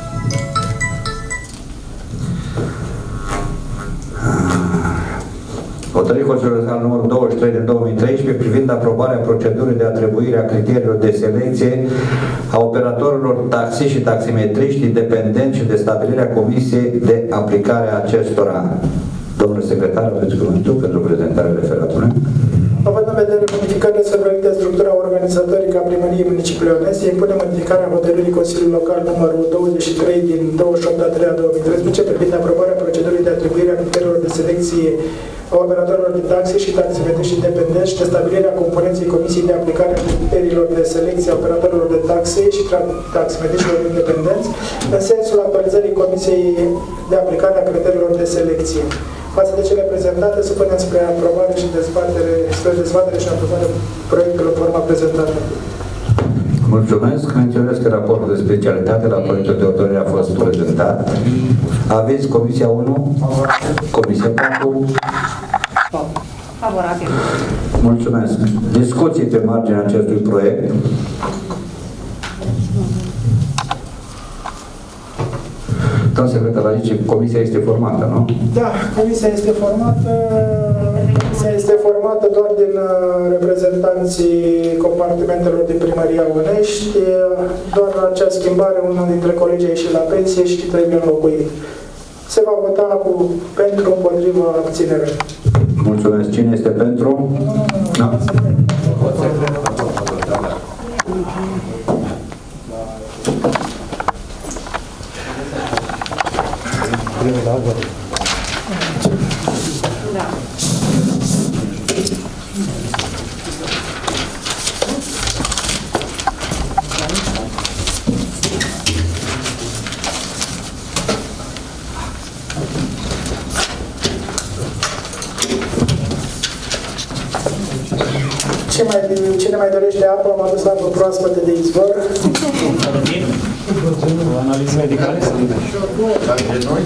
Hotărârea Consiliului Local numărul 23 din 2013 privind aprobarea procedurii de atribuire a criteriilor de selecție a operatorilor taxi și taximetriști independenți și de stabilirea comisiei de aplicare a acestora. Domnule secretar, aveți cuvântul pentru prezentarea referatului. Având în vedere modificările stabilite în structura organizatorică a primăriei municipiului Onești, se impune modificarea hotărârii Consiliului Local numărul 23 din 28/3/2013 privind aprobarea procedurii de atribuire a criteriilor de selecție a operatorilor de taxe și taximetriști independenți și de stabilirea componenței Comisiei de aplicare a criteriilor de selecție a operatorilor de taxe și taximetriștilor independenți în sensul actualizării Comisiei de aplicare a criteriilor de selecție. Față de cele prezentate, supunem spre aprobare și dezbatere și aprobare proiectul în forma prezentată. Mulțumesc. Menționez că raportul de specialitate la proiectul de hotărâre a fost prezentat. Aveți Comisia 1? Comisia 4? Favorabil. Mulțumesc. Discuții pe marginea acestui proiect. Domnul secretar, aici comisia este formată, nu? Da, comisia este formată. Comisia este formată doar din reprezentanții compartimentelor din Primăria Onești. Doar la acea schimbare, unul dintre colegii a ieșit la pensie și trebuie înlocuit. Se va vota pentru, împotriva, abținere. Mulțumesc. Cine este pentru? Da. Cine mai dorește apă, am adus apă proaspătă de izvor. Analize medicale sau de noi?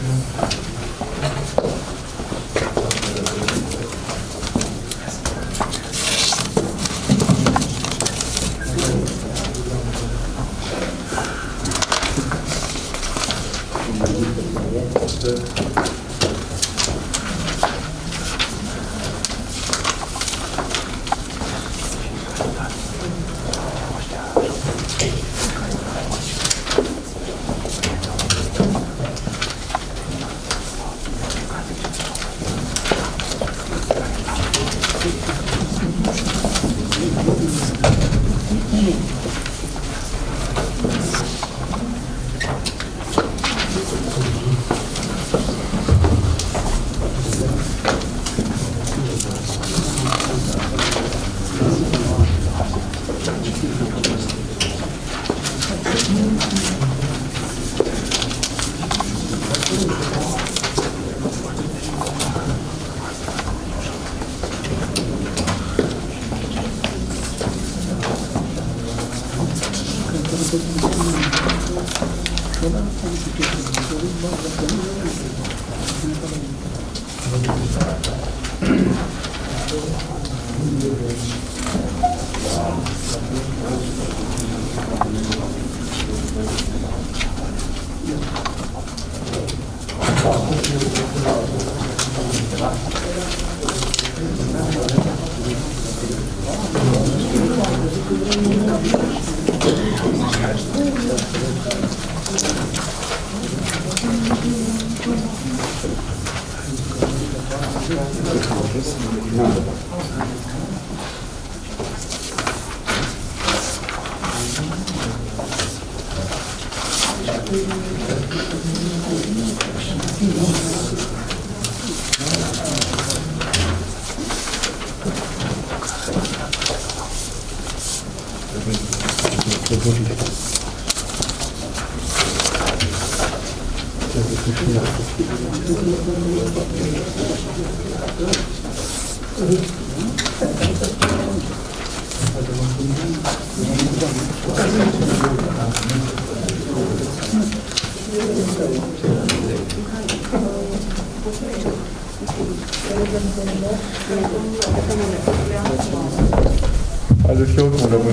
Aduc eu cum rămân.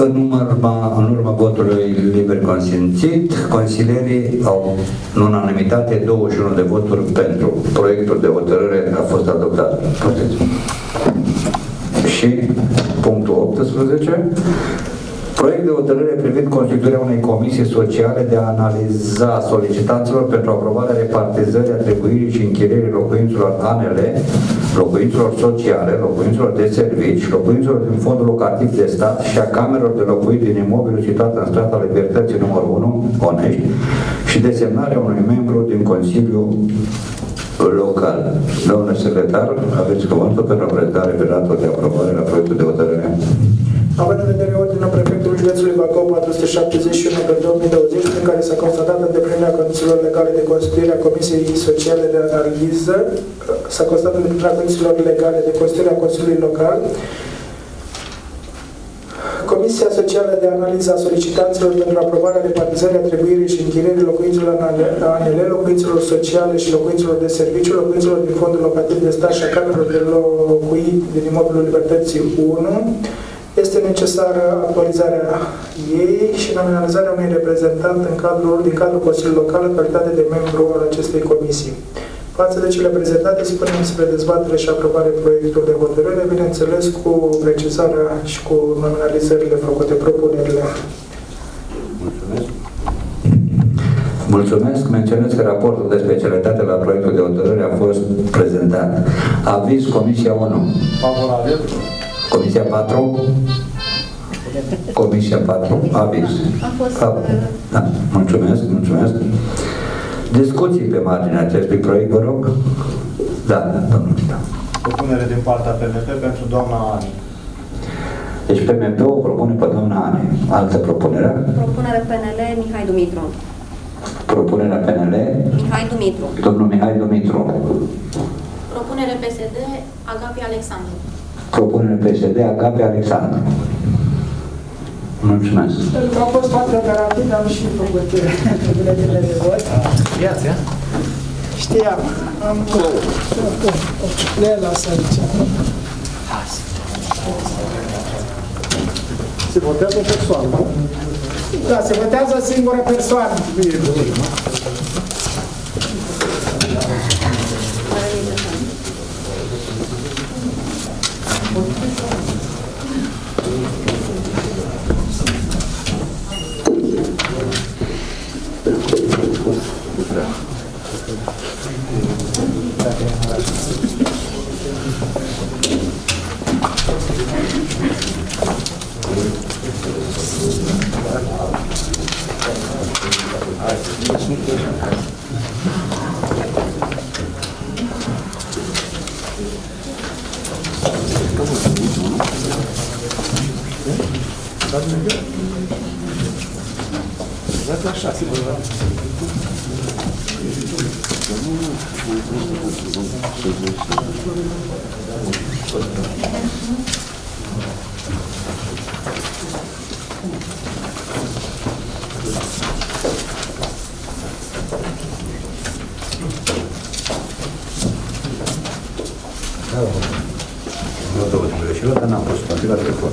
În urma votului liber consimțit, consilierii au în unanimitate 21 de voturi pentru. Proiectul de hotărâre a fost adoptat. Și punctul 18. Proiect de hotărâre privind constituirea unei comisii sociale de a analiza solicitanților pentru aprobarea repartizării, atribuirii și închirierii locuințelor ANL, locuințelor sociale, locuințelor de servici, locuințelor din fondul locativ de stat și a camerelor de locuit din imobilul situat în strada Libertății numărul 1, Onești, și desemnarea unui membru din Consiliul Local. Domnule secretar, aveți cuvântul pentru a prezenta referatul de aprobare la proiectul de hotărâre. Având în vedere ordinea prefectului județului Bacău 471 pe 2020, prin care s-a constatat îndeplinirea condițiilor legale de constituire a Comisiei Sociale de Analiză, s-a constatat îndeplinirea condițiilor legale de constituire a Consiliului Local, Comisia Socială de Analiză a solicitanților pentru aprobarea repartizării, atribuirii și închirierii locuințelor ANL, locuințelor sociale și locuințelor de serviciu, locuințelor din fondul locativ de stat și a camerelor de locuit din imobilul Libertății 1, este necesară actualizarea ei și nominalizarea unui reprezentant din cadrul Consiliului Local în calitate de membru al acestei comisii. Față de cele prezentate, spunem spre dezbatere și aprobare proiectul de hotărâre, bineînțeles cu precizarea și cu nominalizările făcute, propunerile. Mulțumesc. Mulțumesc. Menționez că raportul de specialitate la proiectul de hotărâre a fost prezentat. Aviz Comisia 1. Favorabil. Comisia 4? Comisia 4, aviz. Da, mulțumesc, mulțumesc. Discuții pe marginea acestui proiect, vă rog? Da, domnul. Propunere din partea PMP pentru doamna Ani. Deci PMP o propune pe doamna Ani. Altă propunere? Propunere PNL, Mihai Dumitru. Propunerea PNL? Mihai Dumitru. Domnul Mihai Dumitru. Propunere PSD, Agapi Alexandru. Propunere PSD, Agapi Alexandru. Mulțumesc. Pentru că a fost foarte operativ, am și făcut buletine de vot. Iați, ia? Știam. Am le las aici. Se votează o persoană, nu? Da, se votează o singură persoană. Dar n-am fost poate la telefon.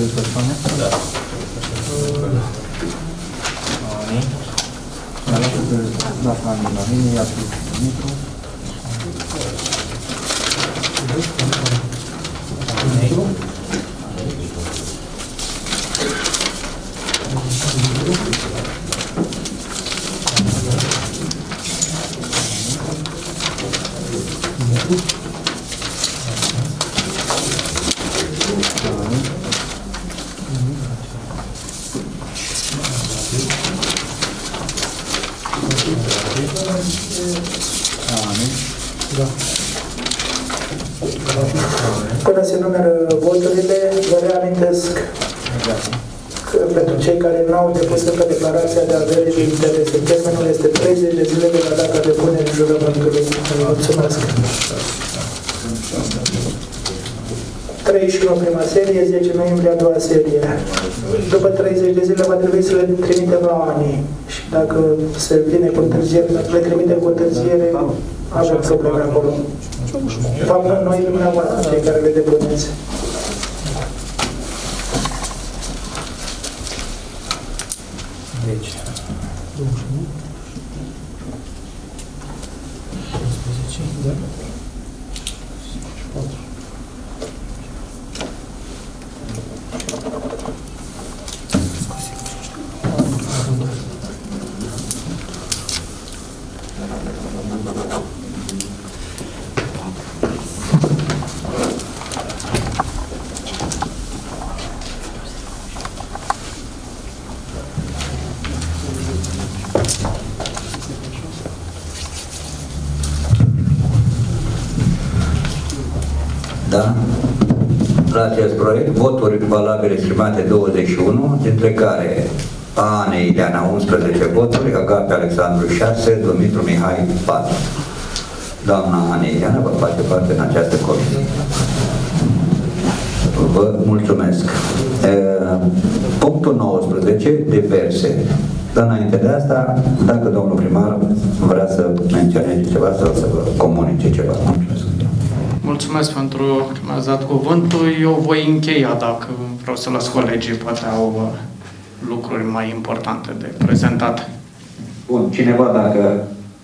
de persoane? Da. Ani. Da, la mine, ia Dumitru. Până se numără voturile, vă reamintesc că pentru cei care nu au depus încă declarația de avere și interese, termenul este 30 de zile de la data depunerii jurământului. Mulțumesc! 31 prima serie, 10 noiembrie a doua serie. După 30 de zile va trebui să le trimitem la ani. Și dacă se vine cu întârziere, dacă le trimitem cu întârziere, avem probleme acolo. De fapt, noi dumneavoastră, cei care le depuneți. Deci, 21, 11, da? 4. Da? La acest proiect, voturi valabile exprimate 21, dintre care Ane Ileana 11 voturi, Agape Alexandru 6, Dumitru Mihai 4. Doamna Ane Ileana va face parte în această comisie. Vă mulțumesc. Punctul 19, diverse. Dar înainte de asta, dacă domnul primar vrea să menționeze ceva sau să vă comunice ceva. Mulțumesc. Mulțumesc pentru că mi-ați dat cuvântul. Eu voi încheia dacă vreau să las colegii, poate au lucruri mai importante de prezentat. Bun, cineva dacă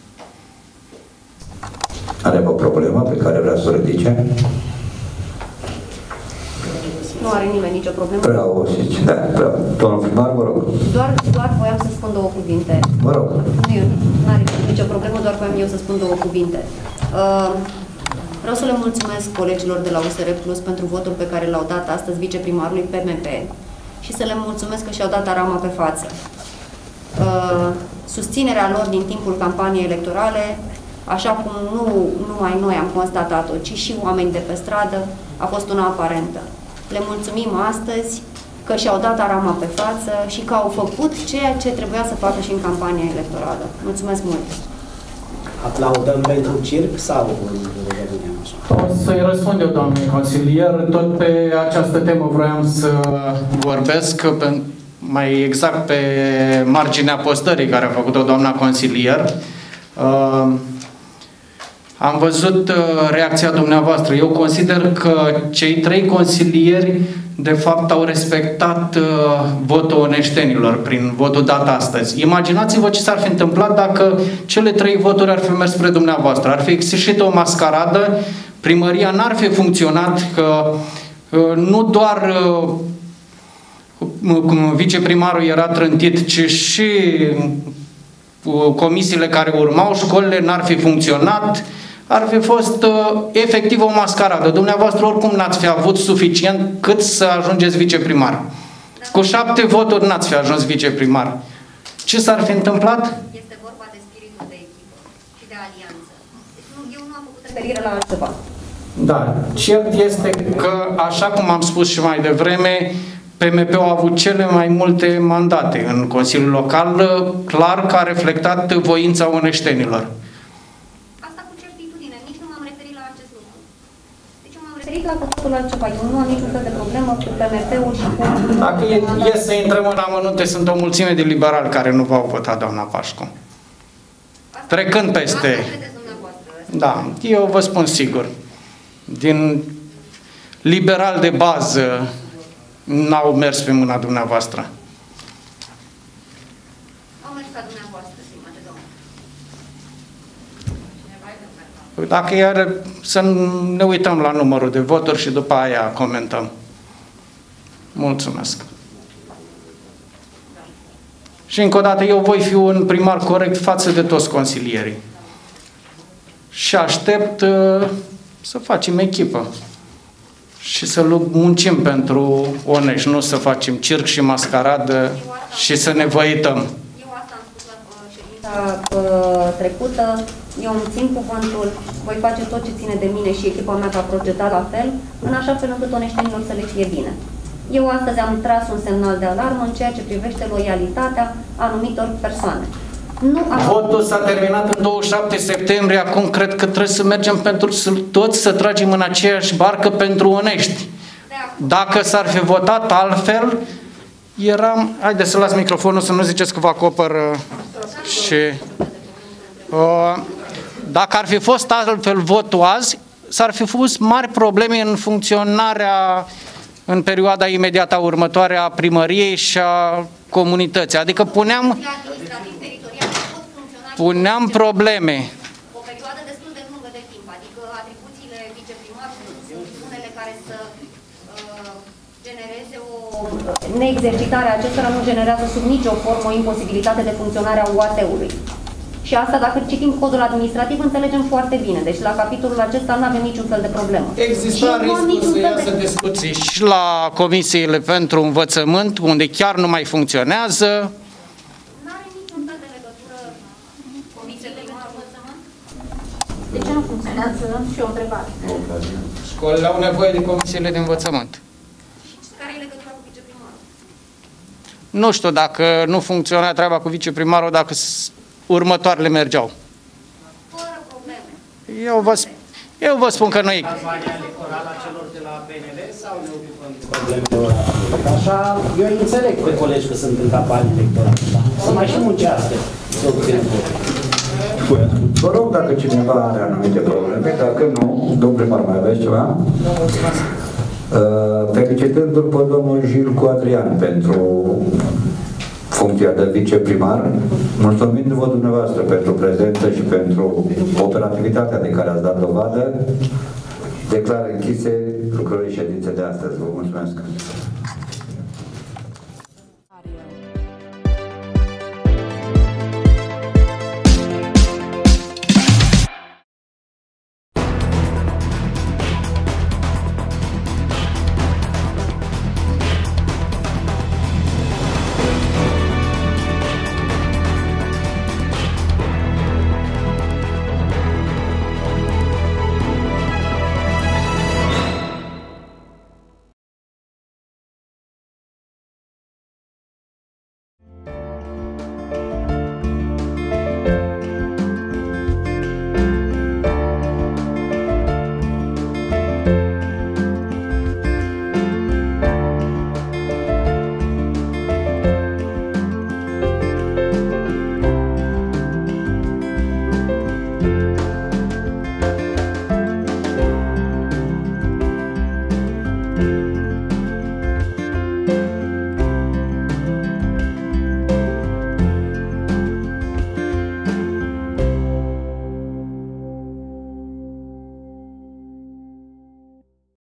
are o problemă pe care vrea să o ridice? Nu are nimeni nicio problemă. Vreau, da, vreau. Domnul primar, vă rog. Doar voiam să spun două cuvinte. Vă rog. Nu are nicio problemă, doar voiam eu să spun două cuvinte. Vreau să le mulțumesc colegilor de la USR Plus pentru votul pe care l-au dat astăzi viceprimarului PMP și să le mulțumesc că și-au dat arama pe față. Susținerea lor din timpul campaniei electorale, așa cum nu numai noi am constatat-o, ci și oameni de pe stradă, a fost una aparentă. Le mulțumim astăzi că și-au dat arama pe față și că au făcut ceea ce trebuia să facă și în campania electorală. Mulțumesc mult! Aplaudăm pentru circ sau rămânem așa? O să-i răspund eu, doamne consilier. Tot pe această temă vroiam să vorbesc, mai exact pe marginea postării care a făcut-o doamna consilier. Am văzut reacția dumneavoastră. Eu consider că cei 3 consilieri de fapt au respectat votul oneștenilor prin votul dat astăzi. Imaginați-vă ce s-ar fi întâmplat dacă cele 3 voturi ar fi mers spre dumneavoastră. Ar fi existat o mascaradă, primăria n-ar fi funcționat, că nu doar viceprimarul era trântit, ci și comisiile care urmau, școlile n-ar fi funcționat, ar fi fost efectiv o mascaradă. Dumneavoastră oricum n-ați fi avut suficient cât să ajungeți viceprimar. Cu 7 voturi n-ați fi ajuns viceprimar. Ce s-ar fi întâmplat? Este vorba de spiritul de echipă și de alianță. Eu nu am făcut referire la altceva. Da, cert este că, așa cum am spus și mai devreme, PMP-ul a avut cele mai multe mandate în Consiliul Local, clar că a reflectat voința oneștenilor. Asta cu certitudine, nici nu m-am referit la acest lucru. Deci eu m-am referit la totul altceva. Eu nu am niciun fel de problemă cu PMP-ul și cu... Dacă e să intrăm în amănunte, sunt o mulțime de liberali care nu v-au votat, doamna Pașcu. Trecând peste... Da, eu vă spun sigur. Din liberal de bază, n-au mers pe mâna dumneavoastră. Au mers ca dumneavoastră, stimate domnule. Dacă iar să ne uităm la numărul de voturi și după aia comentăm. Mulțumesc. Și încă o dată, eu voi fi un primar corect față de toți consilierii. Și aștept să facem echipă și să muncim pentru onești, nu să facem circ și mascaradă și să ne văităm. Eu asta am spus la ședința trecută, eu îmi țin cuvântul, voi face tot ce ține de mine și echipa mea va proceda la fel, în așa fel încât oneștenilor să le fie bine. Eu astăzi am tras un semnal de alarmă în ceea ce privește loialitatea anumitor persoane. Votul s-a terminat în 27 septembrie, acum cred că trebuie să mergem pentru toți să tragem în aceeași barcă pentru onești. Dacă s-ar fi votat altfel, eram... Haideți să las microfonul să nu ziceți că vă acopăr și... Dacă ar fi fost altfel votul azi, s-ar fi fost mari probleme în funcționarea în perioada imediată următoare a primăriei și a comunității. Adică puneam probleme. O perioadă destul de lungă de timp, adică atribuțiile viceprimarului sunt unele care să genereze o neexercitare a acestora, nu generează sub nicio formă o imposibilitate de funcționare a UAT-ului. Și asta, dacă citim codul administrativ, înțelegem foarte bine. Deci la capitolul acesta nu avem niciun fel de problemă. Există riscul să iasă discuții și la comisiile pentru învățământ, unde chiar nu mai funcționează. De ce nu funcționează? Și o întrebare. Școlile au nevoie de comisiile de învățământ. Care e legătura cu viceprimarul? Nu știu dacă nu funcționa treaba cu viceprimarul, dacă următoarele mergeau. Fără probleme. Eu vă spun că noi... Campania electorală a celor de la PNL sau ne ocupăm de problemele așa, eu înțeleg pe colegi că sunt în campanie electorală. Să mai și muncească. Vă rog, dacă cineva are anumite probleme, dacă nu, domnul primar, mai aveți ceva? Felicitându-l pe domnul Gilcu Adrian pentru funcția de viceprimar, mulțumindu-vă dumneavoastră pentru prezență și pentru operativitatea de care ați dat dovadă, declar închise lucrările ședinței de astăzi. Vă mulțumesc!